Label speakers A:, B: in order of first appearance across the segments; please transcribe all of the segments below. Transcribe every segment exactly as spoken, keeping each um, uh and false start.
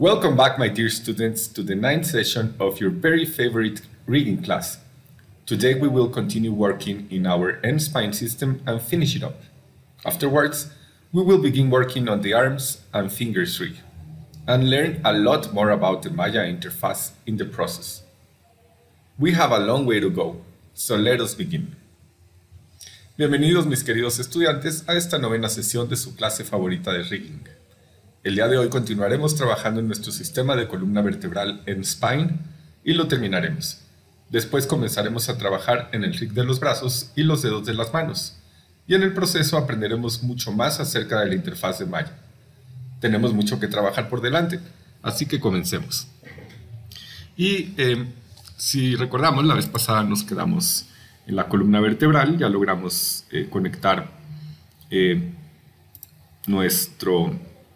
A: Welcome back, my dear students, to the ninth session of your very favorite reading class. Today we will continue working in our N-spine system and finish it up. Afterwards, we will begin working on the arms and fingers rig and learn a lot more about the Maya interface in the process. We have a long way to go, so let us begin. Bienvenidos, mis queridos estudiantes, a esta novena sesión de su clase favorita de rigging. El día de hoy continuaremos trabajando en nuestro sistema de columna vertebral N-spine y lo terminaremos. Después comenzaremos a trabajar en el rig de los brazos y los dedos de las manos. Y en el proceso aprenderemos mucho más acerca de la interfaz de Maya. Tenemos mucho que trabajar por delante, así que comencemos. Y eh, si recordamos, la vez pasada nos quedamos en la columna vertebral, ya logramos eh, conectar eh, nuestro...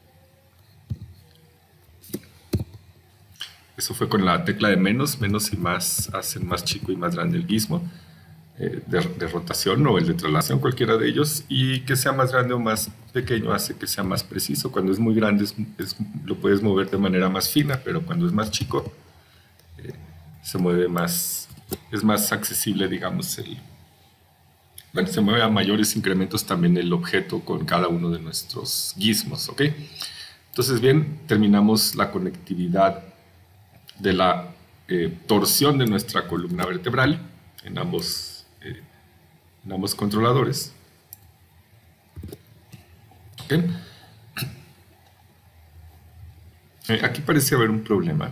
A: Eso fue con la tecla de menos, menos y más hacen más chico y más grande el gizmo eh, de, de rotación o el de traslación, cualquiera de ellos, y que sea más grande o más pequeño hace que sea más preciso. Cuando es muy grande es, es, lo puedes mover de manera más fina, pero cuando es más chico eh, se mueve más, es más accesible, digamos, el, bueno, se mueve a mayores incrementos también el objeto con cada uno de nuestros gizmos, ¿ok? Entonces, bien, terminamos la conectividad de la eh, torsión de nuestra columna vertebral en ambos, eh, en ambos controladores. ¿Okay? Eh, aquí parece haber un problema.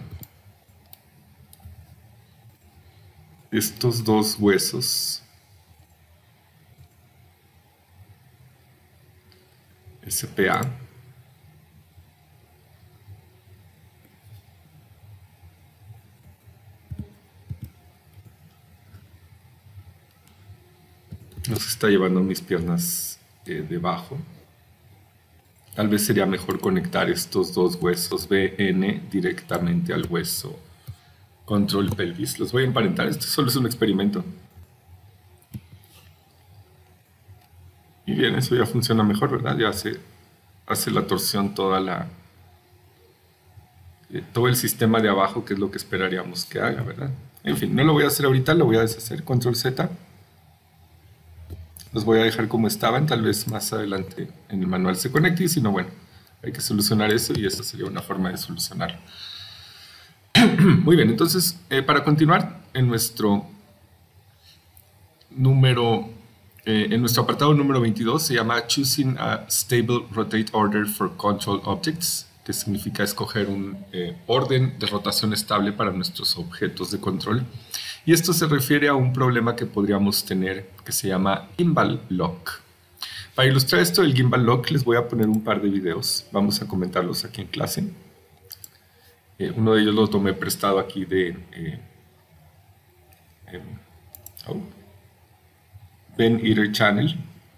A: Estos dos huesos, S P A, nos está llevando mis piernas eh, debajo. Tal vez sería mejor conectar estos dos huesos B N directamente al hueso control pelvis. Los voy a emparentar. Esto solo es un experimento. Y bien, eso ya funciona mejor, ¿verdad? Ya hace, hace la torsión toda la, eh, todo el sistema de abajo, que es lo que esperaríamos que haga, ¿verdad? En fin, no lo voy a hacer ahorita, lo voy a deshacer. Control Z. Los voy a dejar como estaban, tal vez más adelante en el manual se conecte, y si no, bueno, hay que solucionar eso y esta sería una forma de solucionarlo. Muy bien, entonces, eh, para continuar en nuestro número, eh, en nuestro apartado número veintidós, se llama Choosing a Stable Rotate Order for Control Objects, que significa escoger un eh, orden de rotación estable para nuestros objetos de control. Y esto se refiere a un problema que podríamos tener que se llama Gimbal Lock. Para ilustrar esto del Gimbal Lock les voy a poner un par de videos. Vamos a comentarlos aquí en clase. Eh, uno de ellos lo tomé prestado aquí de eh, eh, oh, Ben Eater Channel.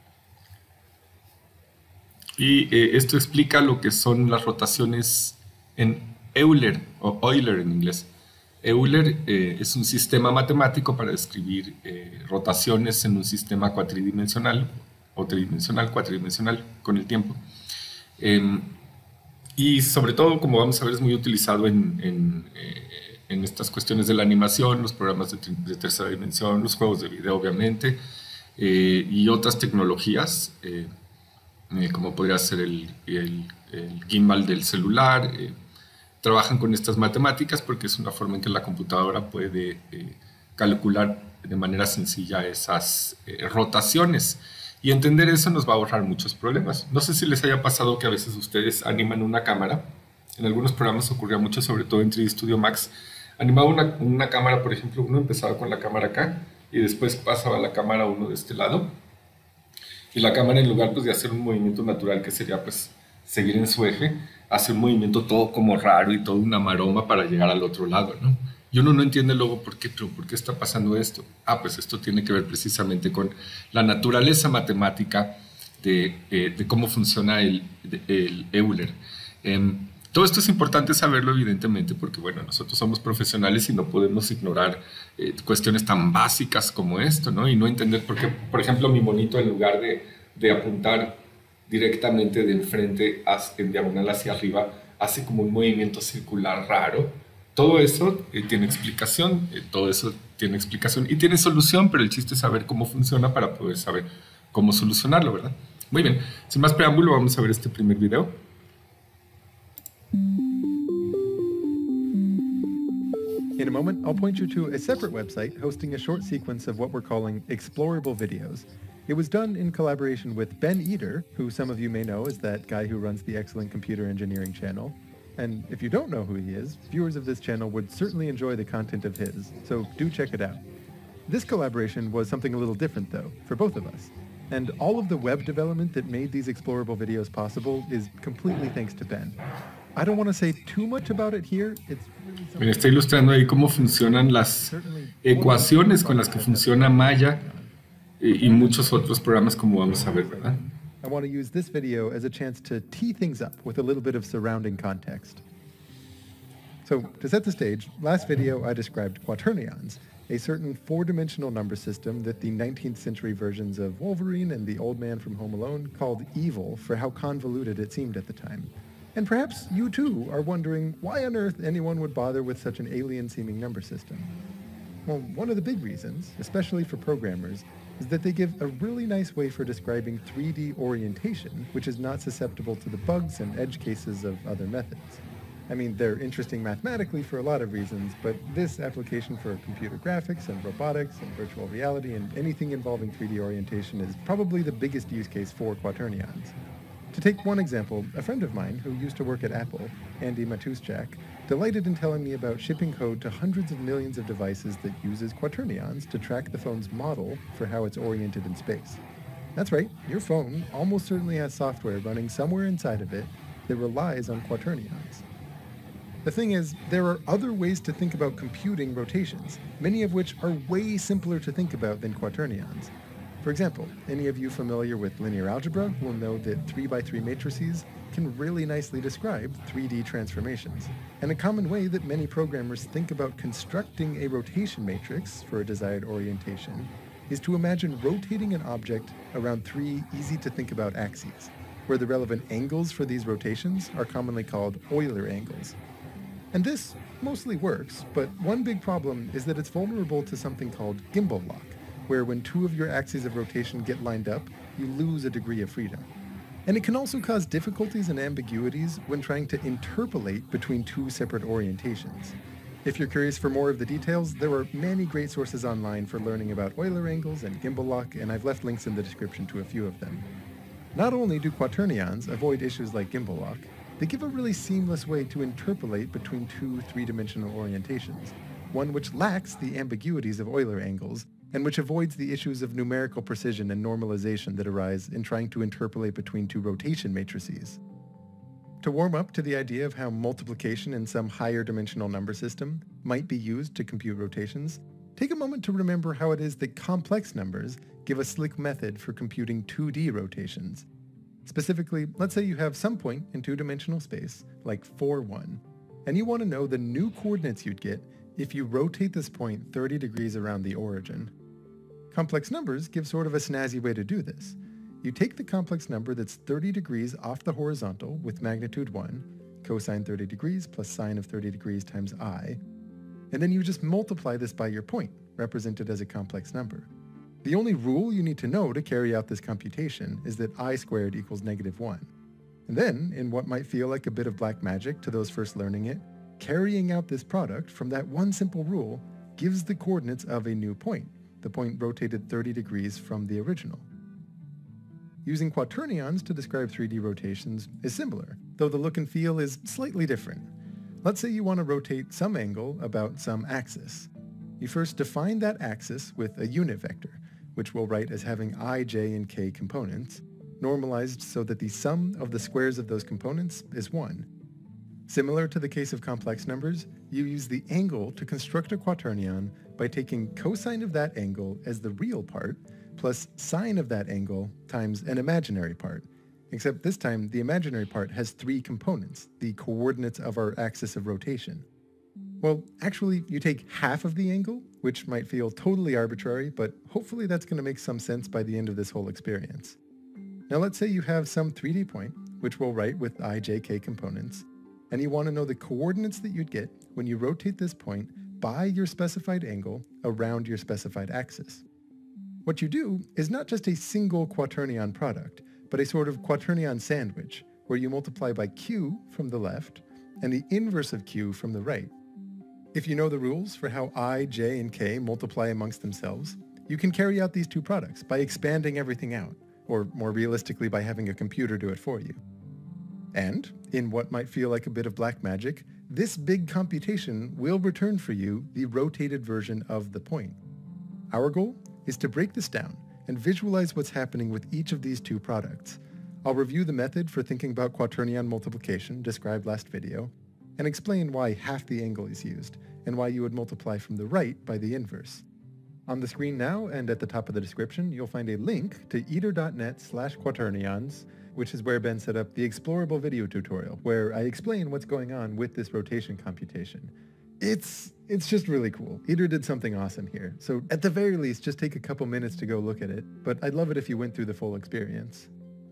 A: Y eh, esto explica lo que son las rotaciones en Euler, o Euler en inglés. Euler eh, es un sistema matemático para describir eh, rotaciones en un sistema cuatridimensional, o tridimensional, cuatridimensional, con el tiempo. Eh, y sobre todo, como vamos a ver, es muy utilizado en, en, eh, en estas cuestiones de la animación, los programas de, de tercera dimensión, los juegos de video, obviamente, eh, y otras tecnologías, eh, eh, como podría ser el, el, el gimbal del celular. eh, Trabajan con estas matemáticas porque es una forma en que la computadora puede eh, calcular de manera sencilla esas eh, rotaciones. Y entender eso nos va a ahorrar muchos problemas. No sé si les haya pasado que a veces ustedes animan una cámara. En algunos programas ocurría mucho, sobre todo en tres D Studio Max. Animaba una, una cámara, por ejemplo, uno empezaba con la cámara acá y después pasaba la cámara uno de este lado. Y la cámara, en lugar pues, de hacer un movimiento natural que sería pues seguir en su eje, hace un movimiento todo como raro y toda una maroma para llegar al otro lado, ¿no? Y uno no entiende luego por qué, pero ¿por qué está pasando esto? Ah, pues esto tiene que ver precisamente con la naturaleza matemática de, eh, de cómo funciona el, el Euler. Eh, todo esto es importante saberlo, evidentemente, porque, bueno, nosotros somos profesionales y no podemos ignorar eh, cuestiones tan básicas como esto, ¿no? Y no entender por qué, por ejemplo, mi monito, en lugar de, de apuntar directamente de enfrente en diagonal hacia arriba, hace como un movimiento circular raro. Todo eso eh, tiene explicación, eh, todo eso tiene explicación y tiene solución, pero el chiste es saber cómo funciona para poder saber cómo solucionarlo, ¿verdad? Muy bien, sin más preámbulo, vamos a ver este primer video.
B: In a moment, I'll point you to a separate website hosting a short sequence of what we're calling explorable videos. It was done in collaboration with Ben Eder, who some of you may know as that guy who runs the Excellent Computer Engineering channel. And if you don't know who he is, viewers of this channel would certainly enjoy the content of his, so do check it out. This collaboration was something a little different, though, for both of us. And all of the web development that made these explorable videos possible is completely thanks to Ben. I don't want to say too much about it here. It's
A: really está ilustrando ahí cómo funcionan las ecuaciones con las que funciona Maya y, y muchos otros programas, como vamos a ver, ¿verdad?
B: I want to use this video as a chance to tee things up with a little bit of surrounding context. So, to set the stage, last video I described quaternions, a certain four-dimensional number system that the nineteenth century versions of Wolverine and the Old Man from Home Alone called evil for how convoluted it seemed at the time. And perhaps you too are wondering why on earth anyone would bother with such an alien-seeming number system. Well, one of the big reasons, especially for programmers, is that they give a really nice way for describing three D orientation, which is not susceptible to the bugs and edge cases of other methods. I mean, they're interesting mathematically for a lot of reasons, but this application for computer graphics and robotics and virtual reality and anything involving three D orientation is probably the biggest use case for quaternions. To take one example, a friend of mine who used to work at Apple, Andy Matuszczak, delighted in telling me about shipping code to hundreds of millions of devices that uses quaternions to track the phone's model for how it's oriented in space. That's right, your phone almost certainly has software running somewhere inside of it that relies on quaternions. The thing is, there are other ways to think about computing rotations, many of which are way simpler to think about than quaternions. For example, any of you familiar with linear algebra will know that three by three matrices can really nicely describe three D transformations. And a common way that many programmers think about constructing a rotation matrix for a desired orientation is to imagine rotating an object around three easy-to-think-about axes, where the relevant angles for these rotations are commonly called Euler angles. And this mostly works, but one big problem is that it's vulnerable to something called gimbal lock, where when two of your axes of rotation get lined up, you lose a degree of freedom. And it can also cause difficulties and ambiguities when trying to interpolate between two separate orientations. If you're curious for more of the details, there are many great sources online for learning about Euler angles and gimbal lock, and I've left links in the description to a few of them. Not only do quaternions avoid issues like gimbal lock, they give a really seamless way to interpolate between two three-dimensional orientations, one which lacks the ambiguities of Euler angles, and which avoids the issues of numerical precision and normalization that arise in trying to interpolate between two rotation matrices. To warm up to the idea of how multiplication in some higher dimensional number system might be used to compute rotations, take a moment to remember how it is that complex numbers give a slick method for computing two D rotations. Specifically, let's say you have some point in two-dimensional space, like four, one, and you want to know the new coordinates you'd get if you rotate this point thirty degrees around the origin. Complex numbers give sort of a snazzy way to do this. You take the complex number that's thirty degrees off the horizontal with magnitude one, cosine thirty degrees plus sine of thirty degrees times I, and then you just multiply this by your point, represented as a complex number. The only rule you need to know to carry out this computation is that I squared equals negative one. And then, in what might feel like a bit of black magic to those first learning it, carrying out this product from that one simple rule gives the coordinates of a new point, the point rotated thirty degrees from the original. Using quaternions to describe three D rotations is similar, though the look and feel is slightly different. Let's say you want to rotate some angle about some axis. You first define that axis with a unit vector, which we'll write as having I, j, and k components, normalized so that the sum of the squares of those components is one. Similar to the case of complex numbers, you use the angle to construct a quaternion by taking cosine of that angle as the real part, plus sine of that angle times an imaginary part. Except this time, the imaginary part has three components, the coordinates of our axis of rotation. Well, actually, you take half of the angle, which might feel totally arbitrary, but hopefully that's going to make some sense by the end of this whole experience. Now let's say you have some three D point, which we'll write with I, j, k components, and you want to know the coordinates that you'd get when you rotate this point by your specified angle around your specified axis. What you do is not just a single quaternion product, but a sort of quaternion sandwich, where you multiply by q from the left and the inverse of q from the right. If you know the rules for how I, j, and k multiply amongst themselves, you can carry out these two products by expanding everything out, or more realistically by having a computer do it for you. And, in what might feel like a bit of black magic, this big computation will return for you the rotated version of the point. Our goal is to break this down and visualize what's happening with each of these two products. I'll review the method for thinking about quaternion multiplication described last video, and explain why half the angle is used, and why you would multiply from the right by the inverse. On the screen now and at the top of the description, you'll find a link to eater.net slash quaternions, which is where Ben set up the explorable video tutorial, where I explain what's going on with this rotation computation. It's, it's just really cool. eater did something awesome here, so at the very least, just take a couple minutes to go look at it, but I'd love it if you went through the full experience.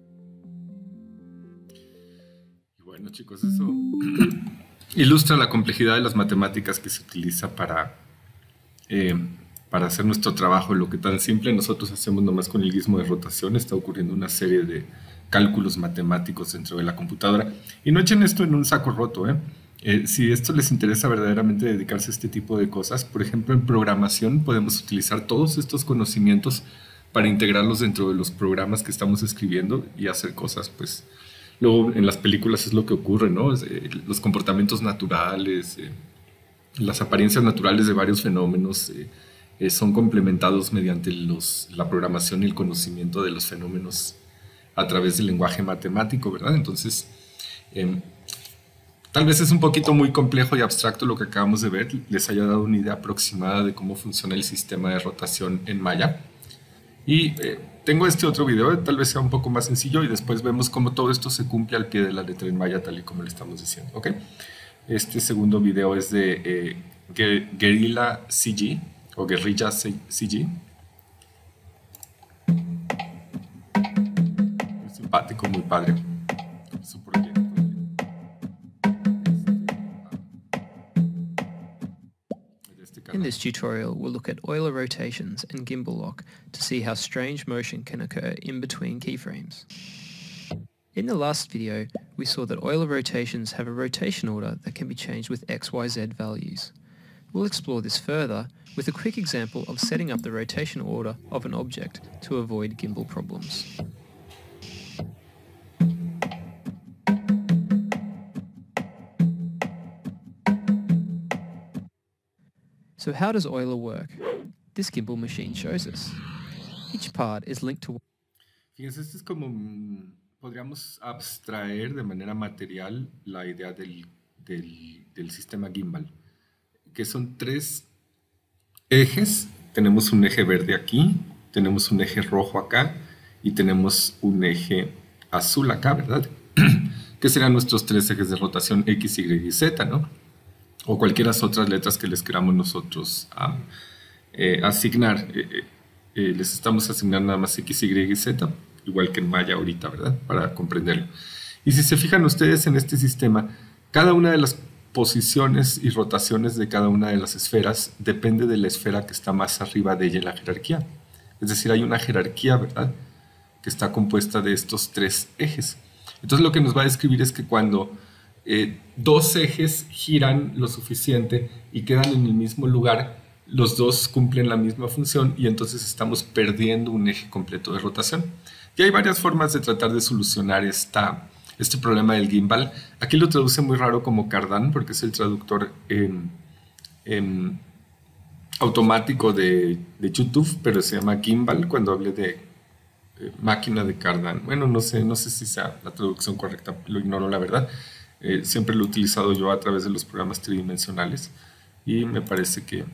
A: Bueno, chicos, eso ilustra la complejidad de las matemáticas que se utiliza para, eh, para hacer nuestro trabajo. Lo que tan simple nosotros hacemos nomás con el guismo de rotación, está ocurriendo una serie de cálculos matemáticos dentro de la computadora. Y no echen esto en un saco roto, ¿eh? Eh, si esto les interesa verdaderamente dedicarse a este tipo de cosas, por ejemplo, en programación podemos utilizar todos estos conocimientos para integrarlos dentro de los programas que estamos escribiendo y hacer cosas, pues... Luego en las películas es lo que ocurre, ¿no? Eh, los comportamientos naturales, eh, las apariencias naturales de varios fenómenos eh, eh, son complementados mediante los, la programación y el conocimiento de los fenómenos a través del lenguaje matemático, ¿verdad? Entonces, eh, tal vez es un poquito muy complejo y abstracto lo que acabamos de ver, les haya dado una idea aproximada de cómo funciona el sistema de rotación en Maya. Y eh, tengo este otro video, tal vez sea un poco más sencillo, y después vemos cómo todo esto se cumple al pie de la letra en Maya, tal y como le estamos diciendo, ¿ok? Este segundo video es de eh, Guerrilla C G, o Guerrilla C G. Muy simpático, muy padre. Su proyecto.
C: In this tutorial, we'll look at Euler rotations and gimbal lock to see how strange motion can occur in between keyframes. In the last video, we saw that Euler rotations have a rotation order that can be changed with x, y, z values. We'll explore this further with a quick example of setting up the rotation order of an object to avoid gimbal problems. So how does Euler work? This gimbal machine shows us. Each part is linked to...
A: Fíjense, esto es como, podríamos abstraer de manera material la idea del, del, del sistema gimbal, que son tres ejes. Tenemos un eje verde aquí, tenemos un eje rojo acá y tenemos un eje azul acá, ¿verdad? Que serán nuestros tres ejes de rotación X, Y y Z, ¿no? O cualquiera otras letras que les queramos nosotros um, eh, asignar. Eh, eh, les estamos asignando nada más X, Y y Z, igual que en Maya ahorita, ¿verdad? Para comprenderlo. Y si se fijan ustedes en este sistema, cada una de las posiciones y rotaciones de cada una de las esferas depende de la esfera que está más arriba de ella en la jerarquía. Es decir, hay una jerarquía, ¿verdad?, que está compuesta de estos tres ejes. Entonces lo que nos va a describir es que cuando Eh, dos ejes giran lo suficiente y quedan en el mismo lugar, los dos cumplen la misma función y entonces estamos perdiendo un eje completo de rotación. Y hay varias formas de tratar de solucionar esta, este problema del gimbal. Aquí lo traduce muy raro como Cardan, porque es el traductor en, en automático de, de YouTube, pero se llama gimbal cuando hable de eh, máquina de Cardan. Bueno, no sé, no sé si sea la traducción correcta, lo ignoro la verdad. Eh, siempre lo he utilizado yo a través de los programas tridimensionales y me parece que,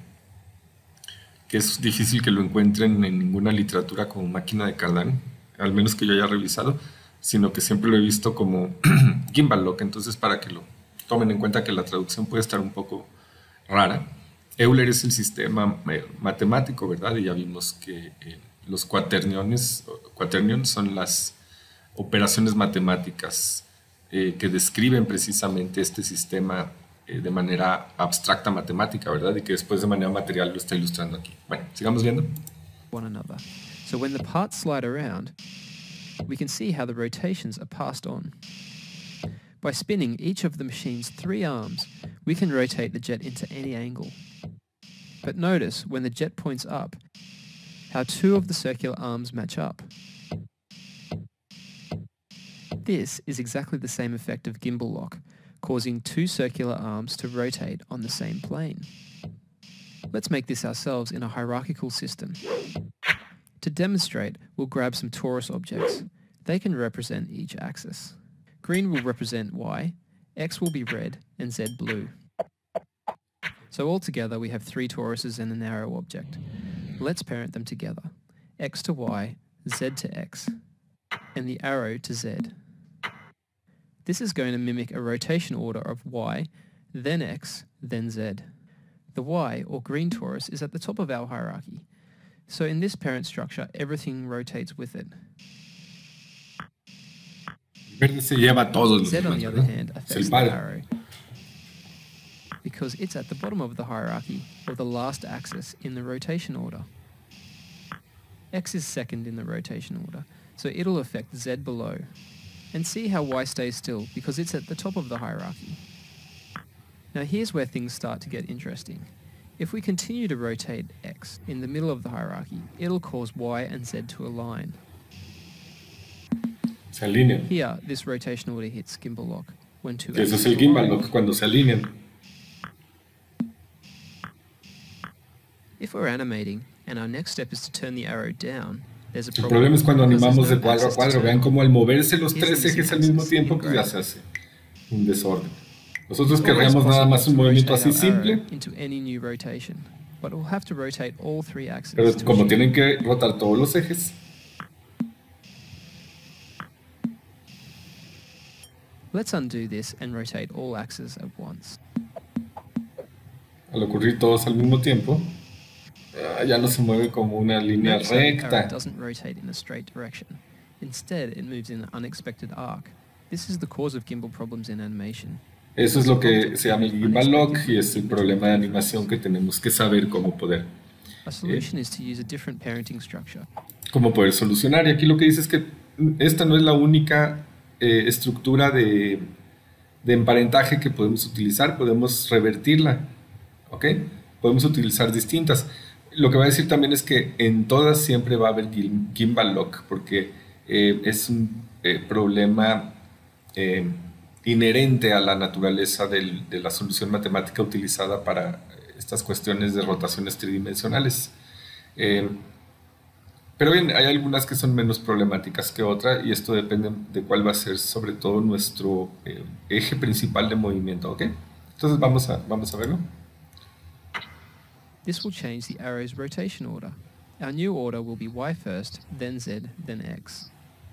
A: que es difícil que lo encuentren en ninguna literatura como máquina de Cardan, al menos que yo haya revisado, sino que siempre lo he visto como gimbal lock. Entonces, para que lo tomen en cuenta que la traducción puede estar un poco rara. Euler es el sistema matemático, ¿verdad? Y ya vimos que eh, los cuaterniones, cuaternions son las operaciones matemáticas eh, que describen precisamente este sistema eh, de manera abstracta matemática, ¿verdad? Y que después de manera material lo está ilustrando aquí. Bueno, sigamos viendo.
C: One another. So when the parts slide around, we can see how the rotations are passed on. By spinning each of the machine's three arms, we can rotate the jet into any angle. But notice when the jet points up, how two of the circular arms match up. This is exactly the same effect of gimbal lock, causing two circular arms to rotate on the same plane. Let's make this ourselves in a hierarchical system. To demonstrate, we'll grab some torus objects. They can represent each axis. Green will represent Y, X will be red, and Z blue. So altogether we have three toruses and an arrow object. Let's parent them together. X to Y, Z to X, and the arrow to Z. This is going to mimic a rotation order of Y, then X, then Z. The Y, or green torus, is at the top of our hierarchy. So in this parent structure, everything rotates with it.
A: Verde se lleva todos los
C: Z, on
A: demás,
C: the other
A: ¿verdad?
C: hand,
A: Es
C: affects
A: el
C: the
A: padre.
C: arrow, because it's at the bottom of the hierarchy, or the last axis in the rotation order. X is second in the rotation order, so it'll affect Z below. And see how Y stays still, because it's at the top of the hierarchy. Now here's where things start to get interesting. If we continue to rotate X in the middle of the hierarchy, it'll cause Y and Z to align.
A: Se alinean.
C: Here, this rotation order hits gimbal lock when two
A: Que eso es
C: axes
A: el gimbal
C: align.
A: lock, cuando se alinean.
C: If we're animating, and our next step is to turn the arrow down, there's a
A: El
C: problem.
A: problema es cuando
C: because
A: animamos
C: there's
A: de
C: no
A: cuadro a
C: axis to
A: cuadro.
C: turn
A: Vean
C: on.
A: cómo al moverse los
C: Here's
A: tres
C: the
A: ejes al
C: axis
A: mismo
C: in
A: tiempo, pues ya
C: gray.
A: se hace un desorden. Nosotros
C: It's always
A: querríamos nada
C: possible
A: más un
C: to
A: movimiento
C: rotate
A: así
C: our arrow
A: simple,
C: into any new rotation, but we'll have to rotate all three axes
A: pero
C: to
A: como
C: achieve
A: tienen
C: it.
A: que rotar todos los ejes,
C: Let's undo this and rotate all axes at once.
A: al ocurrir todos al mismo tiempo, ah, ya no se mueve como una línea
C: Notice that the arrow
A: recta.
C: doesn't rotate in a straight direction. Instead, it moves in an unexpected arc. This is the cause of gimbal problems in animation.
A: Eso es lo que se llama el gimbal lock y es el problema de animación que tenemos que saber cómo poder,
C: A solution is to use a different parenting structure.
A: cómo poder solucionar. Y aquí lo que dice es que esta no es la única eh, estructura de, de emparentaje que podemos utilizar, podemos revertirla, ¿ok? Podemos utilizar distintas. Lo que va a decir también es que en todas siempre va a haber gim- gimbal lock, porque eh, es un eh, problema eh, inherente a la naturaleza del- de la solución matemática utilizada para estas cuestiones de rotaciones tridimensionales. Eh, pero bien, hay algunas que son menos problemáticas que otras y esto depende de cuál va a ser sobre todo nuestro eh, eje principal de movimiento, ¿ok? Entonces vamos a, vamos a verlo.
C: This will change the arrow's rotation order. Our new order will be Y first, then Z, then X.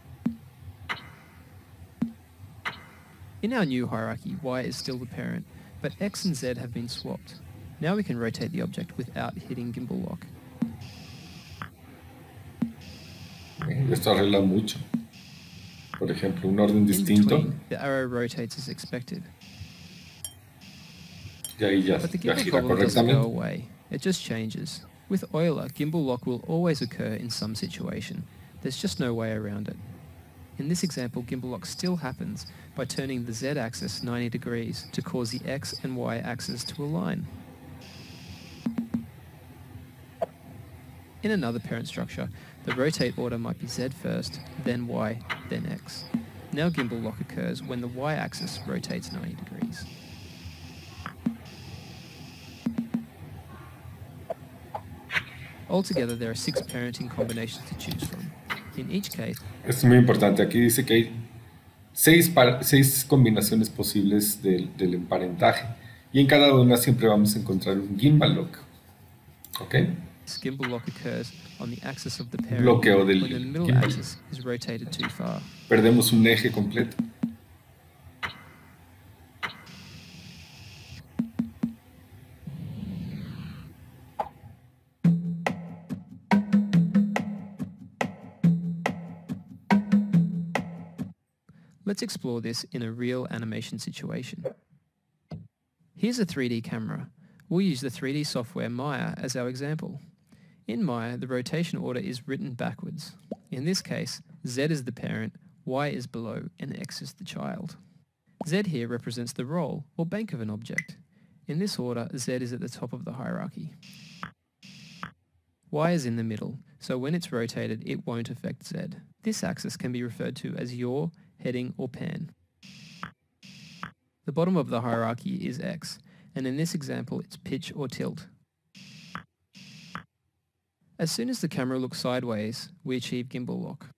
C: In our new hierarchy, Y is still the parent, but X and Z have been swapped. Now we can rotate the object without hitting gimbal lock.
A: Eh, Esto arregla mucho. Por ejemplo, un orden
C: In
A: distinto
C: between, the arrow rotates as expected.
A: y ahí ya,
C: But the
A: ya
C: gimbal
A: gira
C: problem doesn't go
A: correctamente.
C: away. It just changes. With Euler, gimbal lock will always occur in some situation. There's just no way around it. In this example, gimbal lock still happens by turning the Z-axis ninety degrees to cause the X and Y axes to align. In another parent structure, the rotate order might be Z first, then Y, then X. Now gimbal lock occurs when the Y-axis rotates ninety degrees. Altogether, there are six parenting combinations to choose from. In each case,
A: Esto es muy importante. Aquí dice que hay seis, par- seis combinaciones posibles del, del emparentaje y en cada una siempre vamos a encontrar un gimbal lock. ¿Ok?
C: this gimbal lock occurs on the axis of the parent
A: Bloqueo del
C: when the middle
A: gimbal.
C: axis is rotated too far.
A: Perdemos un eje completo.
C: Let's explore this in a real animation situation. Here's a three D camera. We'll use the three D software Maya as our example. In Maya, the rotation order is written backwards. In this case, Z is the parent, Y is below, and X is the child. Z here represents the role or bank of an object. In this order, Z is at the top of the hierarchy. Y is in the middle, so when it's rotated, it won't affect Z. This axis can be referred to as yaw, heading, or pan. The bottom of the hierarchy is X, and in this example, it's pitch or tilt. As soon as the camera looks sideways, we achieve gimbal lock.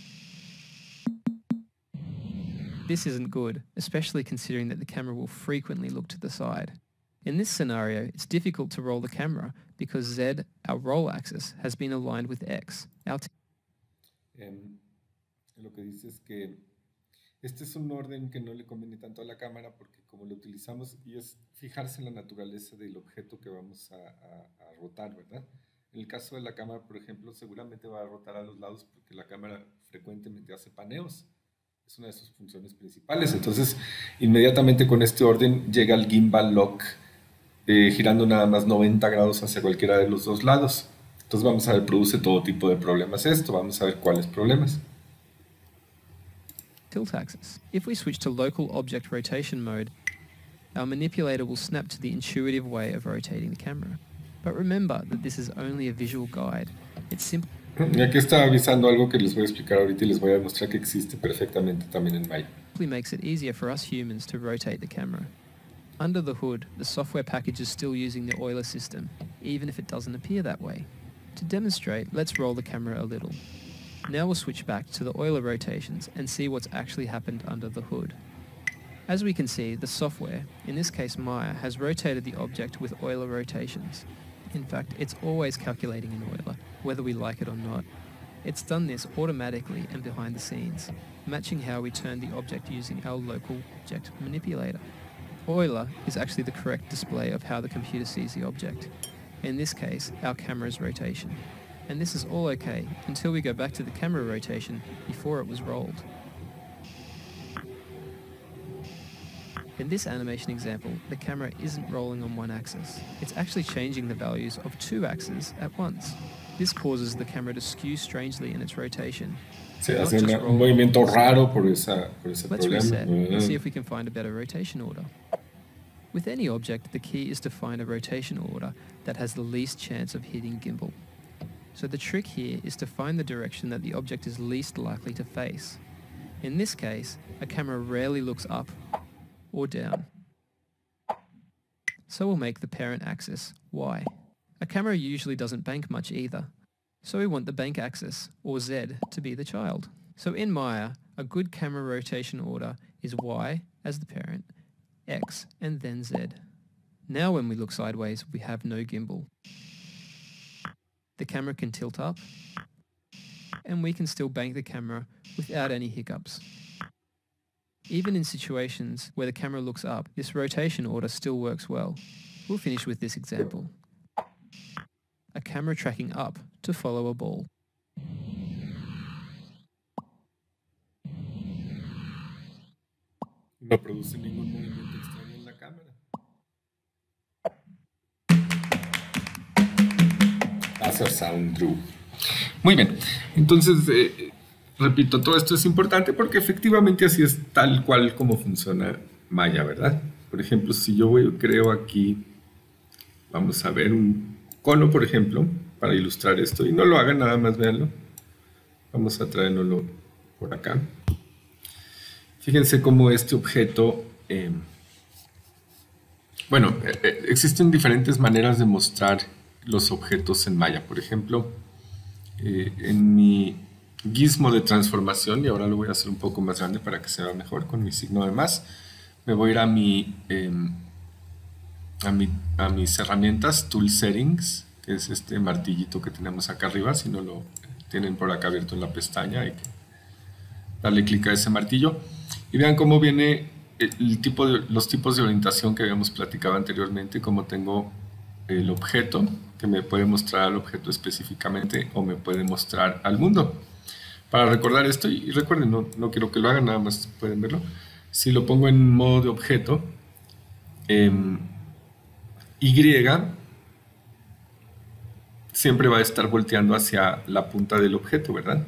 C: This isn't good, especially considering that the camera will frequently look to the side. In this scenario, it's difficult to roll the camera because Z, our roll axis, has been aligned with X, our t
A: um, lo que dice es que este es un orden que no le conviene tanto a la cámara porque como lo utilizamos y es fijarse en la naturaleza del objeto que vamos a, a, a rotar, ¿verdad? En el caso de la cámara, por ejemplo, seguramente va a rotar a los lados porque la cámara frecuentemente hace paneos. Es una de sus funciones principales. Entonces, inmediatamente con este orden llega el gimbal lock eh, girando nada más noventa grados hacia cualquiera de los dos lados. Entonces vamos a ver, produce todo tipo de problemas esto. Vamos a ver cuáles problemas.
C: Tilt axis. If we switch to local object rotation mode, our manipulator will snap to the intuitive way of rotating the camera. But remember that this is only a visual guide. It's simple.
A: Y aquí está avisando algo que les voy a explicar ahorita y les voy a demostrar que existe perfectamente también en Maya.
C: Simply makes it easier for us humans to rotate the camera. Under the hood, the software package is still using the Euler system, even if it doesn't appear that way. To demonstrate, let's roll the camera a little. Now we'll switch back to the Euler rotations and see what's actually happened under the hood. As we can see, the software, in this case Maya, has rotated the object with Euler rotations. In fact, it's always calculating in Euler, whether we like it or not. It's done this automatically and behind the scenes, matching how we turn the object using our local object manipulator. Euler is actually the correct display of how the computer sees the object. In this case, our camera's rotation. And this is all okay until we go back to the camera rotation before it was rolled. In this animation example, the camera isn't rolling on one axis. It's actually changing the values of two axes at once. This causes the camera to skew strangely in its rotation.
A: Se hace una, un movimiento raro por, esa, por ese
C: Let's
A: problema.
C: reset and see if we can find a better rotation order. With any object, the key is to find a rotation order that has the least chance of hitting gimbal. So the trick here is to find the direction that the object is least likely to face. In this case, a camera rarely looks up or down. So we'll make the parent axis Y. A camera usually doesn't bank much either, so we want the bank axis, or Z, to be the child. So in Maya, a good camera rotation order is Y as the parent, X, and then Z. Now when we look sideways, we have no gimbal. The camera can tilt up, and we can still bank the camera without any hiccups. Even in situations where the camera looks up, this rotation order still works well. We'll finish with this example. A camera tracking up to follow a ball.
A: No produce ningún movimiento extraño en la cámara. Hacer sound through. Muy bien, entonces eh, repito, todo esto es importante porque efectivamente así es tal cual como funciona Maya, ¿verdad? Por ejemplo, si yo voy, creo aquí, vamos a ver un cono, por ejemplo, para ilustrar esto, y no lo hagan, nada más véanlo. Vamos a traerlo por acá. Fíjense cómo este objeto, eh, bueno, eh, existen diferentes maneras de mostrar los objetos en Maya. Por ejemplo, eh, en mi gizmo de transformación, y ahora lo voy a hacer un poco más grande para que se vea mejor con mi signo de más, me voy a ir a, mi, eh, a, mi, a mis herramientas, Tool Settings, que es este martillito que tenemos acá arriba. Si no lo tienen por acá abierto en la pestaña, hay que darle clic a ese martillo. Y vean cómo viene el tipo de, los tipos de orientación que habíamos platicado anteriormente, como tengo el objeto, que me puede mostrar al objeto específicamente o me puede mostrar al mundo. Para recordar esto, y recuerden, no, no quiero que lo hagan, nada más pueden verlo. Si lo pongo en modo de objeto, eh, Y siempre va a estar volteando hacia la punta del objeto, ¿verdad?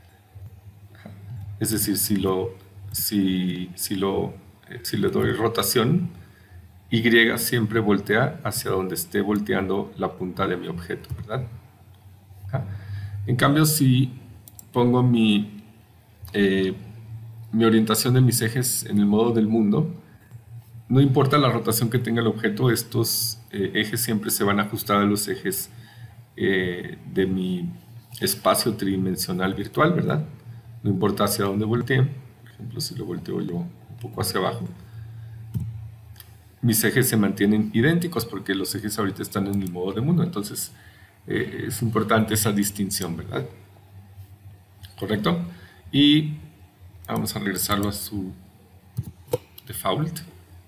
A: Es decir, si lo, si, si lo, eh, si le doy rotación, Y siempre voltea hacia donde esté volteando la punta de mi objeto, ¿verdad? En cambio, si pongo mi, eh, mi orientación de mis ejes en el modo del mundo, no importa la rotación que tenga el objeto, estos eh, ejes siempre se van a ajustar a los ejes eh, de mi espacio tridimensional virtual, ¿verdad? No importa hacia dónde voltee. Por ejemplo, si lo volteo yo un poco hacia abajo, mis ejes se mantienen idénticos porque los ejes ahorita están en el modo de mundo. Entonces, eh, es importante esa distinción, ¿verdad? ¿Correcto? Y vamos a regresarlo a su default.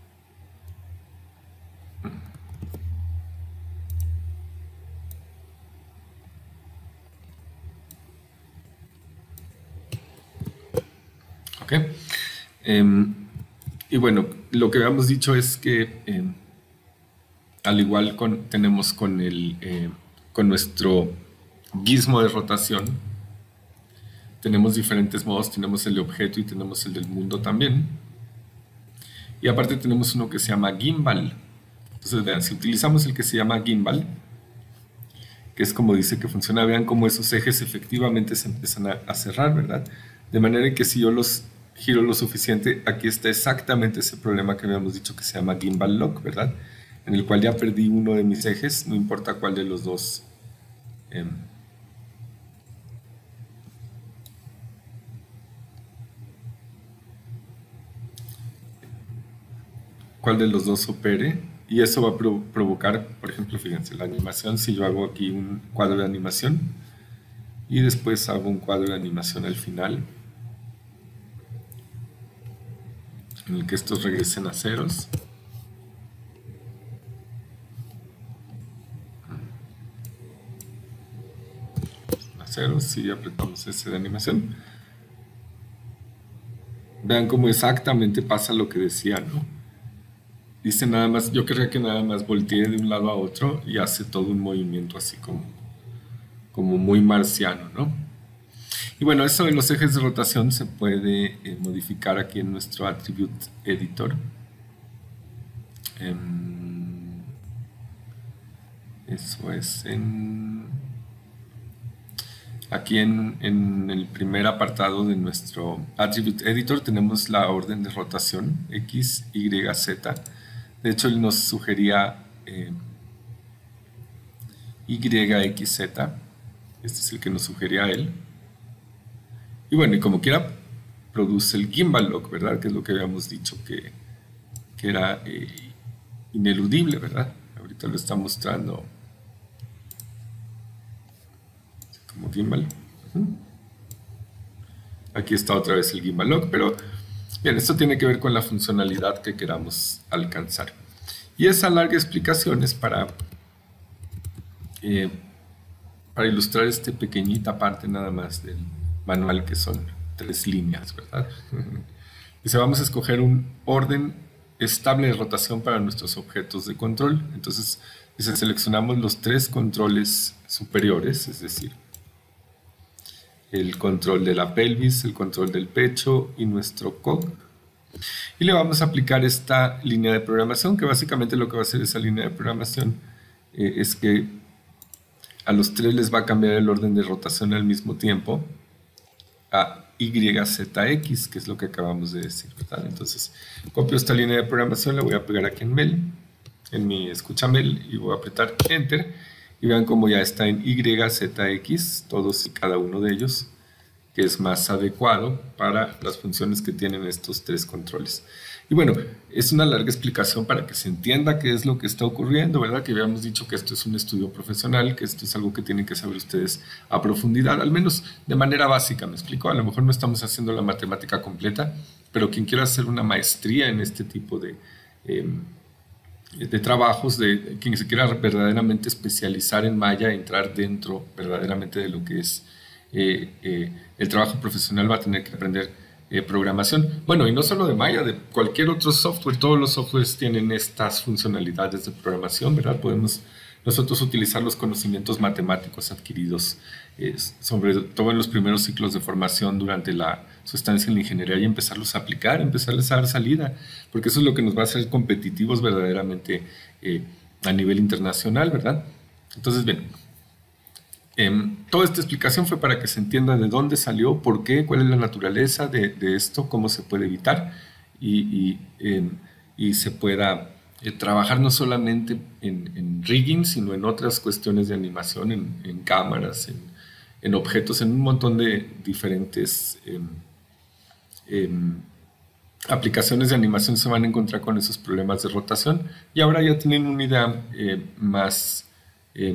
A: Ok. Eh, y bueno, lo que habíamos dicho es que eh, al igual con, tenemos con, el, eh, con nuestro gizmo de rotación, tenemos diferentes modos, tenemos el de objeto y tenemos el del mundo también. Y aparte tenemos uno que se llama gimbal. Entonces vean, si utilizamos el que se llama gimbal, que es como dice que funciona, vean cómo esos ejes efectivamente se empiezan a, a cerrar, ¿verdad? De manera que si yo los giro lo suficiente, aquí está exactamente ese problema que habíamos dicho que se llama gimbal lock, ¿verdad? En el cual ya perdí uno de mis ejes, no importa cuál de los dos eh, cuál de los dos opere, y eso va a pro provocar, por ejemplo, fíjense, la animación. Si yo hago aquí un cuadro de animación y después hago un cuadro de animación al final en el que estos regresen a ceros, a ceros, si apretamos ese de animación, vean cómo exactamente pasa lo que decía, ¿no? Dice nada más, yo querría que nada más voltee de un lado a otro y hace todo un movimiento así como, como muy marciano, ¿no? Y bueno, eso de los ejes de rotación se puede eh, modificar aquí en nuestro Attribute Editor. Eh, eso es en... Aquí en, en el primer apartado de nuestro Attribute Editor tenemos la orden de rotación X, Y, Z. De hecho, él nos sugería eh, Y, X, Z. Este es el que nos sugería él. Y bueno, y como quiera, produce el gimbal lock, ¿verdad? Que es lo que habíamos dicho que, que era eh, ineludible, ¿verdad? Ahorita lo está mostrando como gimbal. Uh-huh. Aquí está otra vez el gimbal lock, pero bien, esto tiene que ver con la funcionalidad que queramos alcanzar. Y esa larga explicación es para, eh, para ilustrar esta pequeñita parte nada más del manual, que son tres líneas, ¿verdad? Dice, vamos a escoger un orden estable de rotación para nuestros objetos de control. Entonces, dice, seleccionamos los tres controles superiores, es decir, el control de la pelvis, el control del pecho y nuestro cog. Y le vamos a aplicar esta línea de programación, que básicamente lo que va a hacer esa línea de programación eh, es que a los tres les va a cambiar el orden de rotación al mismo tiempo a Y, Z, X, que es lo que acabamos de decir, ¿verdad? Entonces, copio esta línea de programación, la voy a pegar aquí en Mel, en mi escucha Mel, y voy a apretar Enter, y vean cómo ya está en Y, Z, X, todos y cada uno de ellos, que es más adecuado para las funciones que tienen estos tres controles. Y bueno, es una larga explicación para que se entienda qué es lo que está ocurriendo, ¿verdad? Que habíamos dicho que esto es un estudio profesional, que esto es algo que tienen que saber ustedes a profundidad, al menos de manera básica, ¿me explico? A lo mejor no estamos haciendo la matemática completa, pero quien quiera hacer una maestría en este tipo de, eh, de trabajos, de quien se quiera verdaderamente especializar en Maya, entrar dentro verdaderamente de lo que es eh, eh, el trabajo profesional va a tener que aprender eh, programación. Bueno, y no solo de Maya, de cualquier otro software. Todos los softwares tienen estas funcionalidades de programación, ¿verdad? Podemos nosotros utilizar los conocimientos matemáticos adquiridos, eh, sobre todo en los primeros ciclos de formación durante la, su estancia en la ingeniería, y empezarlos a aplicar, empezarles a dar salida, porque eso es lo que nos va a hacer competitivos verdaderamente eh, a nivel internacional, ¿verdad? Entonces, bien, eh, toda esta explicación fue para que se entienda de dónde salió, por qué, cuál es la naturaleza de, de esto, cómo se puede evitar y, y, eh, y se pueda eh, trabajar no solamente en, en rigging, sino en otras cuestiones de animación, en, en cámaras, en, en objetos, en un montón de diferentes eh, eh, aplicaciones de animación se van a encontrar con esos problemas de rotación, y ahora ya tienen una idea eh, más, eh,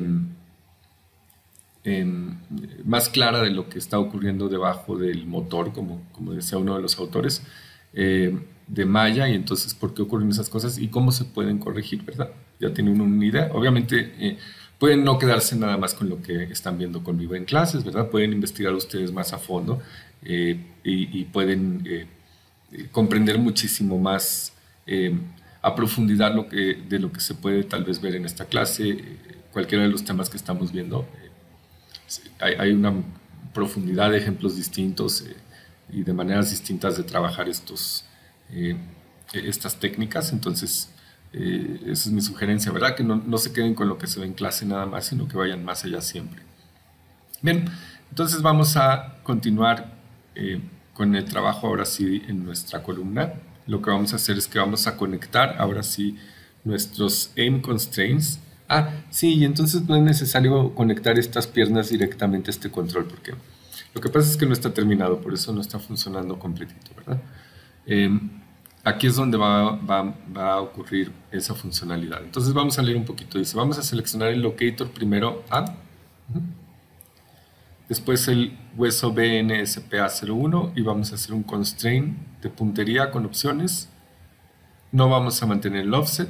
A: eh, más clara de lo que está ocurriendo debajo del motor, como, como decía uno de los autores eh, de Maya, y entonces por qué ocurren esas cosas y cómo se pueden corregir, ¿verdad? Ya tienen una idea. Obviamente eh, pueden no quedarse nada más con lo que están viendo conmigo en clases, ¿verdad? Pueden investigar ustedes más a fondo eh, y, y pueden eh, comprender muchísimo más eh, a profundidad lo que, de lo que se puede tal vez ver en esta clase, eh, cualquiera de los temas que estamos viendo. Eh, hay, hay una profundidad de ejemplos distintos eh, y de maneras distintas de trabajar estos, eh, estas técnicas. Entonces, eh, esa es mi sugerencia, ¿verdad? Que no, no se queden con lo que se ve en clase nada más, sino que vayan más allá siempre. Bien, entonces vamos a continuar eh, con el trabajo ahora sí en nuestra columna. Lo que vamos a hacer es que vamos a conectar ahora sí nuestros aim constraints. Ah, sí, y entonces no es necesario conectar estas piernas directamente a este control, porque lo que pasa es que no está terminado, por eso no está funcionando completito, ¿verdad? Eh, aquí es donde va, va, va a ocurrir esa funcionalidad. Entonces vamos a leer un poquito. Dice, vamos a seleccionar el locator primero A. Uh-huh. Después el hueso B N S P A cero uno y vamos a hacer un constraint de puntería con opciones. No vamos a mantener el offset.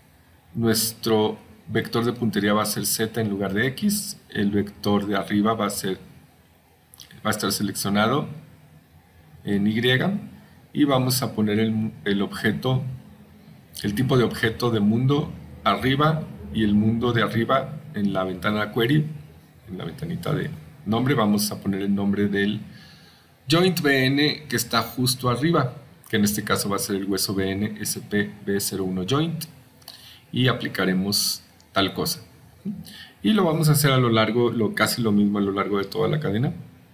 A: Nuestro vector de puntería va a ser Z en lugar de X. El vector de arriba va a ser, va a estar seleccionado en Y. Y vamos a poner el, el objeto, el tipo de objeto de mundo arriba y el mundo de arriba en la ventana query, en la ventanita de nombre. Vamos a poner el nombre del joint B N que está justo arriba, que en este caso va a ser el hueso B N S P B cero uno joint, y aplicaremos tal cosa. Y lo vamos a hacer a lo largo, lo, casi lo mismo a lo largo de toda la cadena.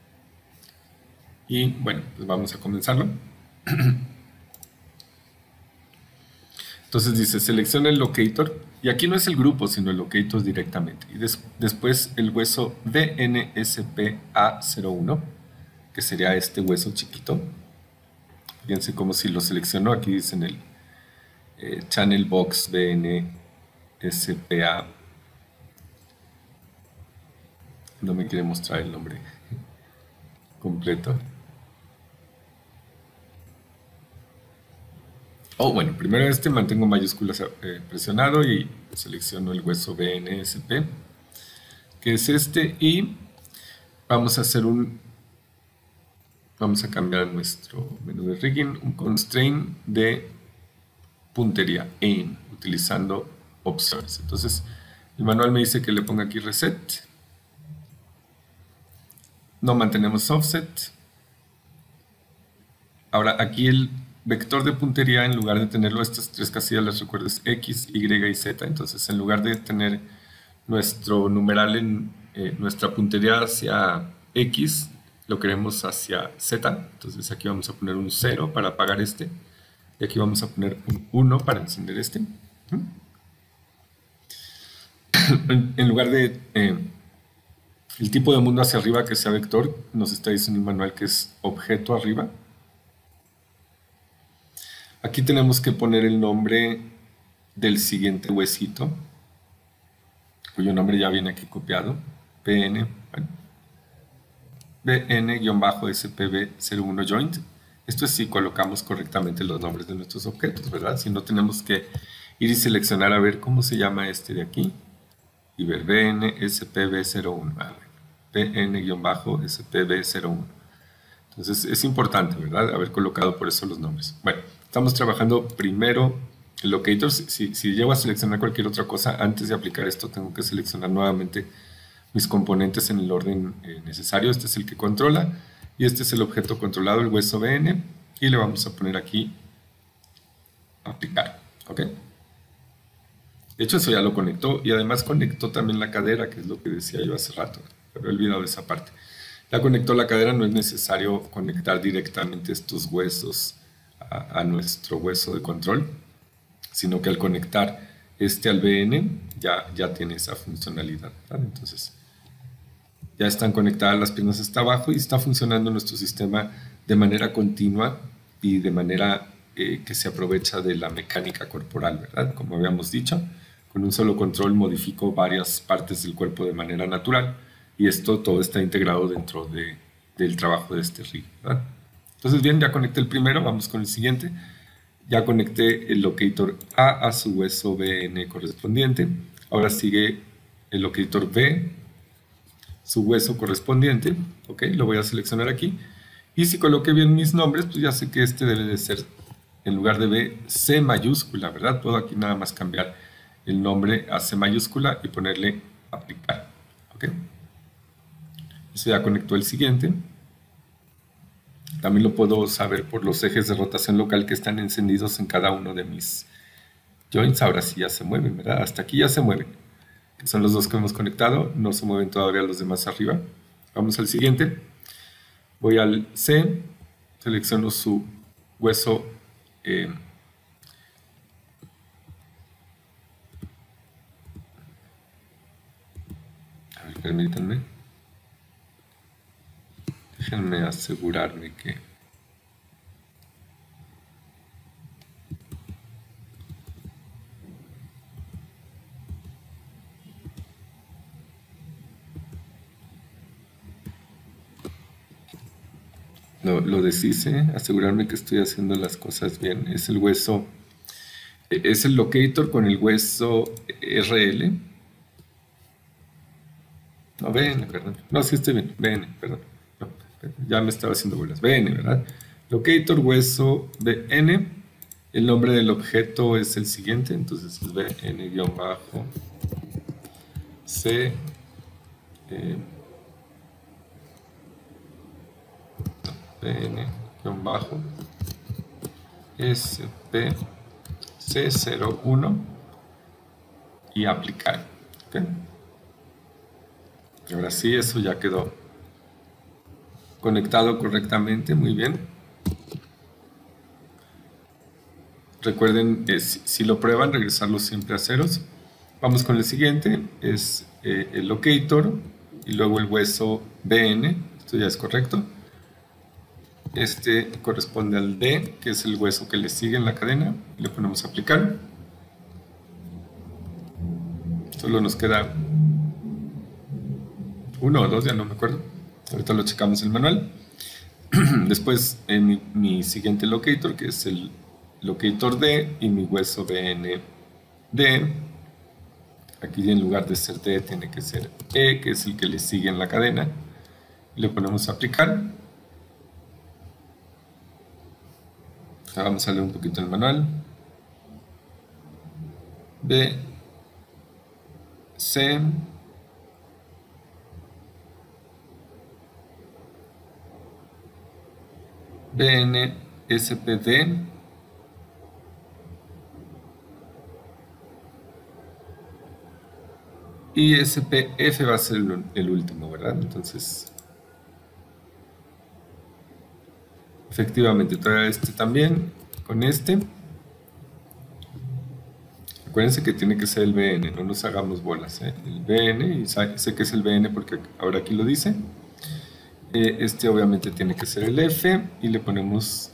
A: Y bueno, pues vamos a comenzarlo. Entonces dice, selecciona el locator, y aquí no es el grupo, sino el locator directamente. Y des, después el hueso D N S P A cero uno, que sería este hueso chiquito. Fíjense como si lo seleccionó, aquí dice en el eh, Channel Box D N S P A. No me quiere mostrar el nombre completo. Oh, bueno, primero este mantengo mayúsculas eh, presionado y selecciono el hueso B N S P, que es este, y vamos a hacer un, vamos a cambiar nuestro menú de rigging, un constraint de puntería, aim, utilizando opciones. Entonces, el manual me dice que le ponga aquí reset, no mantenemos offset. Ahora, aquí el vector de puntería, en lugar de tenerlo estas tres casillas, les recuerdo, es X, Y y Z. Entonces, en lugar de tener nuestro numeral en eh, nuestra puntería hacia X, lo queremos hacia Z. Entonces, aquí vamos a poner un cero para apagar este. Y aquí vamos a poner un uno para encender este. En lugar de eh, el tipo de mundo hacia arriba que sea vector, nos está diciendo el manual que es objeto arriba. Aquí tenemos que poner el nombre del siguiente huesito, cuyo nombre ya viene aquí copiado, B N, bueno, B N-S P B cero uno joint. Esto es si colocamos correctamente los nombres de nuestros objetos, ¿verdad? Si no, tenemos que ir y seleccionar a ver cómo se llama este de aquí, y ver B N S P B cero uno. Ah, bueno. P N-S P B cero uno. Entonces es importante, ¿verdad?, haber colocado por eso los nombres. Bueno, estamos trabajando primero el locator. Si, si llego a seleccionar cualquier otra cosa, antes de aplicar esto tengo que seleccionar nuevamente mis componentes en el orden eh, necesario. Este es el que controla y este es el objeto controlado, el hueso B N, y le vamos a poner aquí aplicar, ¿ok? De hecho eso ya lo conectó y además conectó también la cadera, que es lo que decía yo hace rato, pero he olvidado esa parte. Ya conectó la cadera, no es necesario conectar directamente estos huesos a, a nuestro hueso de control, sino que al conectar este al B N ya, ya tiene esa funcionalidad, ¿verdad? Entonces ya están conectadas las piernas hasta abajo y está funcionando nuestro sistema de manera continua y de manera eh, que se aprovecha de la mecánica corporal, ¿verdad? Como habíamos dicho, con un solo control modifico varias partes del cuerpo de manera natural y esto todo está integrado dentro de, del trabajo de este rig, ¿verdad? Entonces bien, ya conecté el primero, vamos con el siguiente. Ya conecté el locator A a su hueso B N correspondiente. Ahora sigue el locator B, su hueso correspondiente. Ok, lo voy a seleccionar aquí. Y si coloqué bien mis nombres, pues ya sé que este debe de ser, en lugar de B, C mayúscula, ¿verdad? Puedo aquí nada más cambiar el nombre a C mayúscula y ponerle aplicar. Ok. Eso ya conectó el siguiente. También lo puedo saber por los ejes de rotación local que están encendidos en cada uno de mis joints. Ahora sí ya se mueven, ¿verdad? Hasta aquí ya se mueven. Que son los dos que hemos conectado. No se mueven todavía los demás arriba. Vamos al siguiente. Voy al C. Selecciono su hueso. Eh, a ver, permítanme. Déjenme asegurarme que lo, lo deshice, asegurarme que estoy haciendo las cosas bien. Es el hueso, es el locator con el hueso R L. No, B N, perdón. No, sí estoy bien, B N, perdón. No, ya me estaba haciendo bolas. B N, ¿verdad? Locator, hueso, B N. El nombre del objeto es el siguiente, entonces es B N-C. Eh, B N-S P C cero uno y aplicar. ¿Okay? Y ahora sí, eso ya quedó conectado correctamente, muy bien. Recuerden, eh, si, si lo prueban, regresarlo siempre a ceros. Vamos con el siguiente, es eh, el locator y luego el hueso B N, esto ya es correcto. Este corresponde al D, que es el hueso que le sigue en la cadena, le ponemos a aplicar. Solo nos queda uno o dos, ya no me acuerdo. Ahorita lo checamos en el manual. Después eh, mi, mi siguiente locator, que es el locator D y mi hueso B N D. Aquí en lugar de ser D tiene que ser E, que es el que le sigue en la cadena. Le ponemos a aplicar. Ahora vamos a leer un poquito el manual. B, C, B N, S P D, y S P F va a ser el, el último, ¿verdad? Entonces, efectivamente, trae este también con este. Acuérdense que tiene que ser el B N, no nos hagamos bolas, ¿eh? El B N, y sé que es el B N porque ahora aquí lo dice. Este obviamente tiene que ser el F y le ponemos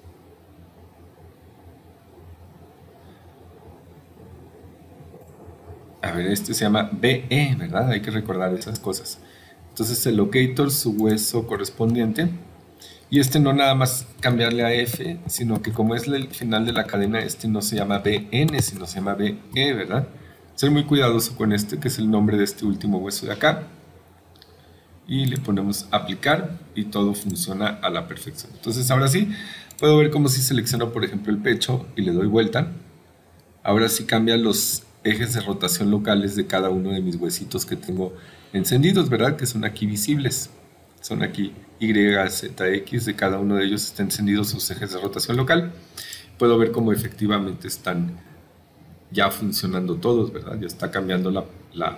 A: a ver, este se llama B E, ¿verdad? Hay que recordar esas cosas. Entonces el locator, su hueso correspondiente, y este no nada más cambiarle a F, sino que como es el final de la cadena, este no se llama B N, sino se llama B E, ¿verdad? Ser muy cuidadoso con este, que es el nombre de este último hueso de acá. y le ponemos aplicar y todo funciona a la perfección. Entonces ahora sí, puedo ver como si selecciono por ejemplo el pecho y le doy vuelta. Ahora sí cambia los ejes de rotación locales de cada uno de mis huesitos que tengo encendidos, ¿verdad? Que son aquí visibles. Son aquí Y, Z, X, de cada uno de ellos están encendidos sus ejes de rotación local. Puedo ver cómo efectivamente están ya funcionando todos, ¿verdad? Ya está cambiando la, la,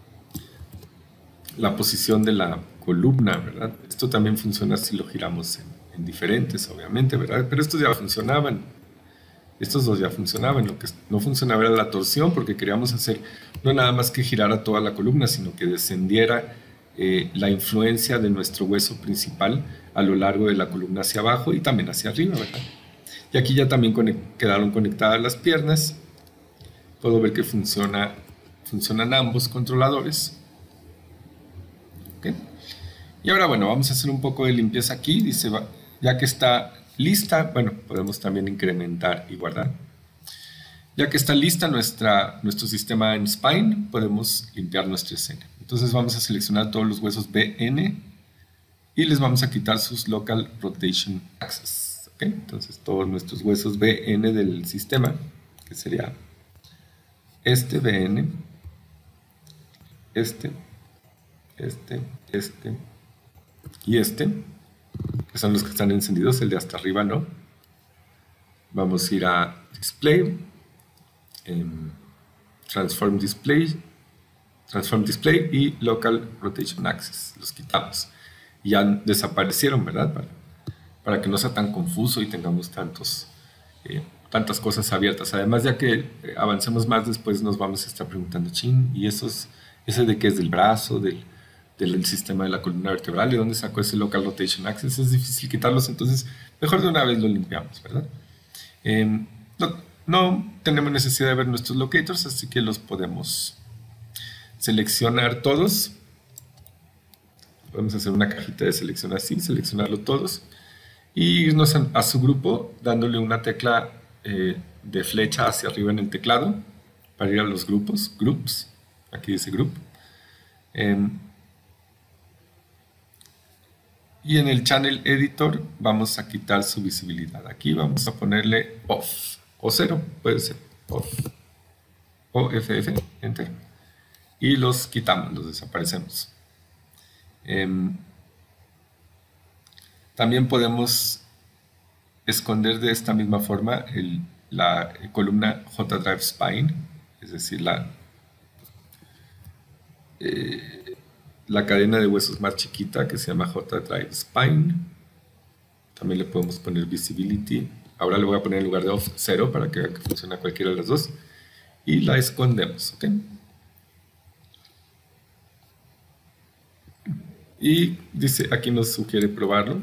A: la posición de la columna, ¿verdad? Esto también funciona si lo giramos en, en diferentes, obviamente, ¿verdad? Pero estos ya funcionaban. Estos dos ya funcionaban. Lo que no funcionaba era la torsión, porque queríamos hacer no nada más que girara toda la columna, sino que descendiera eh, la influencia de nuestro hueso principal a lo largo de la columna hacia abajo y también hacia arriba, ¿verdad? Y aquí ya también conect- quedaron conectadas las piernas. Puedo ver que funciona, funcionan ambos controladores. ¿Okay? Y ahora, bueno, vamos a hacer un poco de limpieza aquí. Dice, ya que está lista, bueno, podemos también incrementar y guardar. Ya que está lista nuestra, nuestro sistema en Spine, podemos limpiar nuestra escena. Entonces vamos a seleccionar todos los huesos B N y les vamos a quitar sus Local Rotation Axes. ¿Okay? Entonces todos nuestros huesos B N del sistema, que sería este B N, este, este, este y este, que son los que están encendidos, el de hasta arriba no. Vamos a ir a Display, en Transform Display, Transform Display y Local Rotation Axis. Los quitamos. Y ya desaparecieron, ¿verdad? Para, para que no sea tan confuso y tengamos tantos, eh, tantas cosas abiertas. Además, ya que eh, avancemos más, después nos vamos a estar preguntando, chin, ¿y esos, ese de qué es? ¿Del brazo? ¿Del, del sistema de la columna vertebral? ¿De dónde sacó ese Local Rotation Axis? Es difícil quitarlos, entonces mejor de una vez lo limpiamos, ¿verdad? Eh, no, no tenemos necesidad de ver nuestros locators, así que los podemos seleccionar todos. Podemos hacer una cajita de selección así, seleccionarlo todos y irnos a, a su grupo dándole una tecla eh, de flecha hacia arriba en el teclado para ir a los grupos, groups, aquí dice group. Eh, y en el channel editor vamos a quitar su visibilidad. Aquí vamos a ponerle off o cero, puede ser off o F F, enter. Y los quitamos, los desaparecemos. Eh, también podemos esconder de esta misma forma el, la columna J-Drive Spine, es decir, la, eh, la cadena de huesos más chiquita que se llama J-Drive Spine. También le podemos poner Visibility. Ahora le voy a poner en lugar de Off cero para que vea que funciona cualquiera de las dos. Y la escondemos, ¿ok? Y dice, aquí nos sugiere probarlo.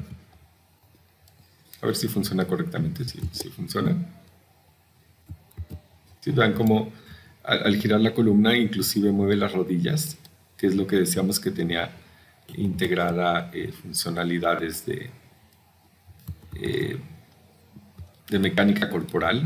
A: A ver si funciona correctamente. Si, si funciona. Si vean cómo al, al girar la columna inclusive mueve las rodillas, que es lo que decíamos que tenía integrada eh, funcionalidades de, eh, de mecánica corporal.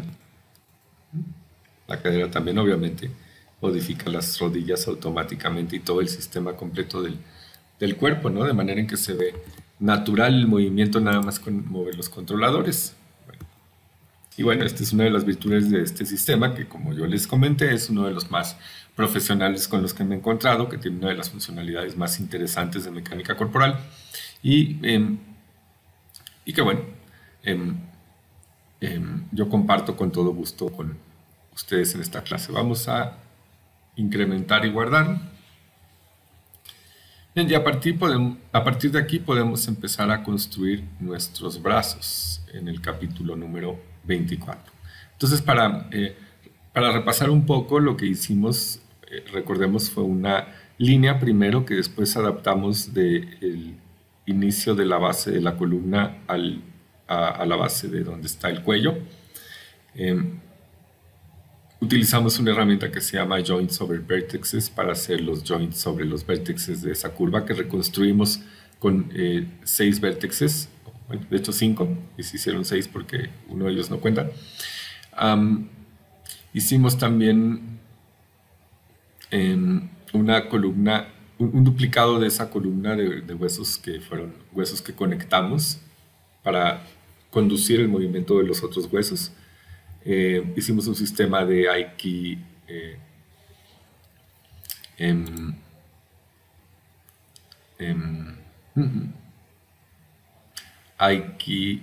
A: La cadera también obviamente modifica las rodillas automáticamente y todo el sistema completo del del cuerpo, ¿no? De manera en que se ve natural el movimiento nada más con mover los controladores. Bueno. Y bueno, esta es una de las virtudes de este sistema que, como yo les comenté, es uno de los más profesionales con los que me he encontrado, que tiene una de las funcionalidades más interesantes de mecánica corporal y, eh, y que bueno, eh, eh, yo comparto con todo gusto con ustedes en esta clase. Vamos a incrementar y guardar. Bien, y a partir, podemos, a partir de aquí podemos empezar a construir nuestros brazos en el capítulo número veinticuatro. Entonces, para, eh, para repasar un poco lo que hicimos, eh, recordemos, fue una línea primero que después adaptamos del inicio de la base de la columna al, a, a la base de donde está el cuello. Eh, Utilizamos una herramienta que se llama Joints over Vertexes para hacer los joints sobre los vértices de esa curva que reconstruimos con eh, seis vértices, bueno, de hecho cinco, y se hicieron seis porque uno de ellos no cuenta. Um, hicimos también eh, una columna, un, un duplicado de esa columna de, de huesos que fueron huesos que conectamos para conducir el movimiento de los otros huesos. Eh, hicimos un sistema de Aiki eh, em, em, uh-huh. Aiki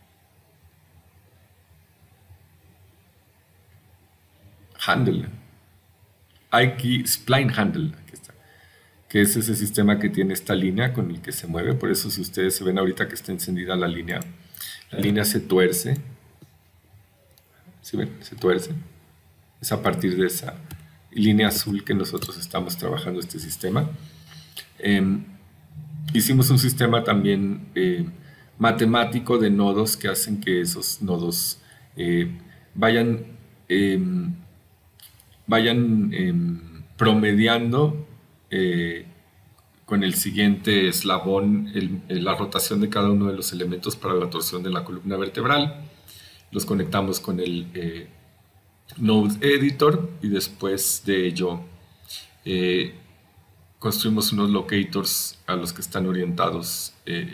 A: Handle, Aiki Spline Handle, aquí está, que es ese sistema que tiene esta línea con el que se mueve. Por eso, si ustedes se ven ahorita que está encendida la línea, la línea se tuerce. ¿Sí ven? Se tuerce. Es a partir de esa línea azul que nosotros estamos trabajando este sistema. Eh, hicimos un sistema también eh, matemático de nodos que hacen que esos nodos eh, vayan, eh, vayan eh, promediando eh, con el siguiente eslabón el, el, la rotación de cada uno de los elementos para la torsión de la columna vertebral. Los conectamos con el eh, Node Editor y después de ello eh, construimos unos locators a los que están orientados eh,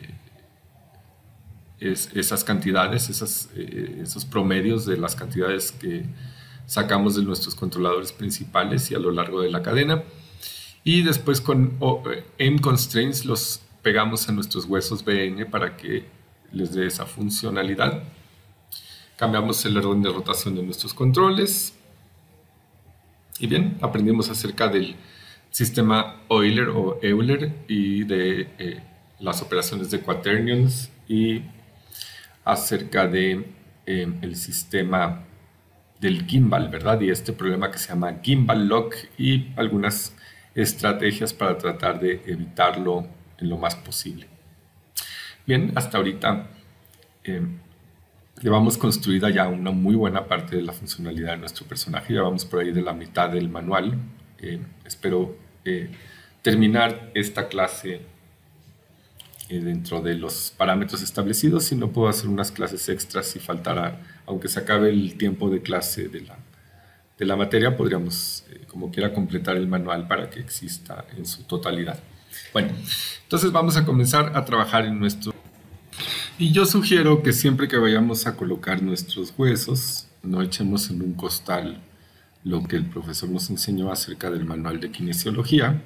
A: es, esas cantidades, esas, eh, esos promedios de las cantidades que sacamos de nuestros controladores principales y a lo largo de la cadena. Y después con oh, M constraints los pegamos a nuestros huesos B N para que les dé esa funcionalidad. Cambiamos el orden de rotación de nuestros controles. Y bien, aprendimos acerca del sistema Euler o Euler y de eh, las operaciones de quaternions y acerca de eh, el sistema del gimbal, ¿verdad? Y este problema que se llama gimbal lock y algunas estrategias para tratar de evitarlo en lo más posible. Bien, hasta ahorita eh, llevamos construida ya una muy buena parte de la funcionalidad de nuestro personaje. Ya vamos por ahí de la mitad del manual. Eh, espero eh, terminar esta clase eh, dentro de los parámetros establecidos. Si no, puedo hacer unas clases extras si faltara, aunque se acabe el tiempo de clase de la, de la materia, podríamos, eh, como quiera, completar el manual para que exista en su totalidad. Bueno, entonces vamos a comenzar a trabajar en nuestro... Y yo sugiero que siempre que vayamos a colocar nuestros huesos, no echemos en un costal lo que el profesor nos enseñó acerca del manual de kinesiología.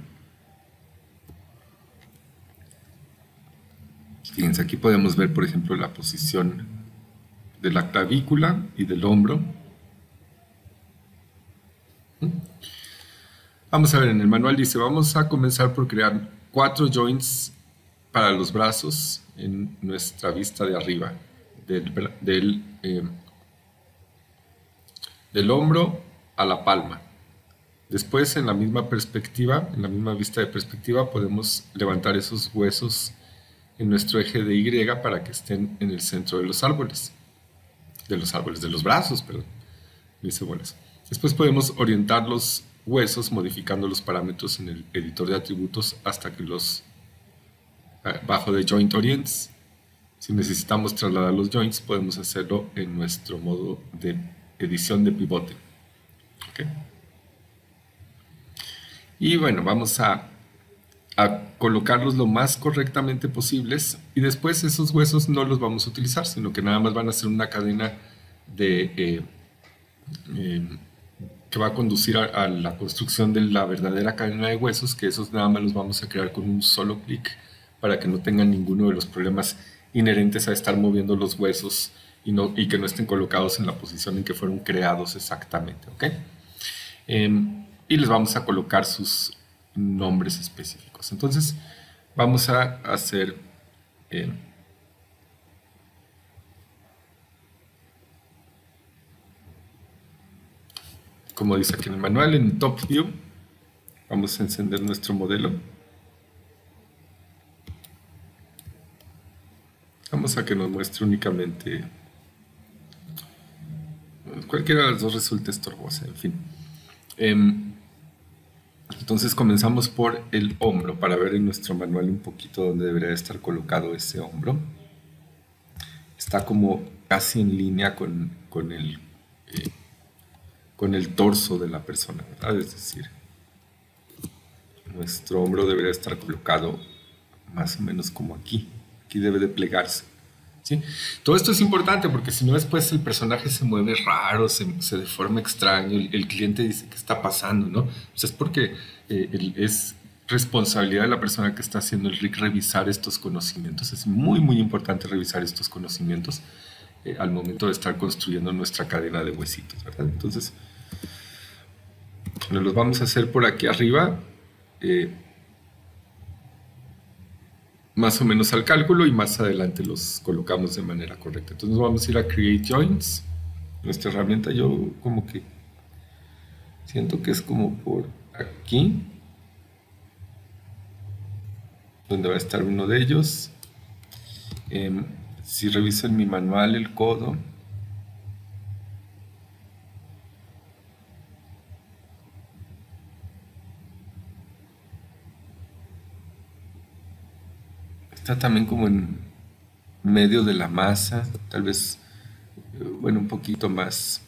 A: Fíjense, aquí podemos ver, por ejemplo, la posición de la clavícula y del hombro. Vamos a ver, en el manual dice, vamos a comenzar por crear cuatro joints para los brazos en nuestra vista de arriba, del, del, eh, del hombro a la palma. Después, en la misma perspectiva, en la misma vista de perspectiva, podemos levantar esos huesos en nuestro eje de Y para que estén en el centro de los árboles, de los árboles, de los brazos, perdón, dice bolas. Después podemos orientar los huesos modificando los parámetros en el editor de atributos hasta que los bajo de Joint Orients. Si necesitamos trasladar los joints, podemos hacerlo en nuestro modo de edición de pivote. ¿Okay? Y bueno, vamos a, a colocarlos lo más correctamente posibles y después esos huesos no los vamos a utilizar, sino que nada más van a ser una cadena de, eh, eh, que va a conducir a, a la construcción de la verdadera cadena de huesos, que esos nada más los vamos a crear con un solo clic, para que no tengan ninguno de los problemas inherentes a estar moviendo los huesos y, no, y que no estén colocados en la posición en que fueron creados exactamente. ¿Okay? Eh, y les vamos a colocar sus nombres específicos. Entonces, vamos a hacer... Eh, como dice aquí en el manual, en Top View, vamos a encender nuestro modelo. Vamos a que nos muestre únicamente, cualquiera de las dos resulta estorbosa, en fin. Eh, entonces comenzamos por el hombro para ver en nuestro manual un poquito dónde debería estar colocado ese hombro. Está como casi en línea con, con, el, eh, con el torso de la persona, ¿verdad? Es decir, nuestro hombro debería estar colocado más o menos como aquí. Aquí debe de plegarse, ¿sí? Todo esto es importante porque si no después el personaje se mueve raro, se, se deforma extraño, el, el cliente dice ¿qué está pasando? ¿No? Pues es porque eh, el, es responsabilidad de la persona que está haciendo el rig revisar estos conocimientos. Es muy muy importante revisar estos conocimientos eh, al momento de estar construyendo nuestra cadena de huesitos, ¿verdad? Entonces nos los vamos a hacer por aquí arriba, eh, más o menos al cálculo, y más adelante los colocamos de manera correcta. Entonces vamos a ir a Create Joints. Nuestra herramienta, yo como que siento que es como por aquí donde va a estar uno de ellos. Eh, si reviso en mi manual el codo, está también como en medio de la masa, tal vez, bueno, un poquito más.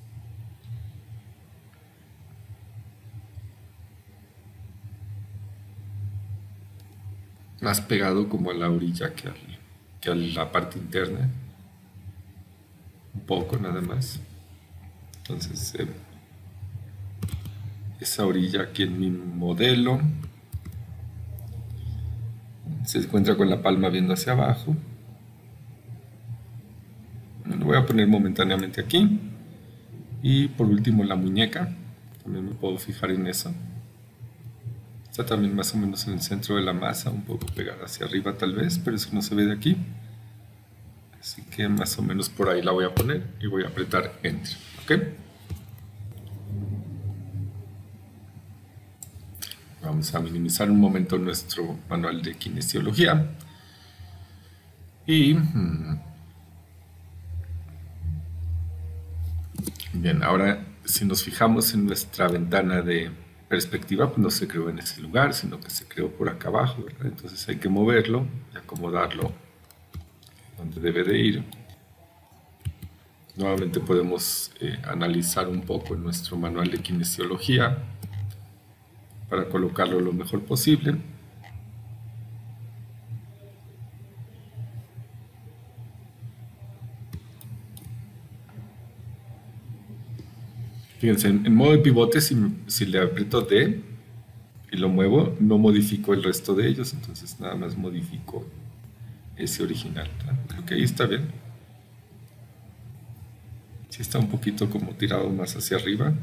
A: Más pegado como a la orilla que, al, que a la parte interna. Un poco nada más. Entonces, eh, esa orilla aquí en mi modelo se encuentra con la palma viendo hacia abajo. Lo voy a poner momentáneamente aquí. Y por último la muñeca. También me puedo fijar en eso. Está también más o menos en el centro de la masa, un poco pegada hacia arriba tal vez, pero eso no se ve de aquí. Así que más o menos por ahí la voy a poner y voy a apretar Enter. ¿Ok? Vamos a minimizar un momento nuestro manual de kinesiología. Y... bien, ahora si nos fijamos en nuestra ventana de perspectiva, pues no se creó en ese lugar, sino que se creó por acá abajo, ¿verdad? Entonces hay que moverlo y acomodarlo donde debe de ir. Nuevamente podemos eh, analizar un poco en nuestro manual de kinesiología para colocarlo lo mejor posible. Fíjense, en, en modo de pivote, si, si le aprieto D y lo muevo, no modifico el resto de ellos, entonces nada más modifico ese original, ¿verdad? Creo que ahí está bien. Sí está un poquito como tirado más hacia arriba.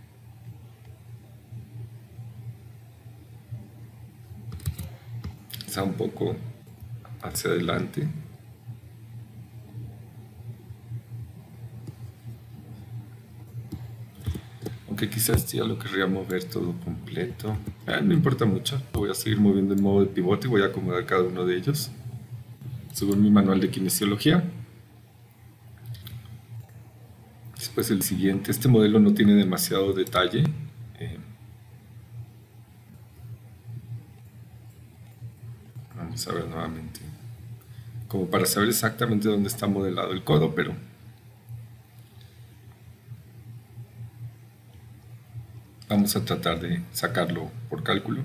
A: Está un poco hacia adelante. Aunque quizás ya lo querría mover todo completo. Ah, no importa mucho, lo voy a seguir moviendo en modo de pivote y voy a acomodar cada uno de ellos según mi manual de kinesiología. Después el siguiente, este modelo no tiene demasiado detalle. Eh, vamos a ver nuevamente, como para saber exactamente dónde está modelado el codo, pero vamos a tratar de sacarlo por cálculo.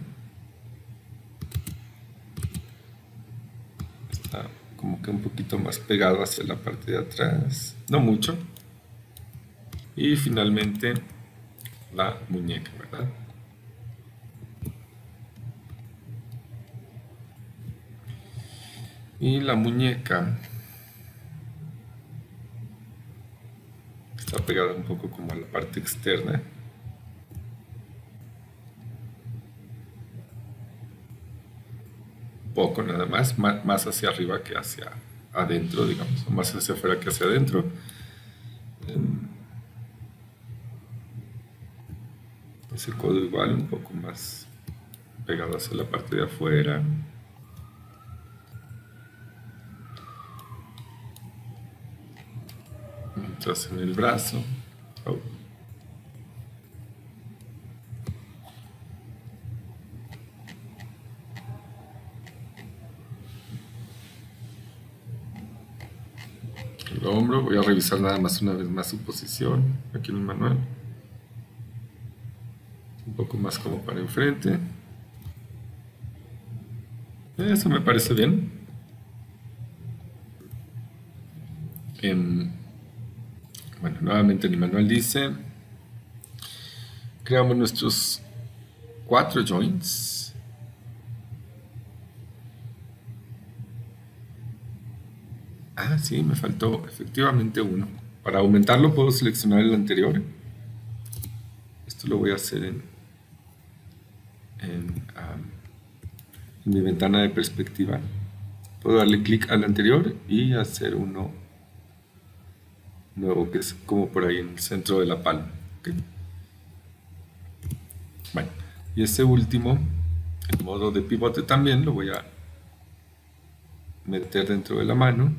A: Está como que un poquito más pegado hacia la parte de atrás, no mucho. Y finalmente la muñeca, ¿verdad? Y la muñeca está pegada un poco como a la parte externa. Poco nada más, más hacia arriba que hacia adentro, digamos, o más hacia afuera que hacia adentro. Ese codo igual, un poco más pegado hacia la parte de afuera. Mientras en el brazo. Oh. El hombro, voy a revisar nada más una vez más su posición aquí en el manual. Un poco más como para enfrente. Eso me parece bien. En, bueno, nuevamente en el manual dice, creamos nuestros cuatro joints. Ah, sí, me faltó efectivamente uno. Para aumentarlo puedo seleccionar el anterior. Esto lo voy a hacer en, en, um, en mi ventana de perspectiva. Puedo darle clic al anterior y hacer uno nuevo que es como por ahí en el centro de la palma. ¿Okay? Bueno, y este último, el modo de pivote también lo voy a meter dentro de la mano.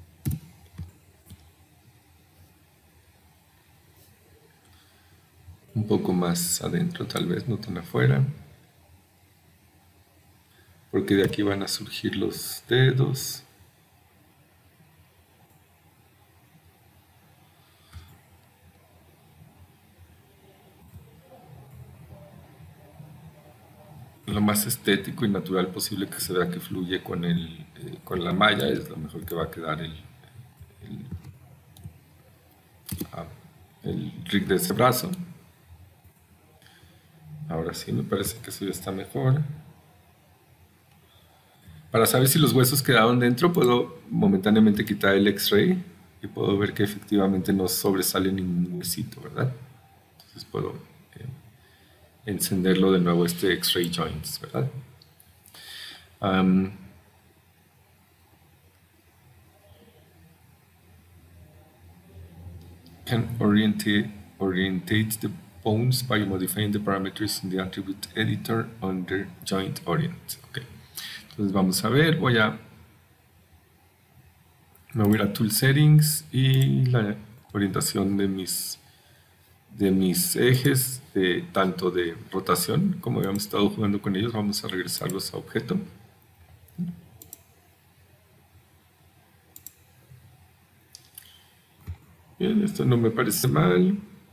A: Un poco más adentro, tal vez, no tan afuera. Porque de aquí van a surgir los dedos. Lo más estético y natural posible que se vea que fluye con, el, eh, con la malla es lo mejor que va a quedar el, el, ah, el rig de ese brazo. Ahora sí me parece que eso ya está mejor. Para saber si los huesos quedaron dentro puedo momentáneamente quitar el X-ray y puedo ver que efectivamente no sobresale ningún huesito, ¿verdad? Entonces puedo eh, encenderlo de nuevo este X-ray joints, ¿verdad? Um, can orientate, orientate the bones by modifying the parameters in the attribute editor under joint orient. Okay. Entonces vamos a ver, voy a me voy a ir a Tool Settings y la orientación de mis de mis ejes, de, tanto de rotación, como habíamos estado jugando con ellos, vamos a regresarlos a objeto. Bien, esto no me parece mal.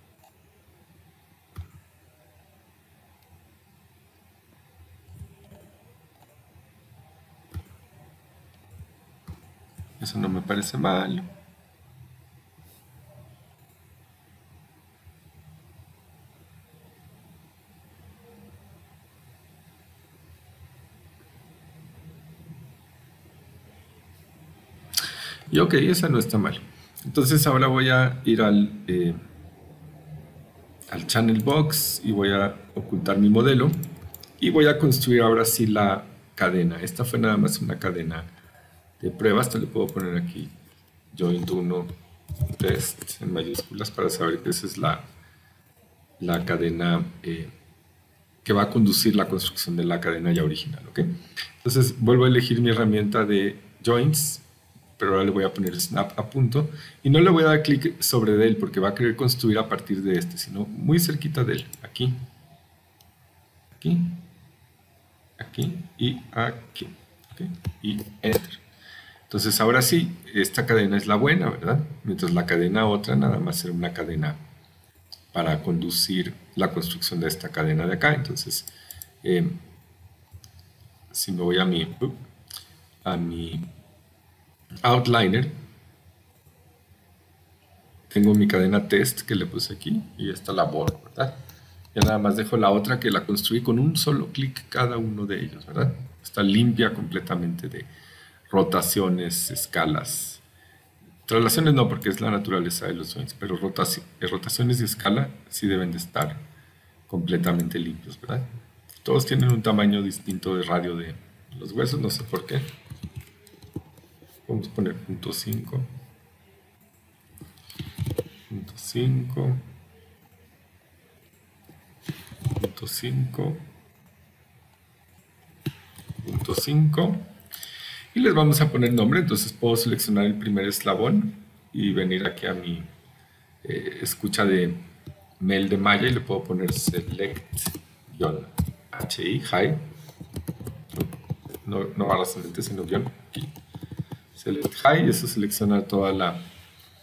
A: Eso no me parece mal. Y ok, esa no está mal. Entonces ahora voy a ir al, eh, al Channel Box y voy a ocultar mi modelo. Y voy a construir ahora sí la cadena. Esta fue nada más una cadena de prueba. Hasta le puedo poner aquí joint uno test en mayúsculas para saber que esa es la, la cadena eh, que va a conducir la construcción de la cadena ya original. ¿Okay? Entonces vuelvo a elegir mi herramienta de joints, pero ahora le voy a poner snap a punto y no le voy a dar clic sobre de él porque va a querer construir a partir de este, sino muy cerquita de él, aquí, aquí, aquí y aquí, ¿okay? Y enter. Entonces ahora sí, esta cadena es la buena, ¿verdad? Mientras la cadena otra nada más será una cadena para conducir la construcción de esta cadena de acá. Entonces, eh, si me voy a mi, uh, a mi outliner, tengo mi cadena test que le puse aquí y esta la borro, ¿verdad? Ya nada más dejo la otra que la construí con un solo clic cada uno de ellos, ¿verdad? Está limpia completamente de rotaciones, escalas. Traslaciones no, porque es la naturaleza de los joints, pero rotaci rotaciones y escala sí deben de estar completamente limpios, ¿verdad? Todos tienen un tamaño distinto de radio de los huesos, no sé por qué. Vamos a poner punto cinco. Punto cinco. Punto cinco. Punto cinco. Y les vamos a poner nombre. Entonces puedo seleccionar el primer eslabón y venir aquí a mi eh, escucha de Mel de malla y le puedo poner select-hi, high. No, no barra ascendente, sino guión aquí. Select high, y eso selecciona toda la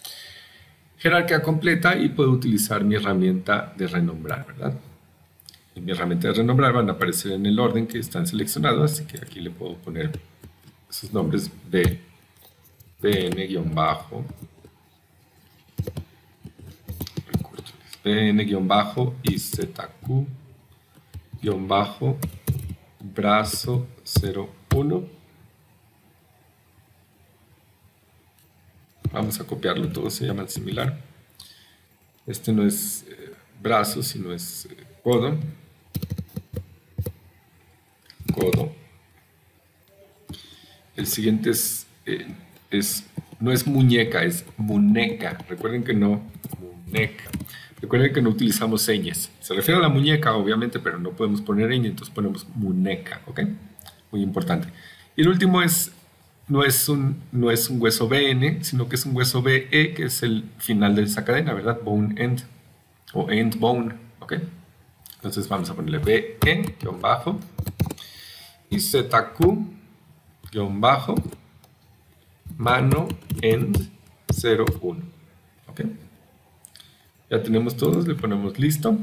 A: jerarquía completa y puedo utilizar mi herramienta de renombrar, ¿verdad? en mi herramienta de renombrar van a aparecer en el orden que están seleccionados, así que aquí le puedo poner sus nombres B, bn-bajo, bn-izq-brazo cero uno. Vamos a copiarlo, todos se llaman similar. Este no es eh, brazo, sino es eh, codo. Codo. El siguiente es, eh, es, no es muñeca, es muneca. Recuerden que no, muneca. Recuerden que no utilizamos señas. Se refiere a la muñeca, obviamente, pero no podemos poner ñ, entonces ponemos muneca, ¿ok? Muy importante. Y el último es, no es un, no es un hueso B N, sino que es un hueso B E, que es el final de esa cadena, ¿verdad? Bone end, o end bone, ¿ok? Entonces vamos a ponerle B E, guión bajo, y Z Q, guión bajo, mano, end, cero uno, ¿ok? Ya tenemos todos, le ponemos listo.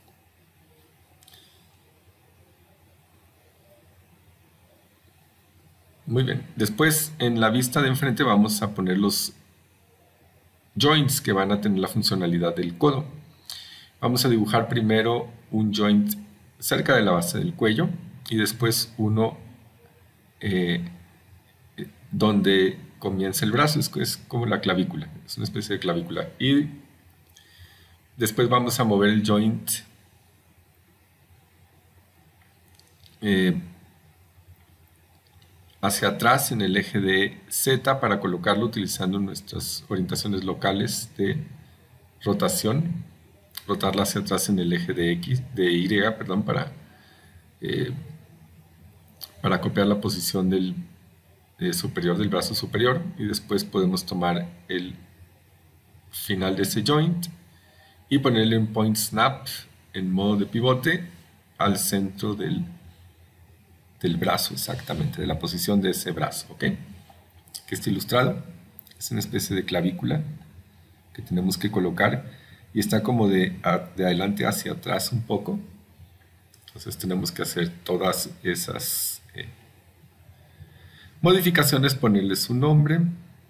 A: Muy bien. Después, en la vista de enfrente vamos a poner los joints que van a tener la funcionalidad del codo. Vamos a dibujar primero un joint cerca de la base del cuello y después uno eh, donde comienza el brazo, es, es como la clavícula, es una especie de clavícula. Y después vamos a mover el joint eh, hacia atrás en el eje de Z para colocarlo utilizando nuestras orientaciones locales de rotación. Rotarla hacia atrás en el eje de X, de Y, perdón, para, eh, para copiar la posición del eh, superior del brazo superior. Y después podemos tomar el final de ese joint y ponerle un point snap en modo de pivote al centro del, del brazo, exactamente, de la posición de ese brazo, ¿ok? Que está ilustrado. Es una especie de clavícula que tenemos que colocar y está como de, de adelante hacia atrás un poco. Entonces tenemos que hacer todas esas eh, modificaciones, ponerle su nombre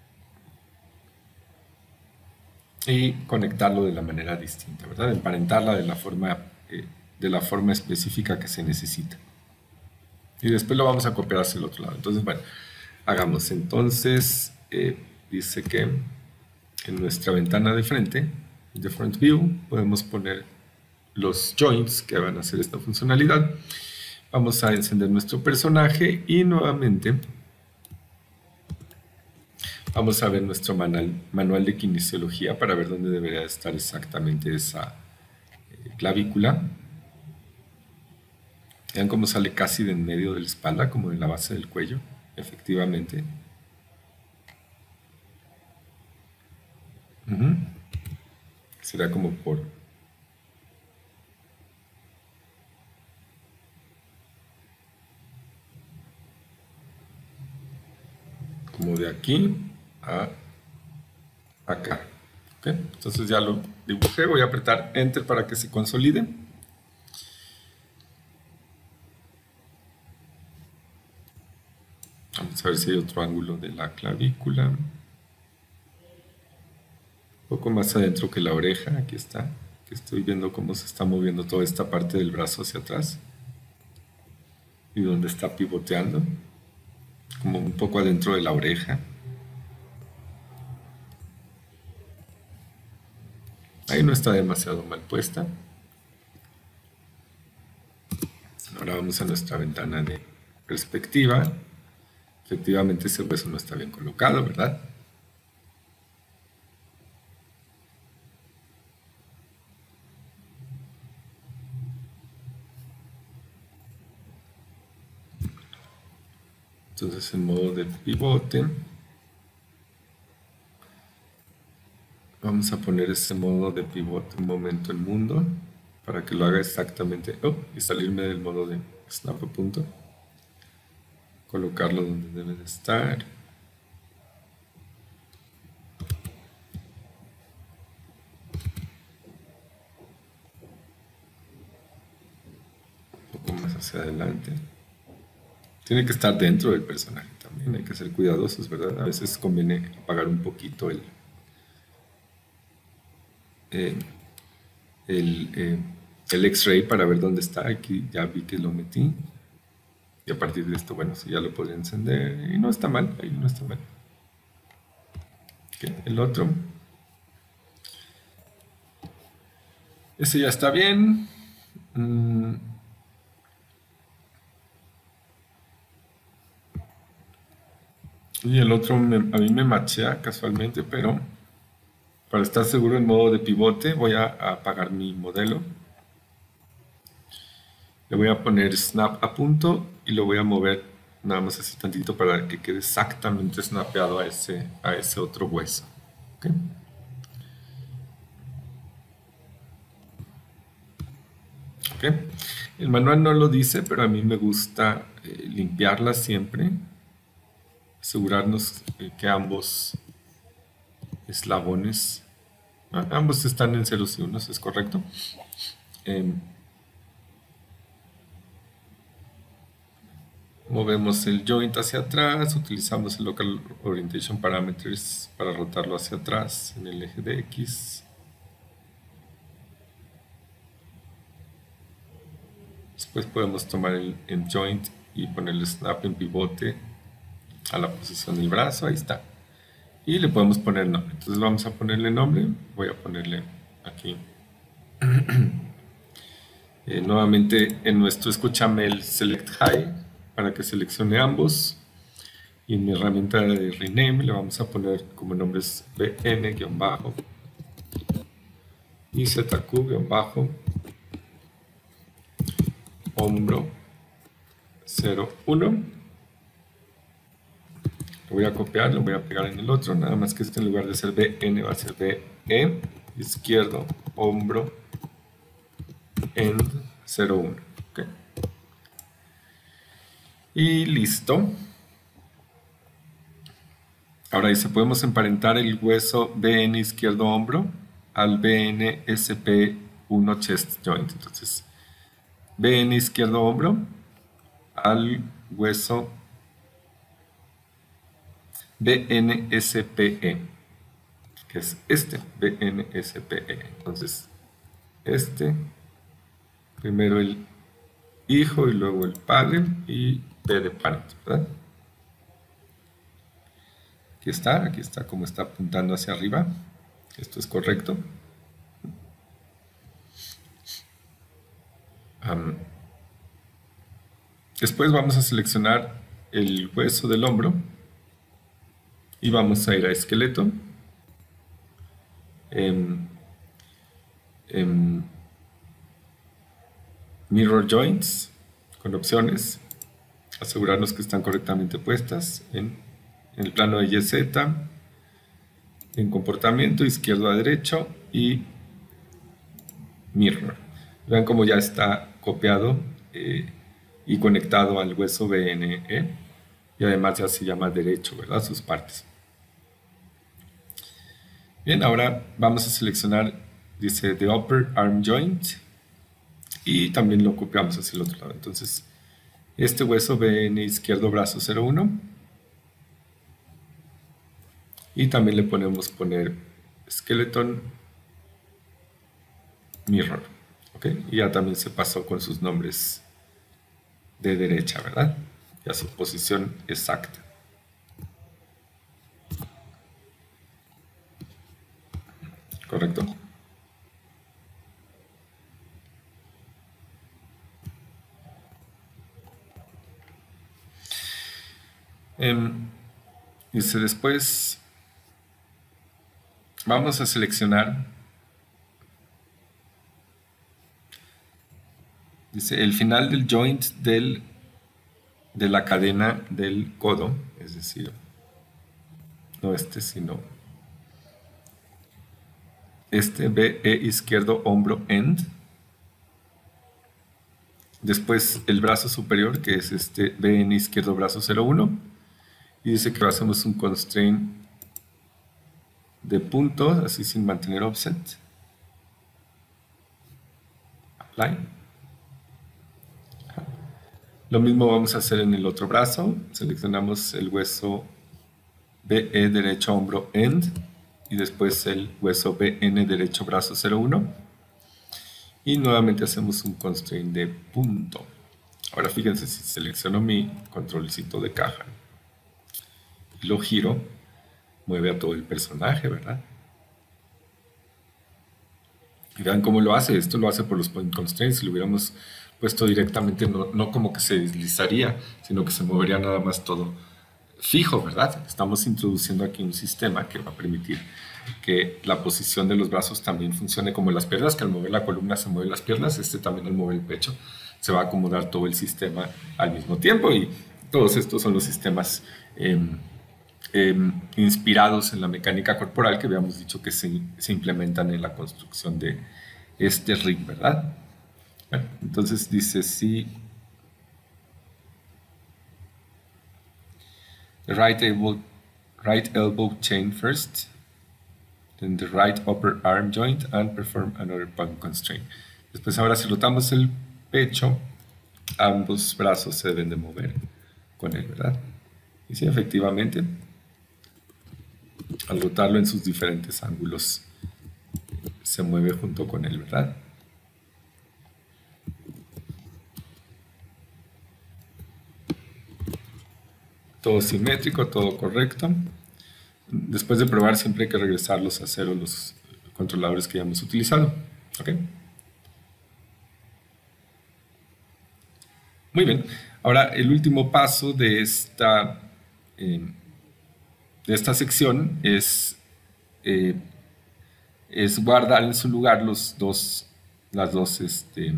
A: y conectarlo de la manera distinta, ¿verdad? Emparentarla de la forma, eh, de la forma específica que se necesita. Y después lo vamos a copiar hacia el otro lado. Entonces, bueno, hagamos. Entonces, eh, dice que en nuestra ventana de frente, de Front View, podemos poner los joints que van a hacer esta funcionalidad. Vamos a encender nuestro personaje y nuevamente vamos a ver nuestro manual, manual de kinesiología para ver dónde debería estar exactamente esa eh, clavícula. Vean cómo sale casi de en medio de la espalda, como en la base del cuello, efectivamente. Uh-huh. Será como por... como de aquí a acá. ¿Okay? Entonces ya lo dibujé, voy a apretar Enter para que se consolide. Vamos a ver si hay otro ángulo de la clavícula. Un poco más adentro que la oreja, aquí está. Que estoy viendo cómo se está moviendo toda esta parte del brazo hacia atrás. Y donde está pivoteando. Como un poco adentro de la oreja. Ahí no está demasiado mal puesta. Ahora vamos a nuestra ventana de perspectiva. Efectivamente ese hueso no está bien colocado, ¿verdad? Entonces en modo de pivote vamos a poner ese modo de pivote un momento en mundo para que lo haga exactamente, oh, y salirme del modo de snap a punto, colocarlo donde debe de estar. hacia adelante. Tiene que estar dentro del personaje también, hay que ser cuidadosos, ¿verdad? A veces conviene apagar un poquito el, eh, el, eh, el X-ray para ver dónde está. Aquí ya vi que lo metí. Y a partir de esto, bueno, sí, ya lo podría encender. Y no está mal, ahí no está mal. Okay, el otro. Ese ya está bien. Mm. Y el otro me, a mí me machea casualmente, pero para estar seguro en modo de pivote voy a, a apagar mi modelo. Le voy a poner snap a punto y lo voy a mover nada más así tantito para que quede exactamente snapeado a ese, a ese otro hueso. ¿Okay? Okay. El manual no lo dice, pero a mí me gusta eh, limpiarla siempre. Asegurarnos eh, que ambos eslabones, ah, ambos están en ceros y unos, es correcto. Eh, movemos el joint hacia atrás, utilizamos el Local Orientation Parameters para rotarlo hacia atrás en el eje de X. Después podemos tomar el, el joint y ponerle snap en pivote a la posición del brazo, ahí está. Y le podemos poner nombre. Entonces vamos a ponerle nombre. Voy a ponerle aquí. eh, nuevamente en nuestro escúchame el Select High para que seleccione ambos. Y en mi herramienta de Rename le vamos a poner como nombres B N-bajo y Z Q-bajo hombro cero uno. Lo voy a copiar, lo voy a pegar en el otro, nada más que este en lugar de ser B N va a ser B E, izquierdo, hombro, end, cero uno. Okay. Y listo. Ahora dice, podemos emparentar el hueso B N izquierdo hombro al B N S P uno chest joint. Entonces, B N izquierdo hombro al hueso B N S P E, que es este, B N S P E. Entonces, este, primero el hijo y luego el padre y P de parent, ¿verdad? Aquí está, aquí está como está apuntando hacia arriba. Esto es correcto. Um, después vamos a seleccionar el hueso del hombro y vamos a ir a esqueleto. En, en mirror joints con opciones, asegurarnos que están correctamente puestas en, en el plano de Y Z, en comportamiento izquierdo a derecho y mirror. Vean cómo ya está copiado eh, y conectado al hueso B N E y además ya se llama derecho, ¿verdad? Sus partes. Bien, ahora vamos a seleccionar, dice The Upper Arm Joint y también lo copiamos hacia el otro lado. Entonces, este hueso B N izquierdo brazo cero uno y también le ponemos poner Skeleton Mirror. ¿Okay? Y ya también se pasó con sus nombres de derecha, ¿verdad? Y a su posición exacta. ¿Correcto? Eh, dice después, vamos a seleccionar, dice el final del joint del, de la cadena del codo, es decir, no este, sino este B E izquierdo hombro end. Después el brazo superior, que es este B N izquierdo brazo cero uno. Y dice que hacemos un constraint de punto, así sin mantener offset. Apply. Lo mismo vamos a hacer en el otro brazo. Seleccionamos el hueso B E derecho hombro end y después el hueso B N derecho brazo cero uno. Y nuevamente hacemos un constraint de punto. Ahora fíjense, si selecciono mi controlcito de caja y lo giro, mueve a todo el personaje, ¿verdad? Y vean cómo lo hace. Esto lo hace por los point constraints. Si lo hubiéramos puesto directamente, no, no como que se deslizaría, sino que se movería nada más todo fijo, ¿verdad? Estamos introduciendo aquí un sistema que va a permitir que la posición de los brazos también funcione como las piernas, que al mover la columna se mueven las piernas, este también al mover el pecho se va a acomodar todo el sistema al mismo tiempo, y todos estos son los sistemas eh, eh, inspirados en la mecánica corporal que habíamos dicho que se, se implementan en la construcción de este rig, ¿verdad? Bueno, entonces dice sí. The right elbow, right elbow chain first, then the right upper arm joint, and perform another point constraint. Después, ahora si rotamos el pecho, ambos brazos se deben de mover con él, ¿verdad? Y sí, efectivamente, al rotarlo en sus diferentes ángulos, se mueve junto con él, ¿verdad? Todo simétrico, todo correcto. Después de probar, siempre hay que regresarlos a cero los controladores que ya hemos utilizado. ¿Ok? Muy bien. Ahora, el último paso de esta, eh, de esta sección es, eh, es guardar en su lugar los dos, las dos, este,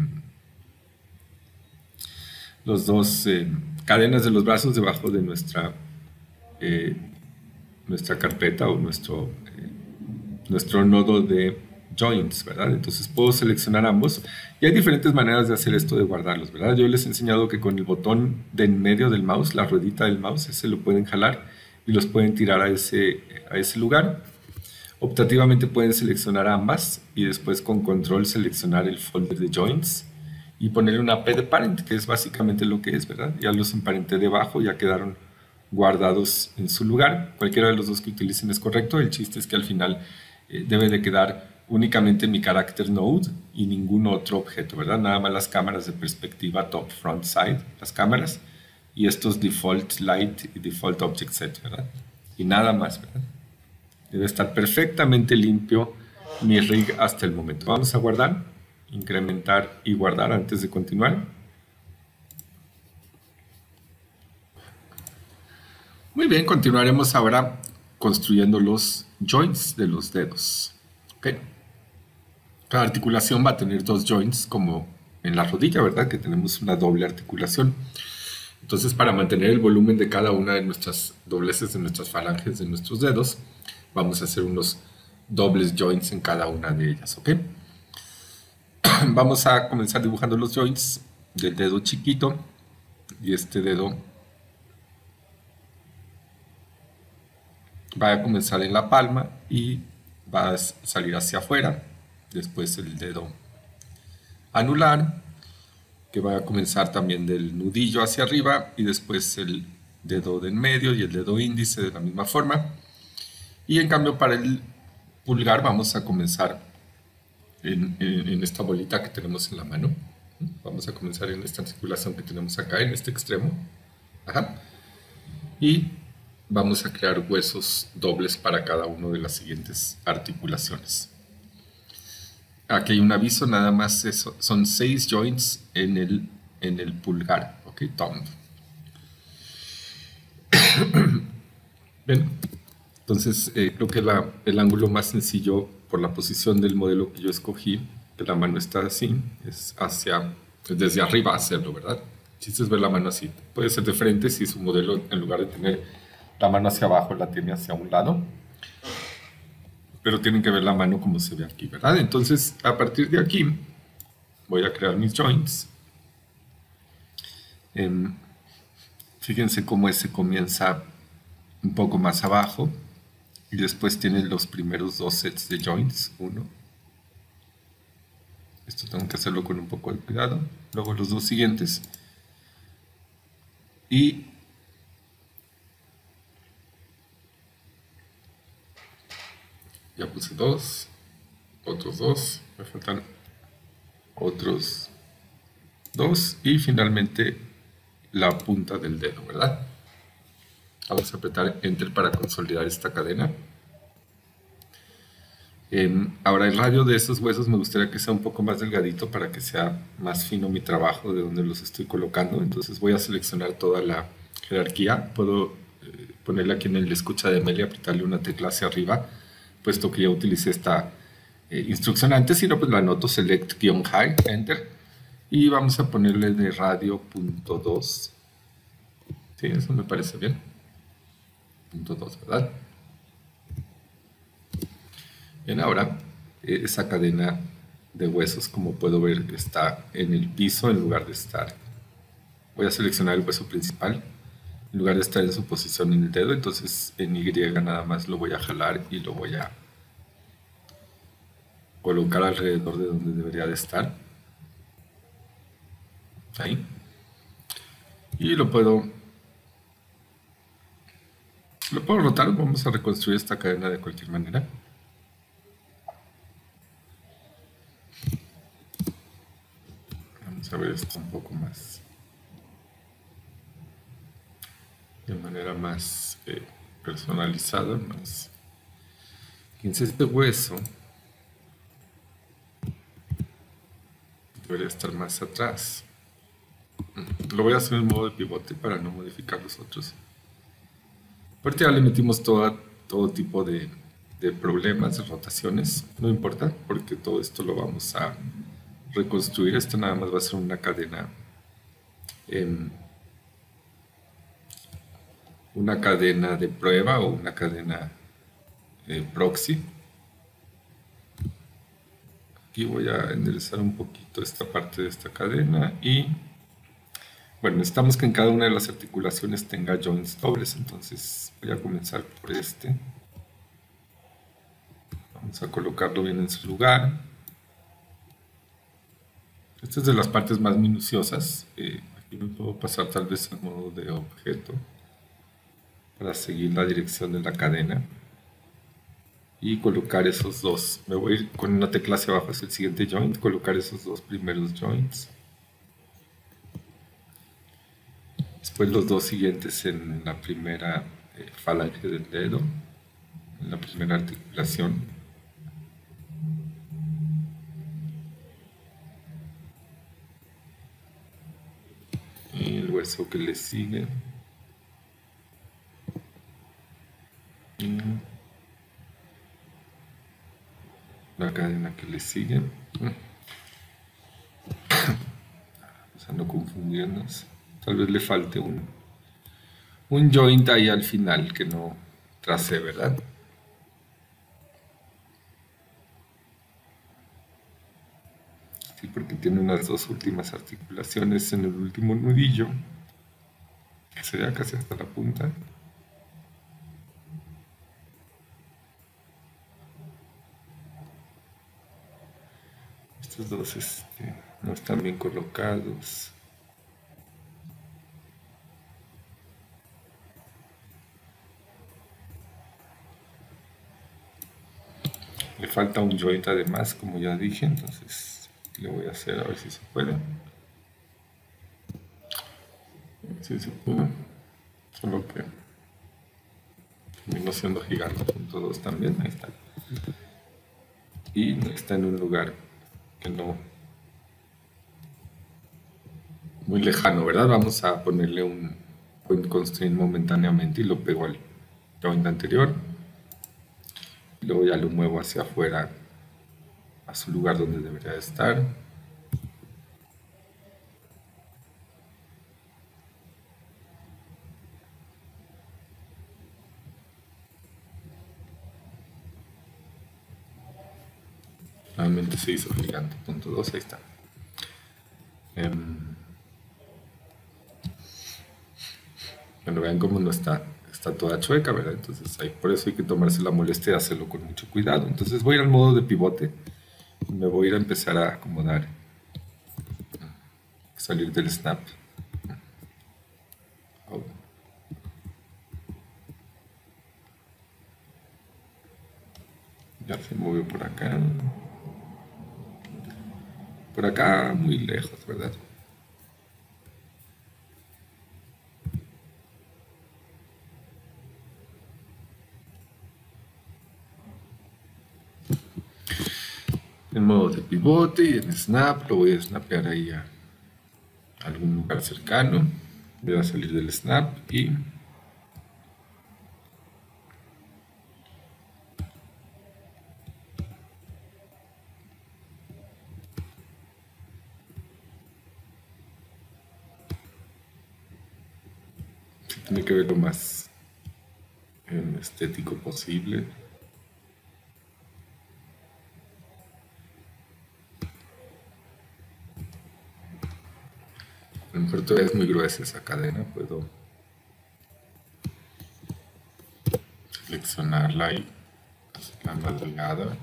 A: los dos eh, cadenas de los brazos debajo de nuestra, eh, nuestra carpeta o nuestro, eh, nuestro nodo de joints, ¿verdad? Entonces puedo seleccionar ambos y hay diferentes maneras de hacer esto de guardarlos, ¿verdad? Yo les he enseñado que con el botón de en medio del mouse, la ruedita del mouse, ese lo pueden jalar y los pueden tirar a ese, a ese lugar. Optativamente pueden seleccionar ambas y después con control seleccionar el folder de joints y ponerle una P de parent, que es básicamente lo que es, ¿verdad? Ya los emparenté debajo, ya quedaron guardados en su lugar. Cualquiera de los dos que utilicen es correcto. El chiste es que al final eh, debe de quedar únicamente mi character node y ningún otro objeto, ¿verdad? Nada más las cámaras de perspectiva top, front, side, las cámaras, y estos default light y default object set, ¿verdad? Y nada más, ¿verdad? Debe estar perfectamente limpio mi rig hasta el momento. Vamos a guardar, incrementar y guardar antes de continuar. Muy bien, continuaremos ahora construyendo los joints de los dedos. ¿Okay? Cada articulación va a tener dos joints como en la rodilla, ¿verdad? Que tenemos una doble articulación. Entonces, para mantener el volumen de cada una de nuestras dobleces de nuestras falanges de nuestros dedos, vamos a hacer unos dobles joints en cada una de ellas, ¿ok? Vamos a comenzar dibujando los joints del dedo chiquito y este dedo va a comenzar en la palma y va a salir hacia afuera. Después el dedo anular, que va a comenzar también del nudillo hacia arriba, y después el dedo de en medio y el dedo índice de la misma forma. Y en cambio para el pulgar vamos a comenzar en, en, en esta bolita que tenemos en la mano. Vamos a comenzar en esta articulación que tenemos acá, en este extremo. Ajá. Y vamos a crear huesos dobles para cada una de las siguientes articulaciones. Aquí hay un aviso, nada más eso, son seis joints en el, en el pulgar, ok, thumb. Bien, entonces eh, creo que la, el ángulo más sencillo por la posición del modelo que yo escogí, que la mano está así, es hacia, desde arriba hacerlo, ¿verdad? El chiste es ver la mano así. Puede ser de frente si su modelo, en lugar de tener la mano hacia abajo, la tiene hacia un lado. Pero tienen que ver la mano como se ve aquí, ¿verdad? Entonces, a partir de aquí, voy a crear mis joints. Eh, fíjense cómo ese comienza un poco más abajo. Y después tiene los primeros dos sets de joints. Uno. Esto tengo que hacerlo con un poco de cuidado. Luego los dos siguientes. y ya puse dos, otros dos, me faltan otros dos y finalmente la punta del dedo, ¿verdad? Vamos a apretar Enter para consolidar esta cadena. Eh, ahora el radio de estos huesos me gustaría que sea un poco más delgadito para que sea más fino mi trabajo de donde los estoy colocando. Entonces voy a seleccionar toda la jerarquía. Puedo eh, ponerle aquí en el escucha de Meli, apretarle una tecla hacia arriba, puesto que ya utilicé esta eh, instrucción antes, si no pues la anoto, select-high, Enter, y vamos a ponerle de radio punto dos. Sí, eso me parece bien. Punto dos, ¿verdad? Bien, ahora eh, esa cadena de huesos, como puedo ver, está en el piso en lugar de estar. Voy a seleccionar el hueso principal en lugar de estar en su posición en el dedo, entonces en Y nada más lo voy a jalar y lo voy a colocar alrededor de donde debería de estar. Ahí. Y lo puedo lo puedo rotar. Vamos a reconstruir esta cadena de cualquier manera. Vamos a ver esto un poco más de manera más eh, personalizada, más. Fíjense, este hueso debería estar más atrás. Lo voy a hacer en modo de pivote para no modificar los otros. Ahorita ya le metimos toda, todo tipo de, de problemas, de rotaciones, no importa, porque todo esto lo vamos a reconstruir. Esto nada más va a ser una cadena, eh, una cadena de prueba o una cadena eh, proxy. Aquí voy a enderezar un poquito esta parte de esta cadena y bueno, necesitamos que en cada una de las articulaciones tenga joints dobles, entonces voy a comenzar por este. Vamos a colocarlo bien en su lugar. Esta es de las partes más minuciosas. Eh, aquí me puedo pasar tal vez al modo de objeto para seguir la dirección de la cadena y colocar esos dos. Me voy a ir con una tecla hacia abajo hacia el siguiente joint, colocar esos dos primeros joints. Después los dos siguientes en la primera eh, falange del dedo, en la primera articulación. Y el hueso que le sigue. Y la cadena que le sigue. Vamos a no confundirnos. Tal vez le falte un, un joint ahí al final que no tracé, ¿verdad? Sí, porque tiene unas dos últimas articulaciones en el último nudillo, que sería casi hasta la punta. Estos dos este, no están bien colocados. Le falta un joint además, como ya dije, entonces le voy a hacer a ver si se puede. Sí se pudo, solo que terminó siendo gigante, punto dos también, ahí está. Y está en un lugar que no, muy lejano, ¿verdad? Vamos a ponerle un point constraint momentáneamente y lo pego al joint anterior. Luego ya lo muevo hacia afuera a su lugar donde debería estar. Nuevamente se hizo gigante, punto dos, ahí está. Um, bueno, vean cómo no está. Está toda chueca, ¿verdad? Entonces ahí, por eso hay que tomarse la molestia de hacerlo con mucho cuidado. Entonces voy a ir al modo de pivote y me voy a ir a empezar a acomodar, salir del snap. Ya se movió por acá. Por acá, muy lejos, ¿verdad? En modo de pivote y en snap lo voy a snapear ahí a algún lugar cercano. Voy a salir del snap y tiene que ver lo más eh, estético posible. A lo mejor todavía es muy gruesa esa cadena, puedo seleccionarla y hacerla más delgada.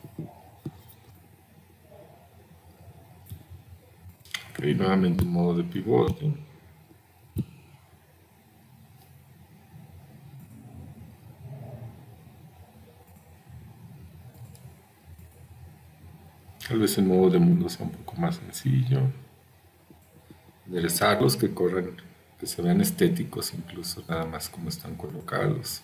A: Ok, nuevamente en modo de pivote. Tal vez el modo de mundo sea un poco más sencillo. Enderezarlos, que corran, que se vean estéticos incluso, nada más como están colocados.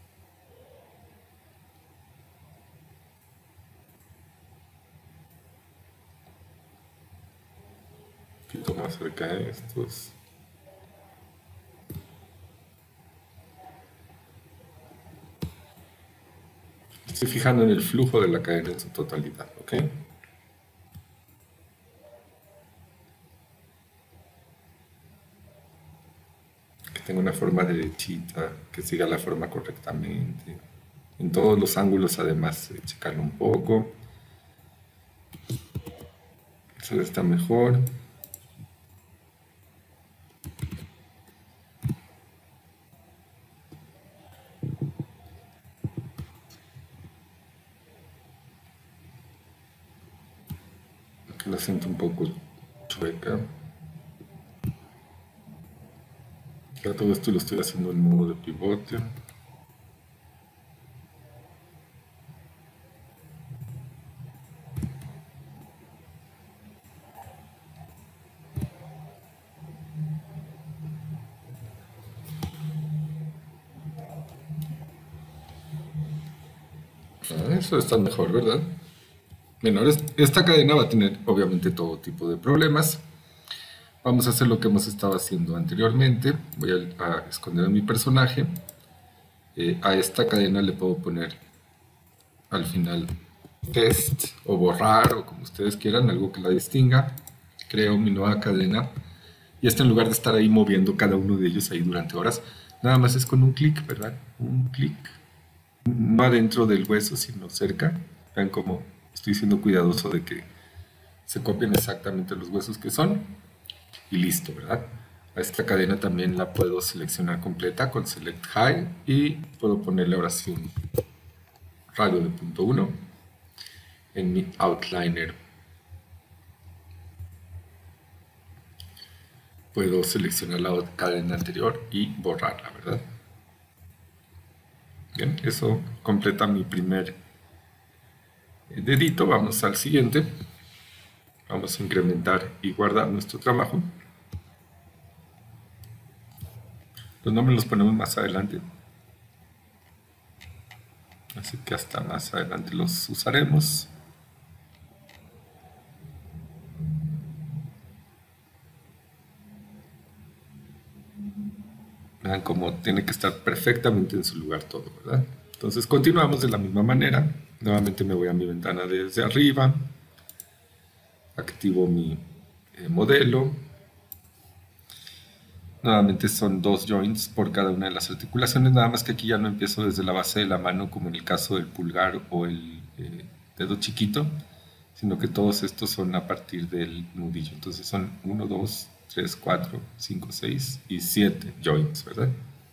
A: Un poquito más cerca de estos. Estoy fijando en el flujo de la cadena en su totalidad, ¿ok? Que tenga una forma derechita, que siga la forma correctamente. En todos los ángulos, además, eh, checarlo un poco. Eso está mejor. La siento un poco chueca. Ya todo esto lo estoy haciendo en modo de pivote. Ah, eso está mejor, ¿verdad? Bueno, ahora esta cadena va a tener obviamente todo tipo de problemas. Vamos a hacer lo que hemos estado haciendo anteriormente. Voy a, a esconder a mi personaje. Eh, a esta cadena le puedo poner al final test o borrar o como ustedes quieran, algo que la distinga. Creo mi nueva cadena. Y esta, en lugar de estar ahí moviendo cada uno de ellos ahí durante horas, nada más es con un clic, ¿verdad? Un clic. No adentro del hueso, sino cerca. Vean cómo estoy siendo cuidadoso de que se copien exactamente los huesos que son. Y listo, ¿verdad? A esta cadena también la puedo seleccionar completa con Select High y puedo ponerle ahora sí un radio de punto uno en mi outliner. Puedo seleccionar la cadena anterior y borrarla, ¿verdad? Bien, eso completa mi primer dedito. Vamos al siguiente. Vamos a incrementar y guardar nuestro trabajo. Los nombres los ponemos más adelante. Así que hasta más adelante los usaremos. Vean cómo tiene que estar perfectamente en su lugar todo, ¿verdad? Entonces continuamos de la misma manera. Nuevamente me voy a mi ventana desde arriba. Activo mi eh, modelo. Nuevamente son dos joints por cada una de las articulaciones, nada más que aquí ya no empiezo desde la base de la mano como en el caso del pulgar o el eh, dedo chiquito, sino que todos estos son a partir del nudillo. Entonces son uno, dos, tres, cuatro, cinco, seis y siete joints, ¿verdad?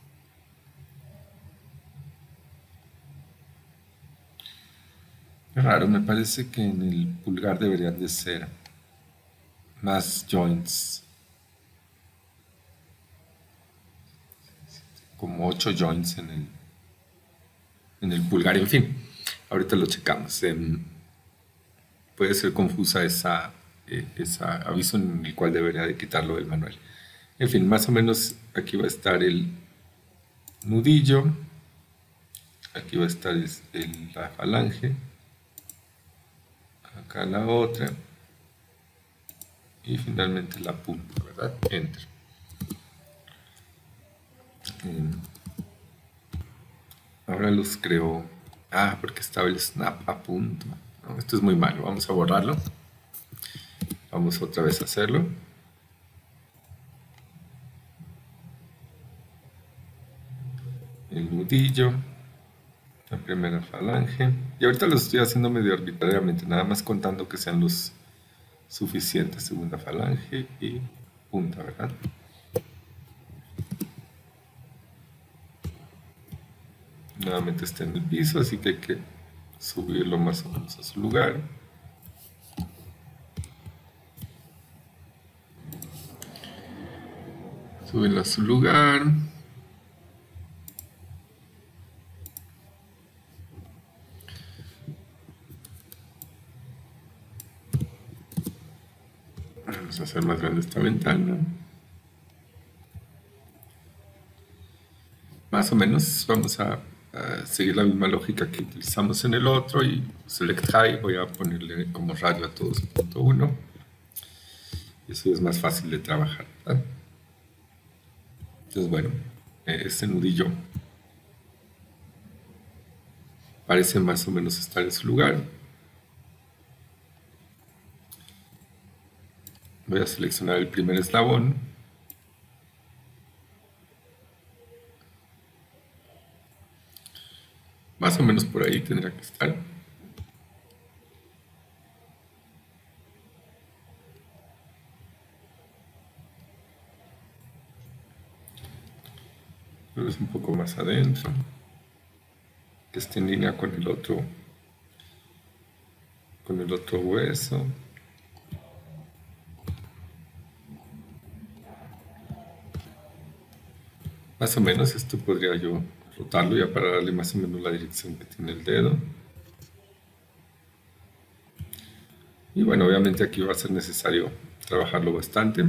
A: Es raro, me parece que en el pulgar deberían de ser más joints. Como ocho joints en el, en el pulgar, en fin. ahorita lo checamos. Eh, puede ser confusa esa, eh, esa aviso en el cual debería de quitarlo del manual. En fin, más o menos aquí va a estar el nudillo, aquí va a estar el, el, la falange, acá la otra, y finalmente la punta, ¿verdad? Enter. Eh, ahora los creo. Ah, porque estaba el snap a punto. No, esto es muy malo, vamos a borrarlo. Vamos otra vez a hacerlo. El nudillo, la primera falange. Y ahorita lo estoy haciendo medio arbitrariamente, nada más contando que sean los suficientes. Segunda falange y punta, ¿verdad? Nuevamente está en el piso, así que hay que subirlo más o menos a su lugar. Subirlo a su lugar. Vamos a hacer más grande esta ventana. Más o menos vamos a, a seguir la misma lógica que utilizamos en el otro y select high, voy a ponerle como radio a todos punto uno. Eso es más fácil de trabajar, ¿verdad? Entonces, bueno, este nudillo parece más o menos estar en su lugar. Voy a seleccionar el primer eslabón. Más o menos por ahí tendrá que estar. Pero es un poco más adentro. Que esté en línea con el otro, con el otro hueso. Más o menos esto podría yo rotarlo ya para darle más o menos la dirección que tiene el dedo. Y bueno, obviamente aquí va a ser necesario trabajarlo bastante.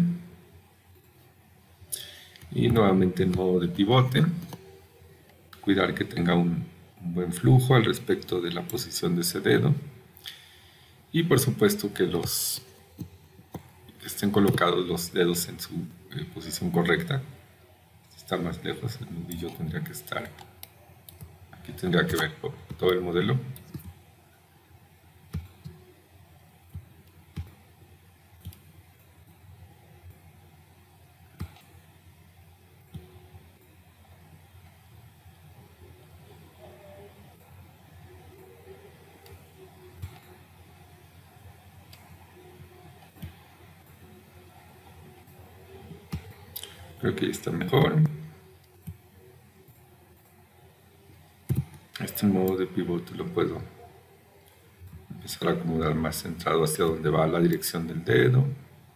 A: Y nuevamente en modo de pivote. Cuidar que tenga un, un buen flujo al respecto de la posición de ese dedo. Y por supuesto que los que estén colocados los dedos en su eh, posición correcta. Está más lejos, el nudillo tendría que estar aquí, tendría que ver por todo el modelo. Creo que ahí está mejor. Este modo de pivote lo puedo empezar a acomodar más centrado hacia donde va la dirección del dedo.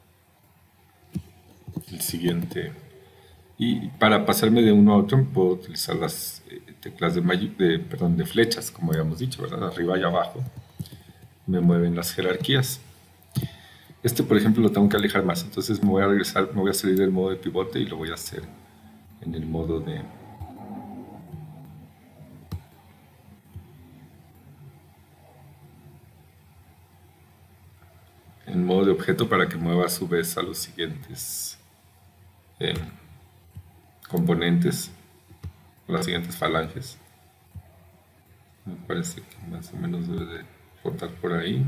A: El siguiente. Y para pasarme de uno a otro puedo utilizar las eh, teclas de, de, perdón, de flechas, como habíamos dicho, ¿verdad? Arriba y abajo. Me mueven las jerarquías. Este, por ejemplo, lo tengo que alejar más, entonces me voy a regresar, me voy a salir del modo de pivote y lo voy a hacer en el modo de en modo de objeto para que mueva a su vez a los siguientes eh, componentes, o las siguientes falanges. Me parece que más o menos debe de rotar por ahí.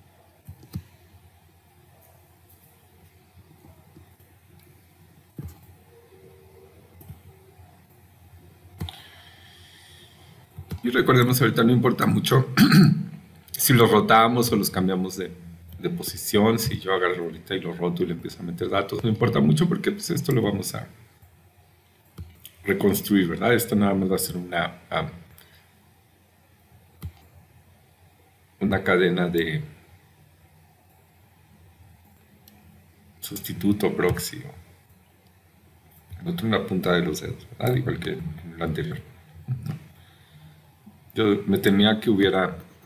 A: Y recordemos, ahorita no importa mucho si los rotamos o los cambiamos de, de posición. Si yo agarro ahorita y lo roto y le empiezo a meter datos, no importa mucho porque pues, esto lo vamos a reconstruir, ¿verdad? Esto nada más va a ser una, um, una cadena de sustituto proxy. El otro en la punta de los dedos, ¿verdad? Igual que en el anterior. Yo me temía que hubiera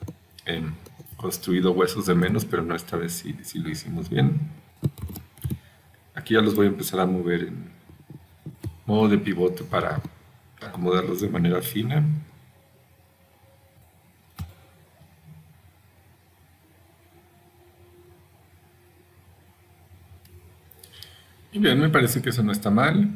A: eh, construido huesos de menos, pero no esta vez sí, sí lo hicimos bien. Aquí ya los voy a empezar a mover en modo de pivote para acomodarlos de manera fina. Y bien, me parece que eso no está mal.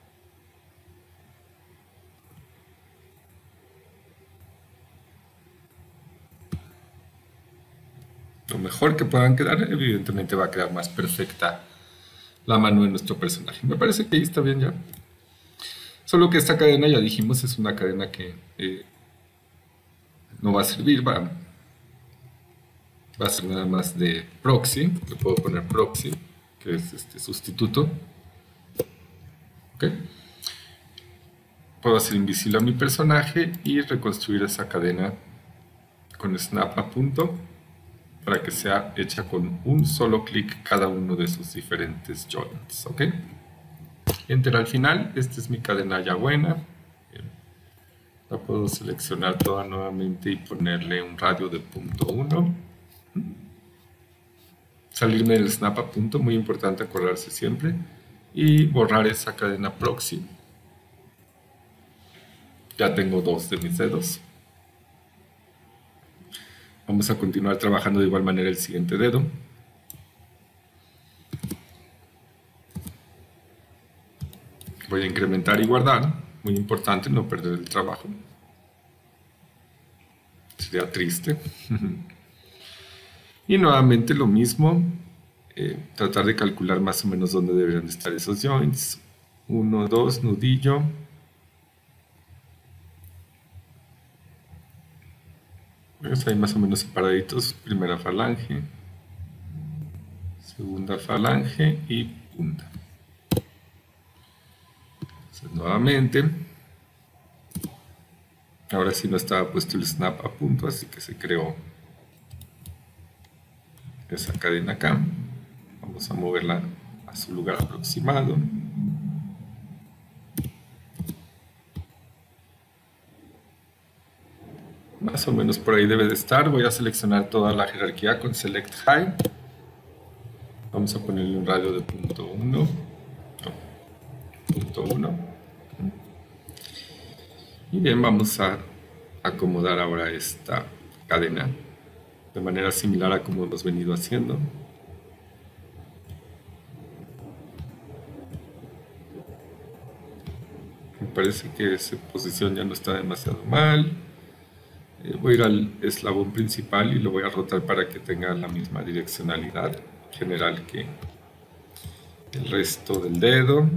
A: Lo mejor que puedan quedar, evidentemente va a quedar más perfecta la mano de nuestro personaje. Me parece que ahí está bien ya. Solo que esta cadena, ya dijimos, es una cadena que eh, no va a servir, va, va a ser nada más de proxy. Le puedo poner proxy, que es este sustituto. ¿Okay? Puedo hacer invisible a mi personaje y reconstruir esa cadena con snap a punto para que sea hecha con un solo clic cada uno de sus diferentes joints. ¿Ok? Enter al final. Esta es mi cadena ya buena. Bien. La puedo seleccionar toda nuevamente y ponerle un radio de punto uno. Salirme del snap a punto, muy importante acordarse siempre. Y borrar esa cadena proxy. Ya tengo dos de mis dedos. Vamos a continuar trabajando de igual manera el siguiente dedo. Voy a incrementar y guardar. Muy importante no perder el trabajo. Sería triste. Y nuevamente lo mismo. Eh, tratar de calcular más o menos dónde deberían estar esos joints. Uno, dos, nudillo. ¿Ves? Ahí más o menos separaditos. Primera falange. Segunda falange y punta. Entonces, nuevamente. Ahora sí no estaba puesto el snap a punto, así que se creó esa cadena acá. Vamos a moverla a su lugar aproximado. Más o menos por ahí debe de estar. Voy a seleccionar toda la jerarquía con Select High. Vamos a ponerle un radio de punto uno. No, punto uno. Y bien, vamos a acomodar ahora esta cadena de manera similar a como hemos venido haciendo. Me parece que esa posición ya no está demasiado mal. Eh, voy a ir al eslabón principal y lo voy a rotar para que tenga la misma direccionalidad general que el resto del dedo.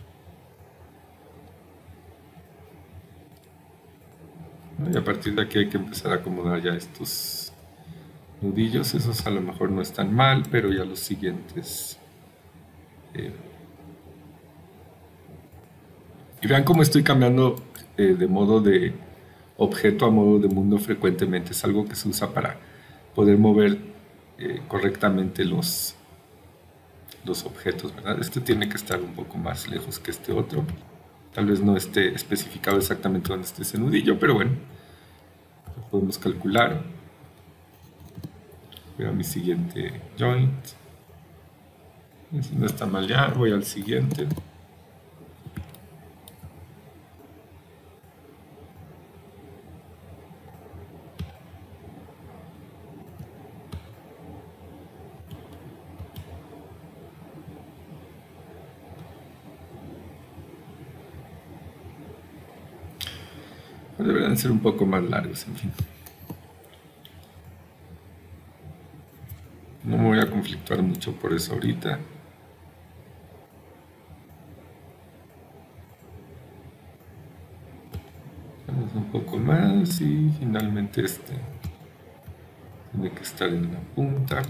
A: Y a partir de aquí hay que empezar a acomodar ya estos nudillos. Esos a lo mejor no están mal, pero ya los siguientes. Eh, y vean cómo estoy cambiando eh, de modo de objeto a modo de mundo frecuentemente. Es algo que se usa para poder mover eh, correctamente los, los objetos, ¿verdad? Este tiene que estar un poco más lejos que este otro. Tal vez no esté especificado exactamente dónde esté ese nudillo, pero bueno, lo podemos calcular. Voy a mi siguiente joint. Si no está mal ya, voy al siguiente. Deberían ser un poco más largos, en fin. No me voy a conflictuar mucho por eso ahorita. Vamos un poco más y finalmente este tiene que estar en la punta.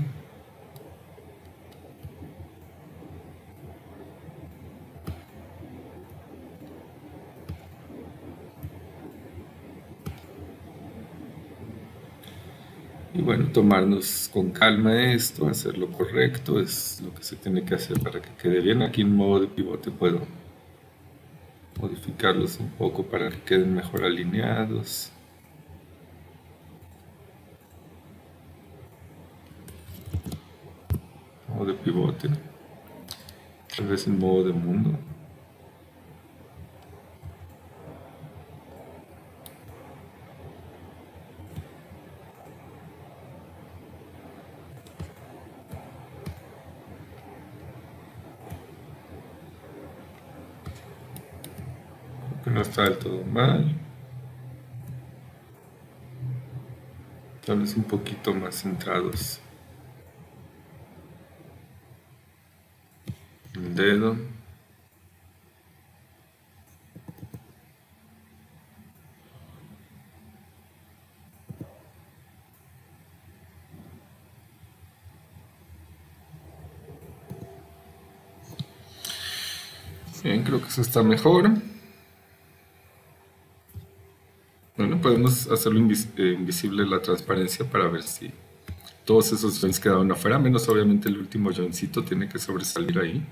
A: Y bueno, tomarnos con calma esto, hacer lo correcto, es lo que se tiene que hacer para que quede bien. Aquí en modo de pivote puedo modificarlos un poco para que queden mejor alineados. de pivote, tal vez en modo de mundo. Creo que no está del todo mal. Tal vez un poquito más centrados. El dedo. Bien, creo que eso está mejor. Bueno, podemos hacerlo invis eh, invisible la transparencia para ver si todos esos joints quedaron afuera, menos obviamente el último jointcito tiene que sobresalir ahí.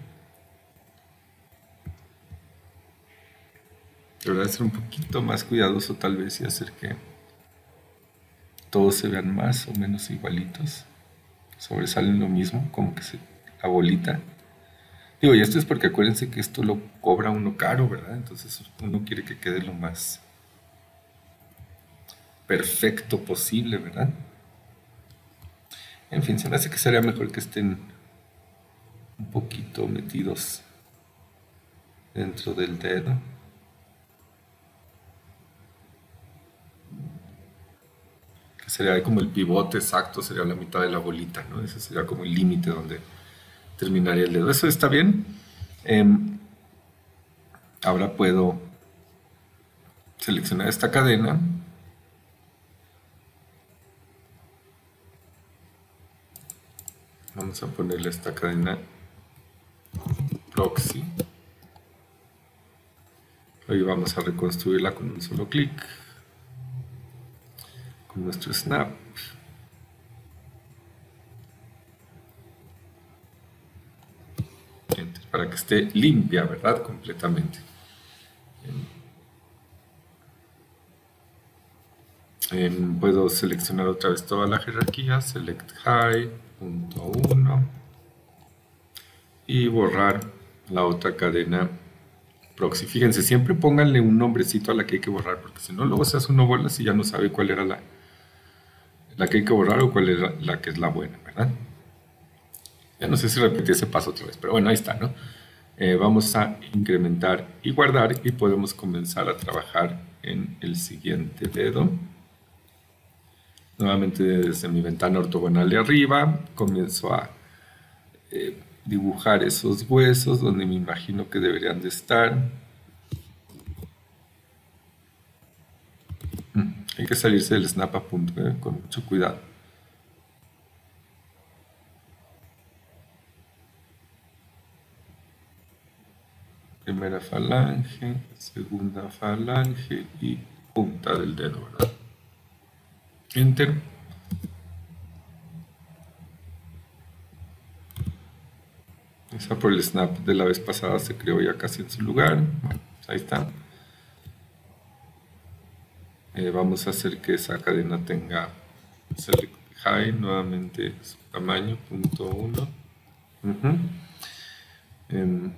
A: Debería ser un poquito más cuidadoso tal vez y hacer que todos se vean más o menos igualitos. Sobresalen lo mismo, como que se, la bolita. Digo, y esto es porque acuérdense que esto lo cobra uno caro, ¿verdad? Entonces uno quiere que quede lo más perfecto posible, ¿verdad? En fin, se me hace que sería mejor que estén un poquito metidos dentro del dedo. Que sería como el pivote exacto, sería la mitad de la bolita, ¿no? Ese sería como el límite donde terminaría el dedo. Eso está bien. Eh, ahora puedo seleccionar esta cadena. Vamos a ponerle esta cadena proxy. Hoy vamos a reconstruirla con un solo clic. Con nuestro snap. Enter, para que esté limpia, ¿verdad? Completamente. Eh, puedo seleccionar otra vez toda la jerarquía. Select high. Punto uno y borrar la otra cadena proxy. Fíjense, siempre pónganle un nombrecito a la que hay que borrar, porque si no, luego se hace uno bolas y ya no sabe cuál era la, la que hay que borrar o cuál era la que es la buena, ¿verdad? Ya no sé si repetí ese paso otra vez, pero bueno, ahí está, ¿no? Eh, vamos a incrementar y guardar y podemos comenzar a trabajar en el siguiente dedo. Nuevamente desde mi ventana ortogonal de arriba, comienzo a eh, dibujar esos huesos donde me imagino que deberían de estar. Mm, hay que salirse del snap a punto, eh, con mucho cuidado. Primera falange, segunda falange y punta del dedo, ¿verdad? Enter. Esa por el snap de la vez pasada se creó ya casi en su lugar. Bueno, pues ahí está. Eh, vamos a hacer que esa cadena tenga select high, nuevamente su tamaño, punto uno. Uh-huh. eh,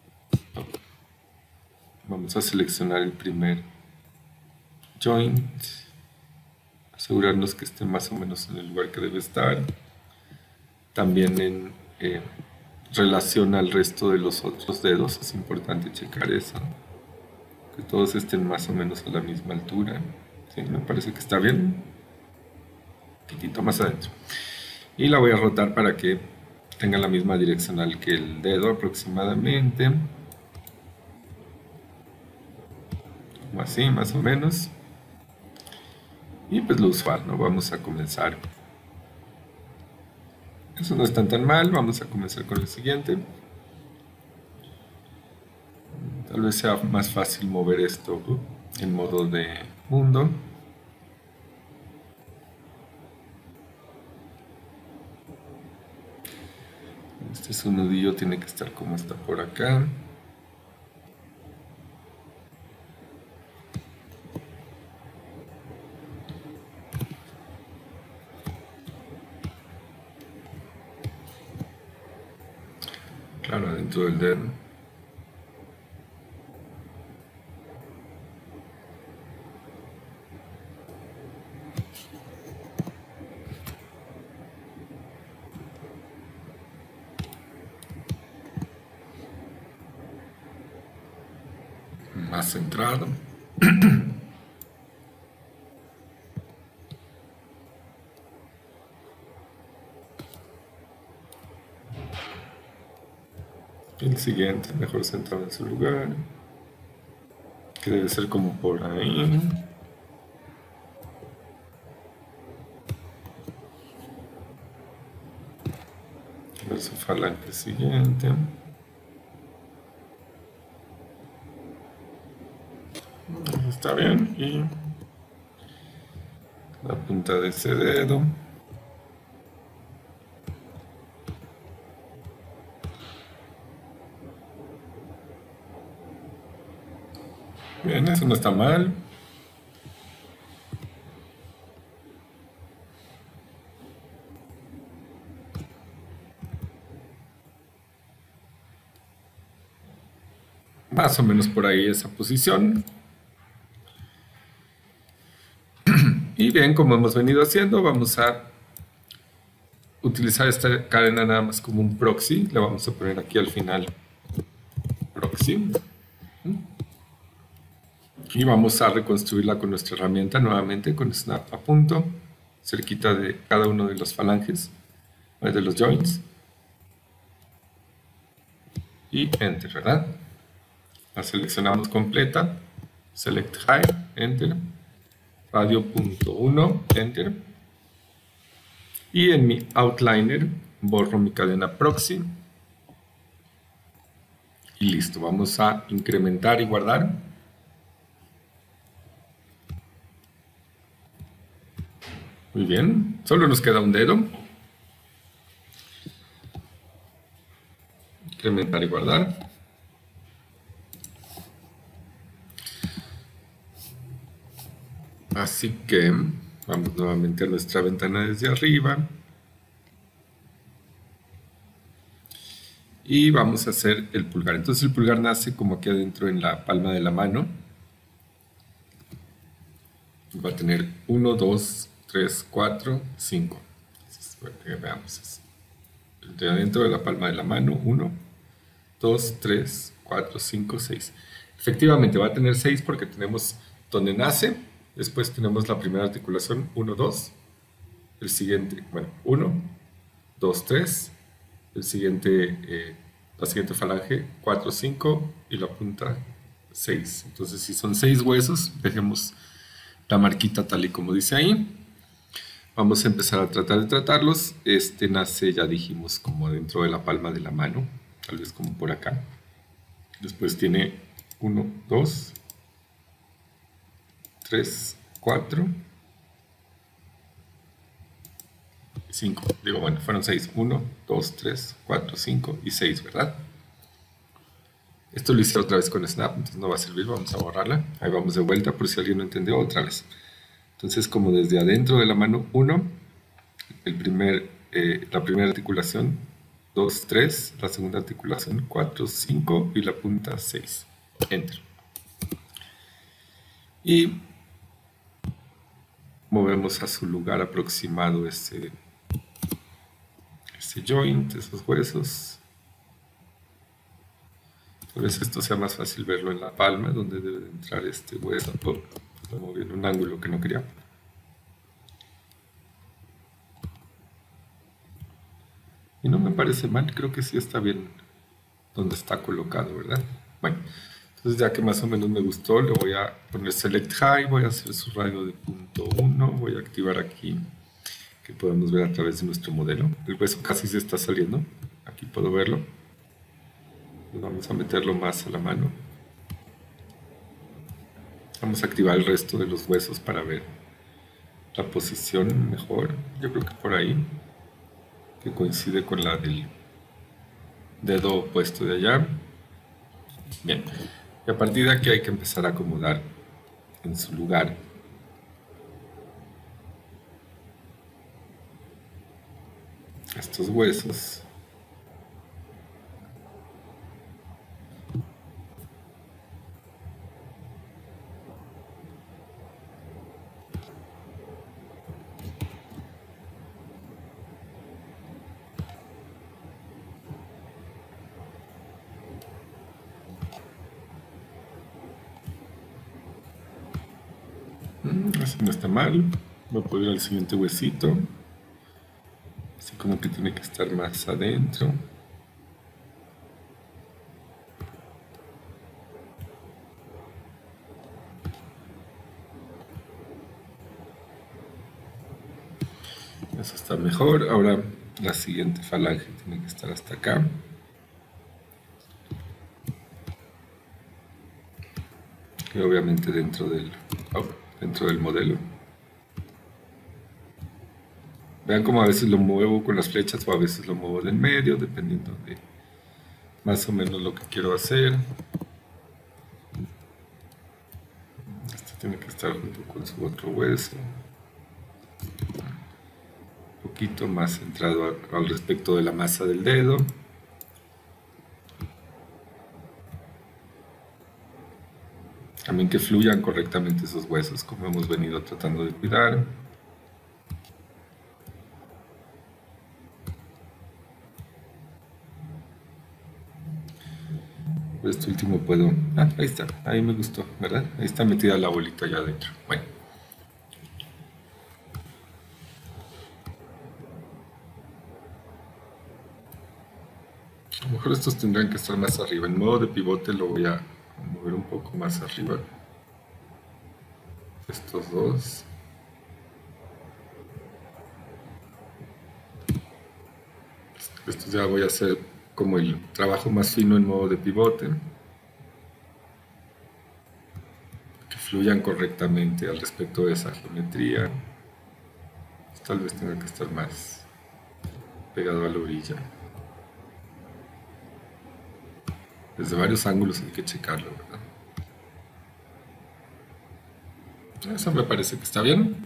A: vamos a seleccionar el primer joint. Asegurarnos que esté más o menos en el lugar que debe estar. También en eh, relación al resto de los otros dedos es importante checar eso. Que todos estén más o menos a la misma altura. Sí, me parece que está bien. Un poquitito más adentro. Y la voy a rotar para que tenga la misma direccional que el dedo aproximadamente. Como así, más o menos. Y pues lo usual, ¿no? Vamos a comenzar. Eso no está tan mal. Vamos a comenzar con el siguiente. Tal vez sea más fácil mover esto en modo de mundo. Este es un nudillo, tiene que estar como está por acá. dentro del dedo. Más centrado. El siguiente, mejor centrado en su lugar, que debe ser como por ahí. Ver su falange siguiente. Está bien. Y la punta de ese dedo. Bien, eso no está mal. Más o menos por ahí esa posición. Y bien, como hemos venido haciendo, vamos a utilizar esta cadena nada más como un proxy. Le vamos a poner aquí al final proxy. Y vamos a reconstruirla con nuestra herramienta nuevamente, con snap a punto, cerquita de cada uno de los falanges, de los joints. Y enter, ¿verdad? La seleccionamos completa, select high, enter, radio punto uno, enter. Y en mi outliner borro mi cadena proxy. Y listo, vamos a incrementar y guardar. Muy bien, solo nos queda un dedo. Incrementar y guardar. Así que vamos nuevamente a nuestra ventana desde arriba. Y vamos a hacer el pulgar. Entonces el pulgar nace como aquí adentro en la palma de la mano. Va a tener uno, dos, tres, cuatro, cinco. Entonces, bueno, veamos. De adentro de la palma de la mano, uno, dos, tres, cuatro, cinco, seis. Efectivamente va a tener seis porque tenemos donde nace. Después tenemos la primera articulación, uno, dos. El siguiente, bueno, uno, dos, tres. El siguiente, eh, la siguiente falange, cuatro, cinco. Y la punta, seis. Entonces, si son seis huesos, dejemos la marquita tal y como dice ahí. Vamos a empezar a tratar de tratarlos. Este nace, ya dijimos, como dentro de la palma de la mano. Tal vez como por acá. Después tiene uno, dos, tres, cuatro, cinco. Digo, bueno, fueron seis. uno, dos, tres, cuatro, cinco y seis, ¿verdad? Esto lo hice otra vez con Snap, entonces no va a servir. Vamos a borrarla. Ahí vamos de vuelta por si alguien no entendió otra vez. Entonces, como desde adentro de la mano, uno, el primer, eh, la primera articulación, dos, tres, la segunda articulación, cuatro, cinco y la punta, seis. Enter. Y movemos a su lugar aproximado ese, ese joint, esos huesos. Tal vez esto sea más fácil verlo en la palma, donde debe de entrar este hueso. Oh, lo moví en un ángulo que no quería. Y no me parece mal, creo que sí está bien donde está colocado, ¿verdad? Bueno, entonces ya que más o menos me gustó, le voy a poner Select High, voy a hacer su radio de punto uno, voy a activar aquí, que podemos ver a través de nuestro modelo. El hueso casi se está saliendo, aquí puedo verlo. Vamos a meterlo más a la mano. Vamos a activar el resto de los huesos para ver la posición mejor. Yo creo que por ahí, que coincide con la del dedo opuesto de allá. Bien, y a partir de aquí hay que empezar a acomodar en su lugar estos huesos. Mm, así no está mal. Voy a poner al siguiente huesito. Así como que tiene que estar más adentro. Eso está mejor. Ahora la siguiente falange tiene que estar hasta acá. Y obviamente dentro del, oh, dentro del modelo. Vean cómo a veces lo muevo con las flechas o a veces lo muevo del medio, dependiendo de más o menos lo que quiero hacer. Este tiene que estar junto con su otro hueso. Un poquito más centrado al respecto de la masa del dedo. También que fluyan correctamente esos huesos, como hemos venido tratando de cuidar. Este último puedo... Ah, ahí está, ahí me gustó, ¿verdad? Ahí está metida la bolita allá adentro. Bueno. A lo mejor estos tendrán que estar más arriba. En modo de pivote lo voy a mover un poco más arriba. Estos dos. Estos ya voy a hacer como el trabajo más fino en modo de pivote. Que fluyan correctamente al respecto de esa geometría. Tal vez tenga que estar más pegado a la orilla. Desde varios ángulos hay que checarlo, ¿verdad? Eso me parece que está bien.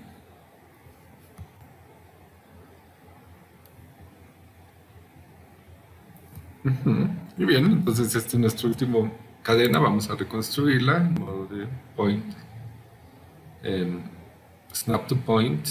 A: Uh-huh. Muy bien, entonces esta es nuestra última cadena. Vamos a reconstruirla en modo de point. En snap to point.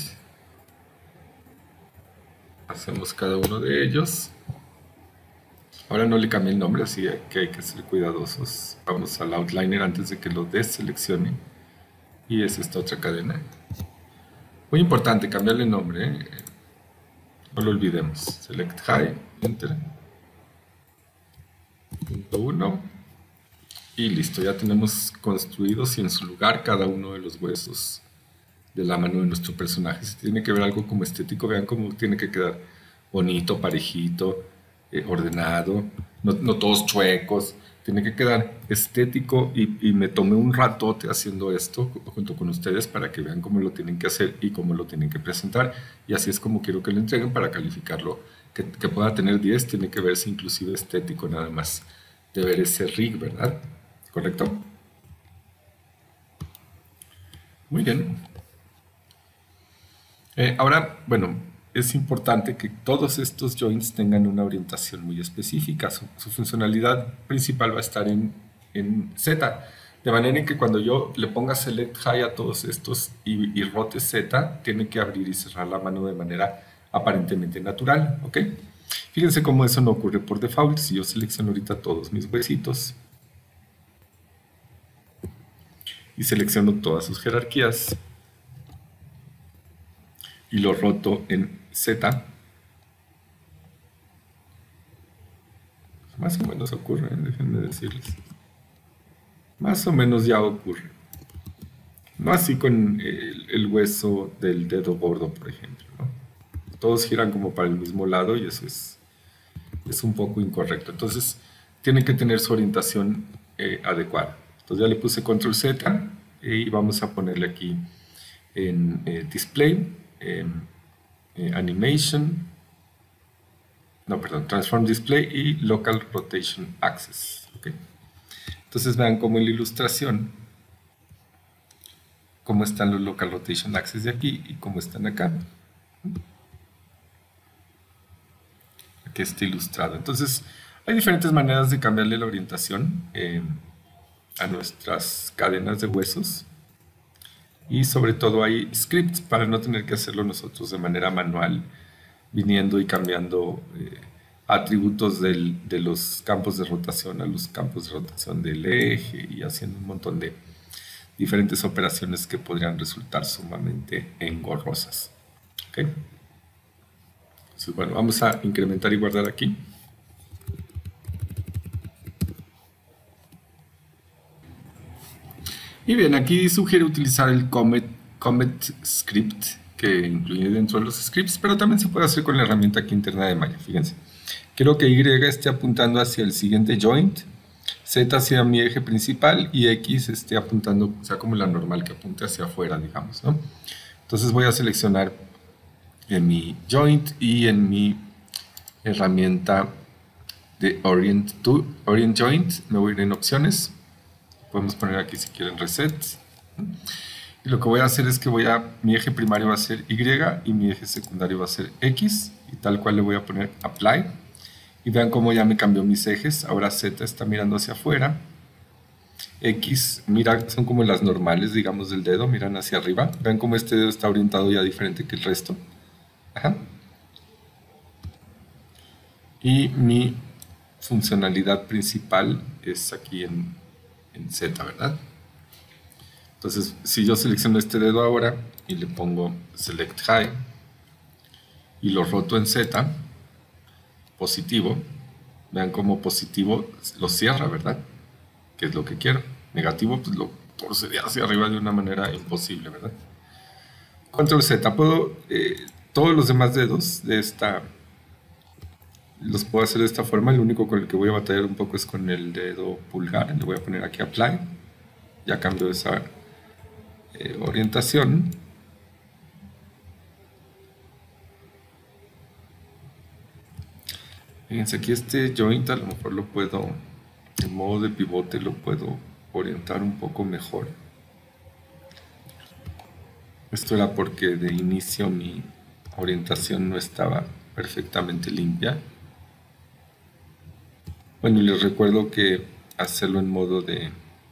A: Hacemos cada uno de ellos. Ahora no le cambié el nombre, así que hay que ser cuidadosos. Vamos al outliner antes de que lo deseleccione. Y es esta otra cadena. Muy importante cambiarle el nombre, ¿eh? No lo olvidemos. Select high, enter. Punto uno. Y listo, ya tenemos construidos y en su lugar cada uno de los huesos de la mano de nuestro personaje. Si tiene que ver algo como estético, vean cómo tiene que quedar bonito, parejito, eh, ordenado, no, no todos chuecos. Tiene que quedar estético y, y me tomé un ratote haciendo esto junto con ustedes para que vean cómo lo tienen que hacer y cómo lo tienen que presentar. Y así es como quiero que lo entreguen para calificarlo. Que, que pueda tener diez, tiene que verse inclusive estético nada más de ver ese rig, ¿verdad? ¿Correcto? Muy bien. Eh, ahora, bueno, es importante que todos estos joints tengan una orientación muy específica. Su, su funcionalidad principal va a estar en, en Z, de manera en que cuando yo le ponga select high a todos estos y, y rote Z, tiene que abrir y cerrar la mano de manera aparentemente natural, ¿ok? Fíjense cómo eso no ocurre por default. Si yo selecciono ahorita todos mis huesitos y selecciono todas sus jerarquías y lo roto en Z, más o menos ocurre, ¿eh? Déjenme decirles. Más o menos ya ocurre. No así con el, el hueso del dedo gordo, por ejemplo, ¿no? Todos giran como para el mismo lado y eso es, es un poco incorrecto. Entonces, tienen que tener su orientación eh, adecuada. Entonces ya le puse control Z y vamos a ponerle aquí en eh, display, en eh, animation, no, perdón, transform display y local rotation axis. ¿Okay? Entonces vean cómo en la ilustración, cómo están los local rotation axis de aquí y cómo están acá. Aquí está ilustrado. Entonces, hay diferentes maneras de cambiarle la orientación eh, a nuestras cadenas de huesos. Y sobre todo hay scripts para no tener que hacerlo nosotros de manera manual, viniendo y cambiando eh, atributos del, de los campos de rotación a los campos de rotación del eje y haciendo un montón de, diferentes operaciones que podrían resultar sumamente engorrosas. ¿Okay? Entonces, bueno, vamos a incrementar y guardar aquí. Y bien, aquí sugiere utilizar el Comet, Comet Script, que incluye dentro de los scripts, pero también se puede hacer con la herramienta aquí interna de Maya. Fíjense, quiero que Y esté apuntando hacia el siguiente joint, Z hacia mi eje principal y X esté apuntando, o sea, como la normal, que apunte hacia afuera, digamos, ¿no? Entonces voy a seleccionar en mi joint y en mi herramienta de Orient, to, Orient Joint, me voy a ir en opciones. Podemos poner aquí si quieren reset. Y lo que voy a hacer es que voy a, mi eje primario va a ser Y y mi eje secundario va a ser X. Y tal cual le voy a poner Apply. Y vean cómo ya me cambió mis ejes. Ahora Z está mirando hacia afuera. X, mira, son como las normales, digamos, del dedo. Miran hacia arriba. Vean cómo este dedo está orientado ya diferente que el resto. Ajá. Y mi funcionalidad principal es aquí en, en Z, ¿verdad? Entonces, si yo selecciono este dedo ahora y le pongo Select High y lo roto en Z, positivo, vean cómo positivo lo cierra, ¿verdad? Que es lo que quiero. Negativo, pues lo torcería hacia arriba de una manera imposible, ¿verdad? Control Z, puedo, eh, todos los demás dedos de esta, los puedo hacer de esta forma. Lo único con el que voy a batallar un poco es con el dedo pulgar. Le voy a poner aquí Apply. Ya cambio esa eh, orientación. Fíjense, aquí este joint a lo mejor lo puedo, en modo de pivote lo puedo orientar un poco mejor. Esto era porque de inicio mi orientación no estaba perfectamente limpia. Bueno, y les recuerdo que hacerlo en modo de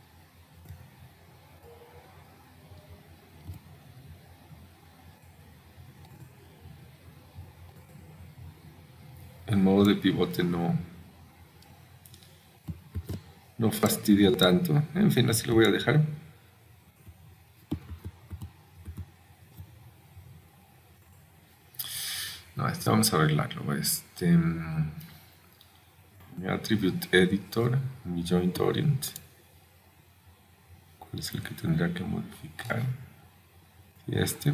A: en modo de pivote no no fastidia tanto. En fin, así lo voy a dejar. No, este vamos a arreglarlo. Este, mi Attribute Editor, mi Joint Orient. ¿Cuál es el que tendría que modificar? Y este.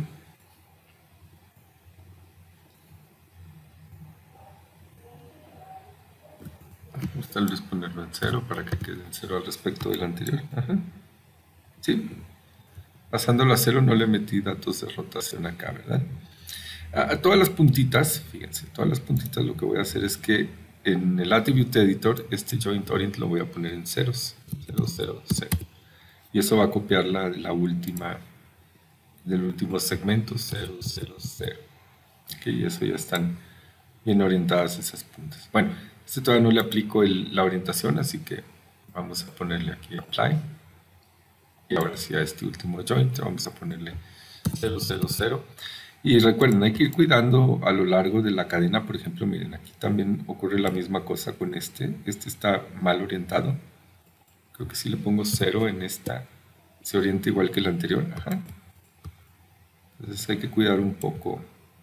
A: Vamos tal vez ponerlo en cero para que quede en cero al respecto del anterior. Ajá. Sí. Pasándolo a cero no le metí datos de rotación acá, ¿verdad? A todas las puntitas, fíjense, todas las puntitas lo que voy a hacer es que en el Attribute Editor, este Joint Orient lo voy a poner en ceros, cero, cero, cero. Y eso va a copiar la, la última, del último segmento, cero, cero, cero. Ok, y eso ya están bien orientadas esas puntas. Bueno, este todavía no le aplico el, la orientación, así que vamos a ponerle aquí Apply. Y ahora sí a este último joint vamos a ponerle cero, cero, cero. Y recuerden, hay que ir cuidando a lo largo de la cadena. Por ejemplo, miren, aquí también ocurre la misma cosa con este. Este está mal orientado. Creo que si le pongo cero en esta, se orienta igual que el anterior. Ajá. Entonces hay que cuidar un poco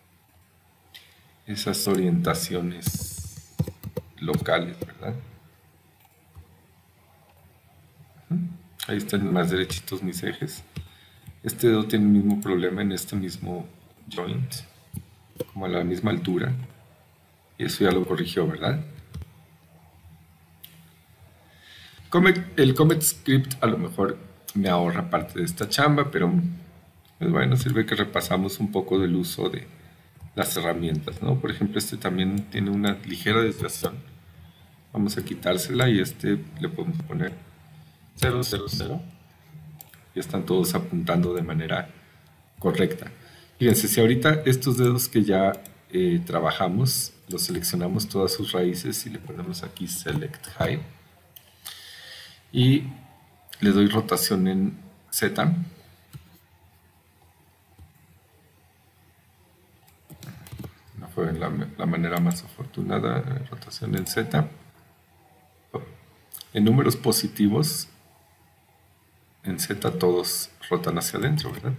A: esas orientaciones locales, ¿verdad? Ahí están más derechitos mis ejes. Este dedo tiene el mismo problema en este mismo joint, como a la misma altura, y eso ya lo corrigió, ¿verdad? Comet, el Comet Script a lo mejor me ahorra parte de esta chamba, pero pues bueno, sirve que repasamos un poco del uso de las herramientas, ¿no? Por ejemplo, este también tiene una ligera desviación. Vamos a quitársela y este le podemos poner cero, cero, cero. Y están todos apuntando de manera correcta. Fíjense, si ahorita estos dedos que ya eh, trabajamos, los seleccionamos todas sus raíces y le ponemos aquí Select High y le doy rotación en Z. No fue la, la manera más afortunada, rotación en Z. En números positivos, en en Z todos rotan hacia adentro, ¿verdad?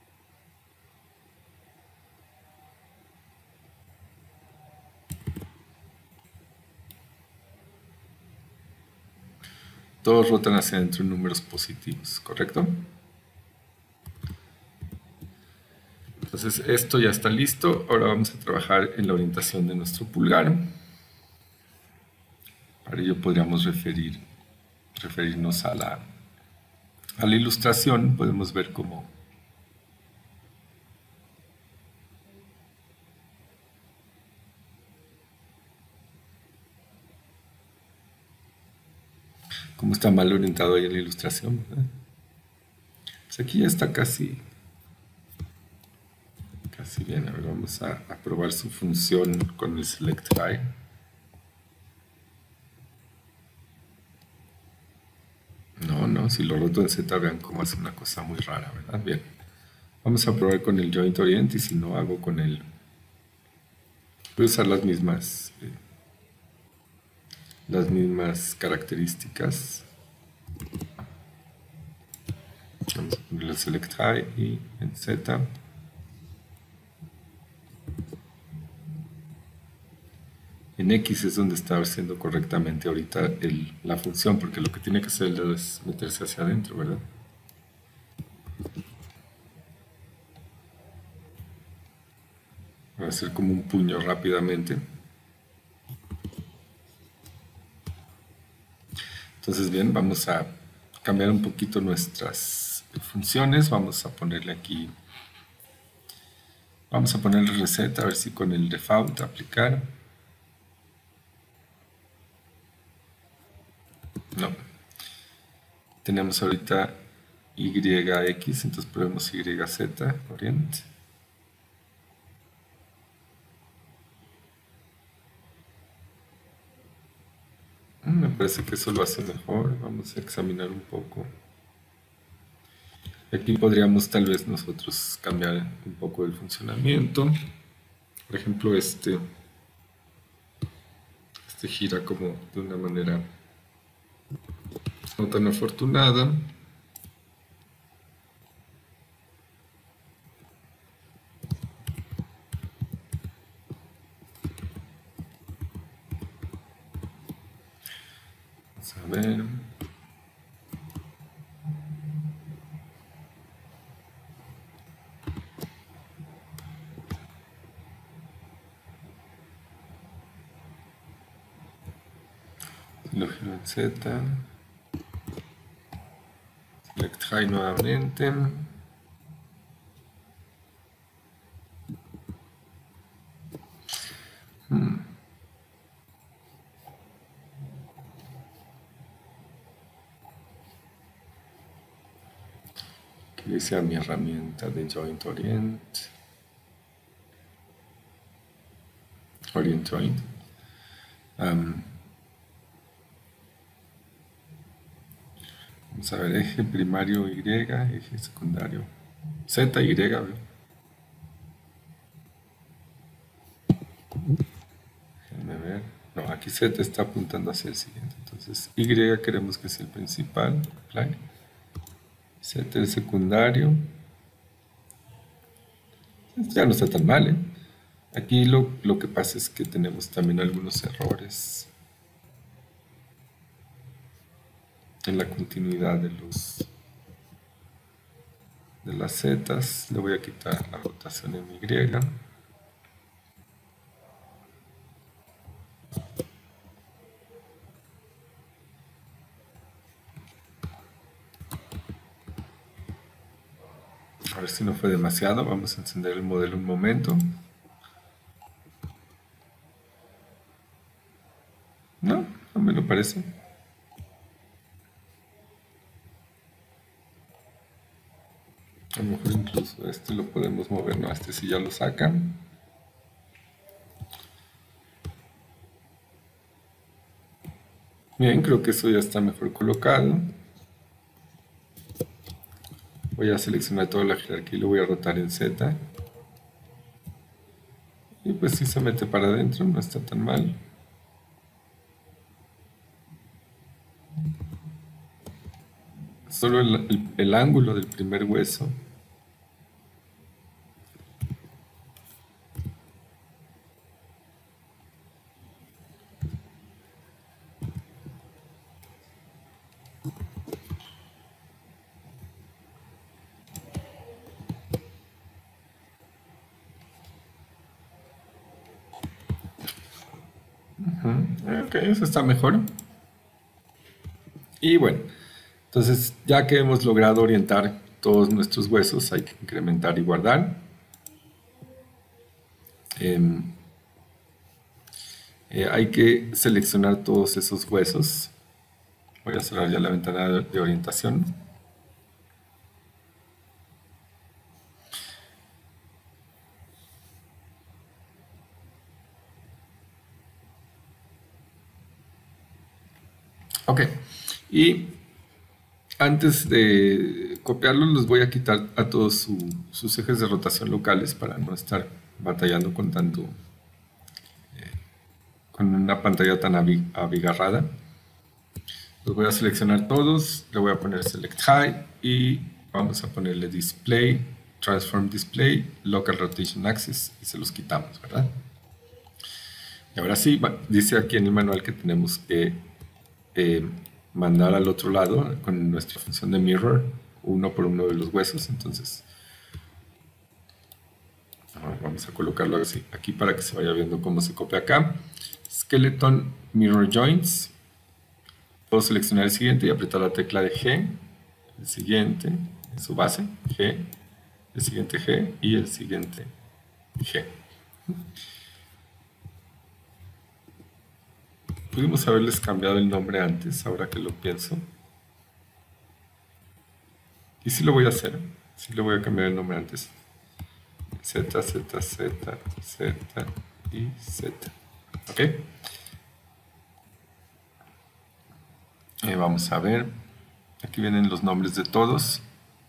A: Todos rotan hacia adentro en números positivos, ¿correcto? Entonces esto ya está listo. Ahora vamos a trabajar en la orientación de nuestro pulgar. Para ello podríamos referir, referirnos a la, a la ilustración. Podemos ver cómo cómo está mal orientado ahí en la ilustración, ¿verdad? Pues aquí ya está casi, casi bien. A ver, vamos a, a probar su función con el select high. No, no, si lo roto en Z, vean cómo hace una cosa muy rara, ¿verdad? Bien. Vamos a probar con el joint orient y si no hago con el... Voy a usar las mismas... Eh, las mismas características. Vamos a ponerle select high y en Z. En X es donde está haciendo correctamente ahorita el, la función, porque lo que tiene que hacer es meterse hacia adentro, ¿verdad? Voy a hacer como un puño rápidamente. Entonces, bien, vamos a cambiar un poquito nuestras funciones. Vamos a ponerle aquí, vamos a ponerle reset, a ver si con el default aplicar. No. Tenemos ahorita Y X, entonces ponemos Y Z, orient. Me parece que eso lo hace mejor. Vamos a examinar un poco. Aquí podríamos tal vez nosotros cambiar un poco el funcionamiento. Por ejemplo, este, este gira como de una manera no tan afortunada. Vamos a ver. Lo giro en Z. Select high nuevamente. Hmm. Que sea mi herramienta de joint orient. Orient joint. Um, Vamos a ver, eje primario Y, eje secundario Z, Y. Déjame ver. No, aquí Z está apuntando hacia el siguiente. Entonces, Y queremos que sea el principal. Apply. Z el secundario. Esto ya no está tan mal, ¿eh? Aquí lo, lo que pasa es que tenemos también algunos errores en la continuidad de los de las zetas. Le voy a quitar la rotación en Y. A ver si no fue demasiado. Vamos a encender el modelo un momento. No, no me lo parece. A lo mejor incluso este lo podemos mover. No, este sí ya lo sacan. Bien, creo que eso ya está mejor colocado. Voy a seleccionar toda la jerarquía y lo voy a rotar en Z. Y pues si se mete para adentro, no está tan mal. solo el, el, el ángulo del primer hueso. Ok, eso está mejor. Y bueno, entonces ya que hemos logrado orientar todos nuestros huesos, hay que incrementar y guardar. Eh, eh, hay que seleccionar todos esos huesos. Voy a cerrar ya la ventana de, de orientación. Ok, y antes de copiarlos, los voy a quitar a todos su, sus ejes de rotación locales para no estar batallando con tanto, eh, con una pantalla tan abigarrada. Los voy a seleccionar todos, le voy a poner Select High y vamos a ponerle Display, Transform Display, Local Rotation Axis y se los quitamos, ¿verdad? Y ahora sí, dice aquí en el manual que tenemos que Eh, mandar al otro lado con nuestra función de mirror uno por uno de los huesos. Entonces vamos a colocarlo así aquí para que se vaya viendo cómo se copia acá. Skeleton Mirror Joints, puedo seleccionar el siguiente y apretar la tecla de G, el siguiente en su base, G, el siguiente G y el siguiente G. Pudimos haberles cambiado el nombre antes, ahora que lo pienso. Y sí lo voy a hacer. Sí le voy a cambiar el nombre antes. Z, Z, Z, Z y Z. ¿Ok? Eh, vamos a ver. Aquí vienen los nombres de todos.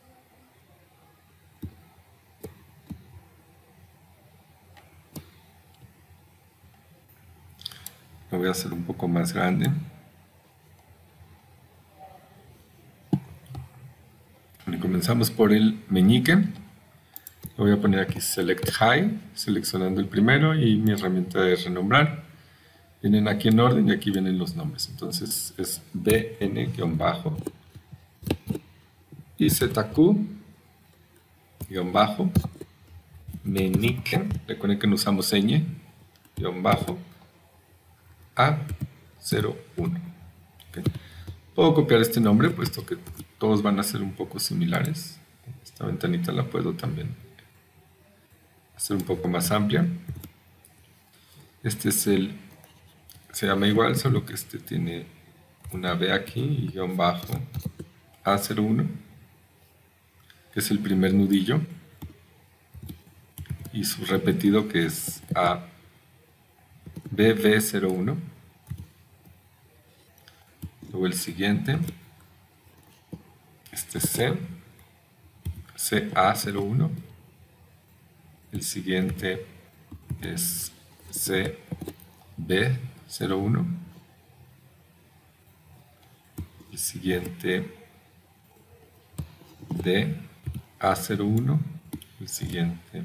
A: Lo voy a hacer un poco más grande. Y comenzamos por el meñique. Lo voy a poner aquí Select High, seleccionando el primero y mi herramienta de renombrar. Vienen aquí en orden y aquí vienen los nombres. Entonces es B N bajo y Z Q bajo meñique. Recuerden que no usamos ñ bajo A cero uno. Okay. Puedo copiar este nombre puesto que todos van a ser un poco similares. Esta ventanita la puedo también hacer un poco más amplia. Este es el, se llama igual, solo que este tiene una B aquí y guión bajo A cero uno, que es el primer nudillo, y su repetido que es A B B cero uno. Luego el siguiente, este C, C A cero uno. El siguiente es C B cero uno. El siguiente D A cero uno. El siguiente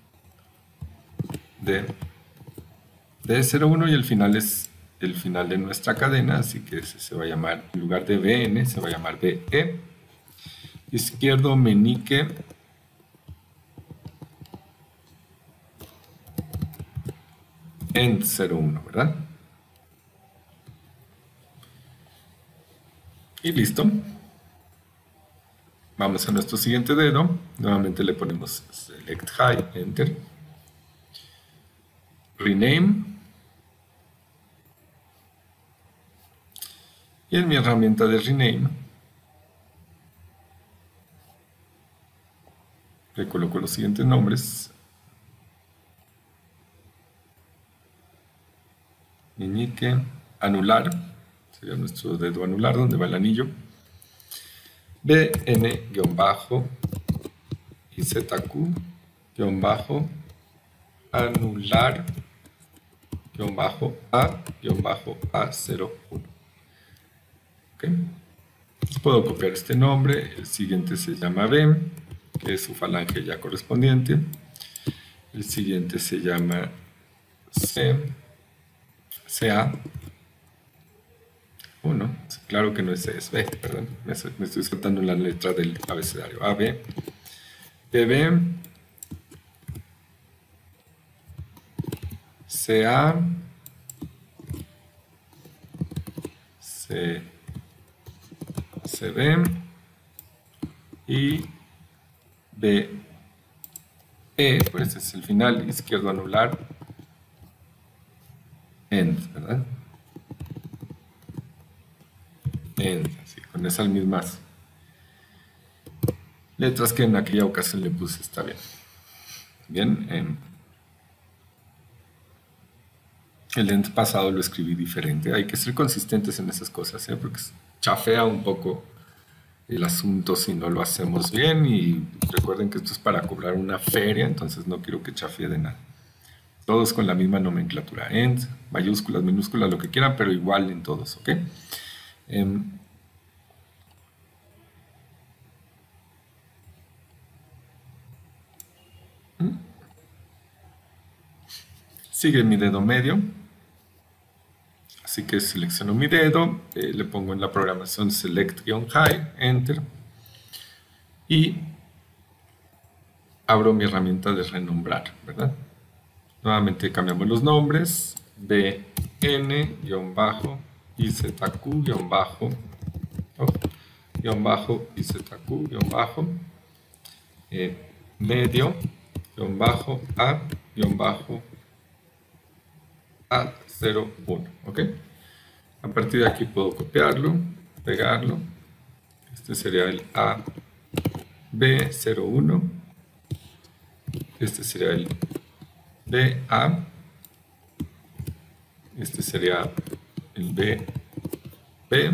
A: D D cero uno y el final es el final de nuestra cadena, así que ese se va a llamar, en lugar de B N, se va a llamar B E. Izquierdo meñique End cero uno, ¿verdad? Y listo. Vamos a nuestro siguiente dedo. Nuevamente le ponemos Select High, Enter. Rename. Y en mi herramienta de Rename le coloco los siguientes nombres. Meñique, anular, sería nuestro dedo anular donde va el anillo. B N bajo y Z Q bajo anular bajo A bajo A cero uno. ¿Okay? Puedo copiar este nombre, el siguiente se llama B, que es su falange ya correspondiente. El siguiente se llama C, C A. uno, claro que no es C, es B, perdón, me estoy, me estoy saltando la letra del abecedario. A B, B B, C A, C, C B y B E, pues este es el final, izquierdo anular, end, ¿verdad? End, así, con esas mismas letras que en aquella ocasión le puse, está bien. Bien, eh, el end pasado lo escribí diferente. Hay que ser consistentes en esas cosas, ¿eh? Porque chafea un poco el asunto si no lo hacemos bien. Y recuerden que esto es para cobrar una feria, entonces no quiero que chafee de nada. Todos con la misma nomenclatura. End, mayúsculas, minúsculas, lo que quieran, pero igual en todos, ¿ok? Eh, Sigue mi dedo medio, así que selecciono mi dedo, eh, le pongo en la programación select-high, enter, y abro mi herramienta de renombrar, ¿verdad? Nuevamente cambiamos los nombres, B N, guión bajo, I Z Q, guión bajo, oh, guión bajo, I Z Q, guión bajo, eh, medio, guión bajo, A, guión bajo, A cero uno, ¿ok? A partir de aquí puedo copiarlo, pegarlo. Este sería el A B cero uno. Este sería el B A. Este sería el B B.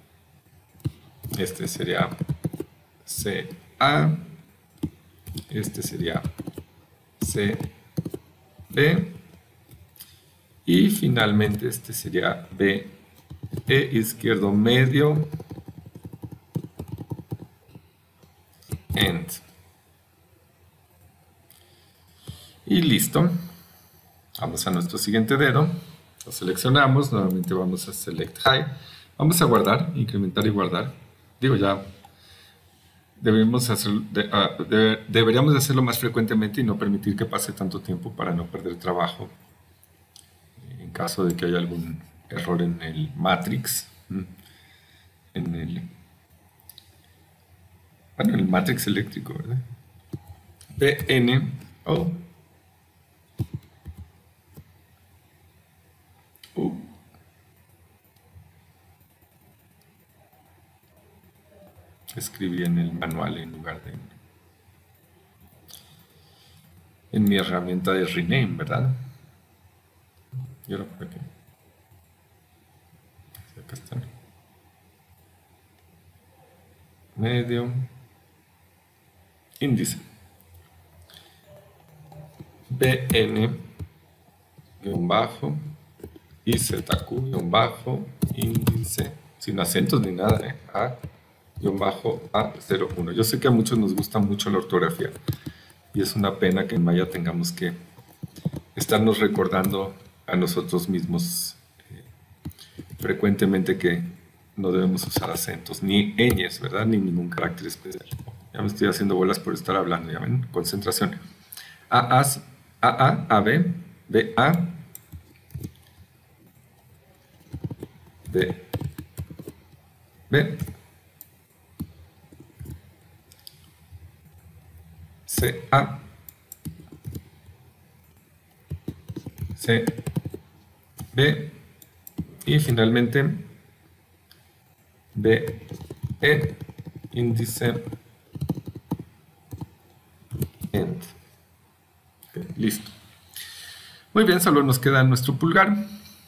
A: Este sería C A. Este sería C B. Y finalmente este sería B E izquierdo medio, end. Y listo. Vamos a nuestro siguiente dedo. Lo seleccionamos. Nuevamente vamos a Select High. Vamos a guardar, incrementar y guardar. Digo, ya debemos hacer, de, uh, de, deberíamos de hacerlo más frecuentemente y no permitir que pase tanto tiempo para no perder trabajo. En caso de que haya algún error en el matrix, en el, bueno, en el matrix eléctrico, ¿verdad? P N, oh, uh, escribí en el manual en lugar de en mi herramienta de rename, ¿verdad? Y ahora por aquí. Acá están. Medio. Índice. B N guión bajo I Z Q guión bajo índice sin acentos ni nada, ¿eh? A guión bajo A cero uno. Yo sé que a muchos nos gusta mucho la ortografía y es una pena que en Maya tengamos que estarnos recordando a nosotros mismos eh, frecuentemente que no debemos usar acentos, ni ñes, ¿verdad? Ni ningún carácter especial. Ya me estoy haciendo bolas por estar hablando, ¿ya ven? Concentración. A, A, A, A, A, B, B, A, B, B, C, A, C, B y finalmente B, E, índice, end. Okay, listo. Muy bien, solo nos queda nuestro pulgar.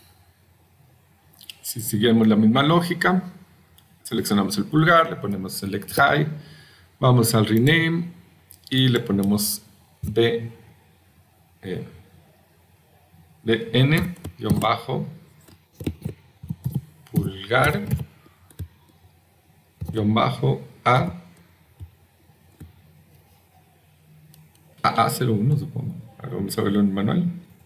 A: Si seguimos la misma lógica, seleccionamos el pulgar, le ponemos Select High, vamos al Rename y le ponemos B, eh, B N, guión bajo, pulgar, guión bajo A, A cero uno supongo. Ahora vamos a verlo en el manual.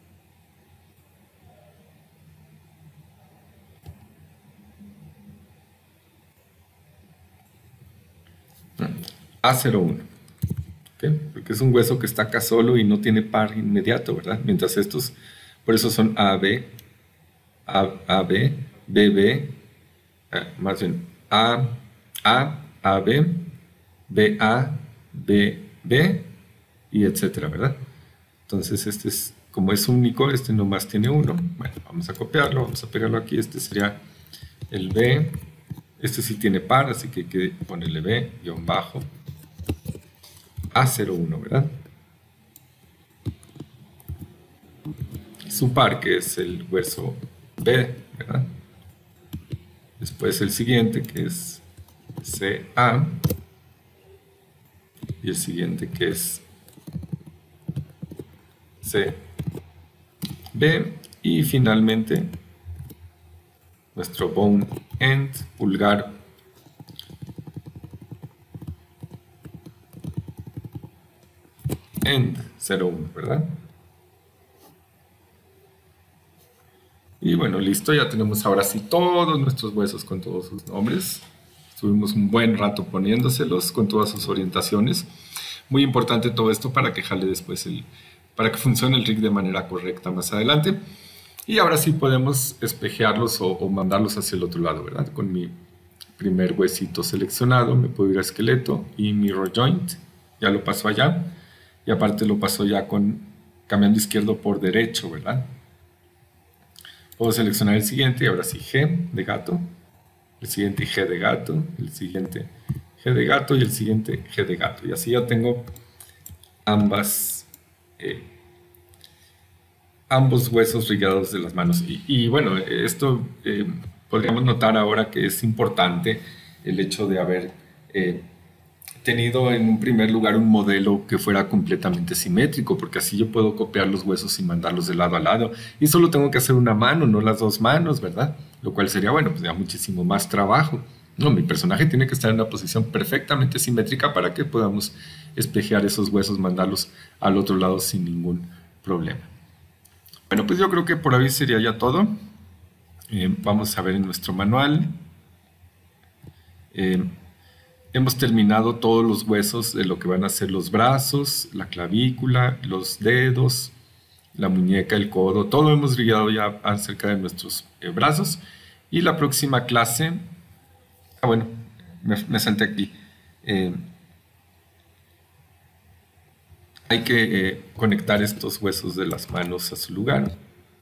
A: A cero uno, ¿okay? Porque es un hueso que está acá solo y no tiene par inmediato, ¿verdad? Mientras estos, por eso son A B, A, AB, B B, eh, más bien A, A, AB, B A, B B y etcétera, ¿verdad? Entonces este es, como es único, este nomás tiene uno. Bueno, vamos a copiarlo, vamos a pegarlo aquí. Este sería el B, este sí tiene par, así que hay que ponerle B, guión bajo, A cero uno, ¿verdad? Su par, que es el hueso B, ¿verdad? Después el siguiente, que es C A, y el siguiente, que es C B, y finalmente nuestro bone end, pulgar end cero uno, ¿verdad? Y bueno, listo, ya tenemos ahora sí todos nuestros huesos con todos sus nombres. Estuvimos un buen rato poniéndoselos con todas sus orientaciones. Muy importante todo esto para que jale después el, para que funcione el rig de manera correcta más adelante. Y ahora sí podemos espejearlos o, o mandarlos hacia el otro lado, ¿verdad? Con mi primer huesito seleccionado, me puedo ir a esqueleto y mirror joint, ya lo paso allá. Y aparte lo paso ya con cambiando izquierdo por derecho, ¿verdad? Puedo seleccionar el siguiente y ahora sí G de gato, el siguiente G de gato, el siguiente G de gato y el siguiente G de gato. Y así ya tengo ambas, eh, ambos huesos rigados de las manos. Y, y bueno, esto eh, podríamos notar ahora que es importante el hecho de haber eh, tenido en un primer lugar un modelo que fuera completamente simétrico, porque así yo puedo copiar los huesos y mandarlos de lado a lado, y solo tengo que hacer una mano, no las dos manos, ¿verdad? Lo cual sería, bueno, pues ya muchísimo más trabajo. No, mi personaje tiene que estar en una posición perfectamente simétrica para que podamos espejear esos huesos, mandarlos al otro lado sin ningún problema. Bueno, pues yo creo que por ahí sería ya todo. Eh, vamos a ver en nuestro manual. Eh, Hemos terminado todos los huesos de lo que van a ser los brazos, la clavícula, los dedos, la muñeca, el codo. Todo hemos rigado ya acerca de nuestros eh, brazos. Y la próxima clase... Ah, bueno, me, me salté aquí. Eh, hay que eh, conectar estos huesos de las manos a su lugar.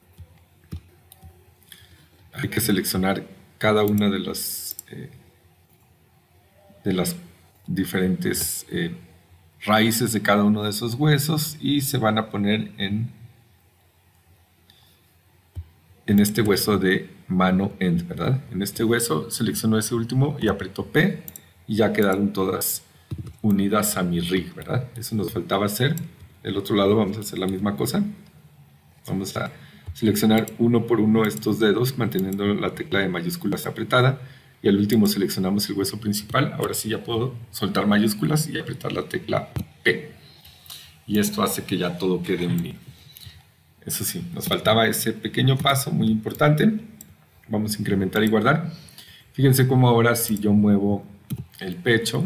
A: Hay que seleccionar cada una de las... Eh, de las diferentes eh, raíces de cada uno de esos huesos y se van a poner en, en este hueso de mano end, ¿verdad? En este hueso selecciono ese último y aprieto P y ya quedaron todas unidas a mi rig, ¿verdad? Eso nos faltaba hacer. Del otro lado vamos a hacer la misma cosa. Vamos a seleccionar uno por uno estos dedos manteniendo la tecla de mayúsculas apretada. Y al último seleccionamos el hueso principal. Ahora sí ya puedo soltar mayúsculas y apretar la tecla P. Y esto hace que ya todo quede unido. Eso sí, nos faltaba ese pequeño paso muy importante. Vamos a incrementar y guardar. Fíjense cómo ahora si yo muevo el pecho,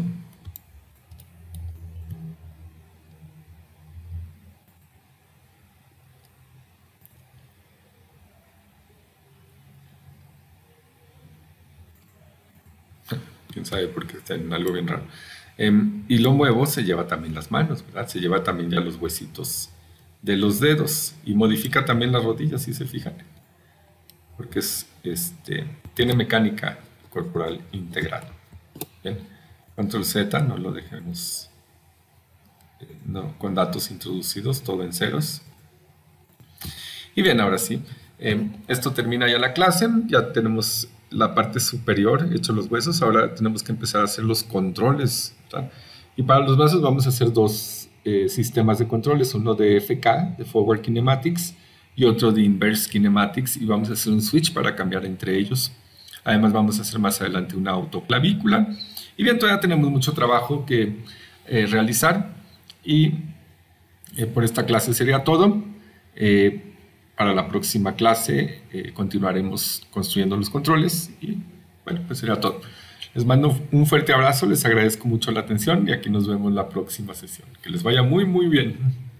A: quién sabe por qué está en algo bien raro. Eh, y lo muevo, se lleva también las manos, ¿verdad? Se lleva también ya los huesitos de los dedos y modifica también las rodillas, si se fijan. Porque es, este, tiene mecánica corporal integrada. Bien, control Z, no lo dejemos eh, no, con datos introducidos, todo en ceros. Y bien, ahora sí, eh, esto termina ya la clase, ya tenemos la parte superior, hecho los huesos. Ahora tenemos que empezar a hacer los controles, ¿verdad? Y para los brazos vamos a hacer dos eh, sistemas de controles, uno de F K, de Forward Kinematics, y otro de Inverse Kinematics, y vamos a hacer un switch para cambiar entre ellos. Además vamos a hacer más adelante una autoclavícula, Y bien, todavía tenemos mucho trabajo que eh, realizar y eh, por esta clase sería todo. Eh, para la próxima clase eh, continuaremos construyendo los controles y bueno, pues sería todo. Les mando un fuerte abrazo, les agradezco mucho la atención y aquí nos vemos la próxima sesión. Que les vaya muy, muy bien.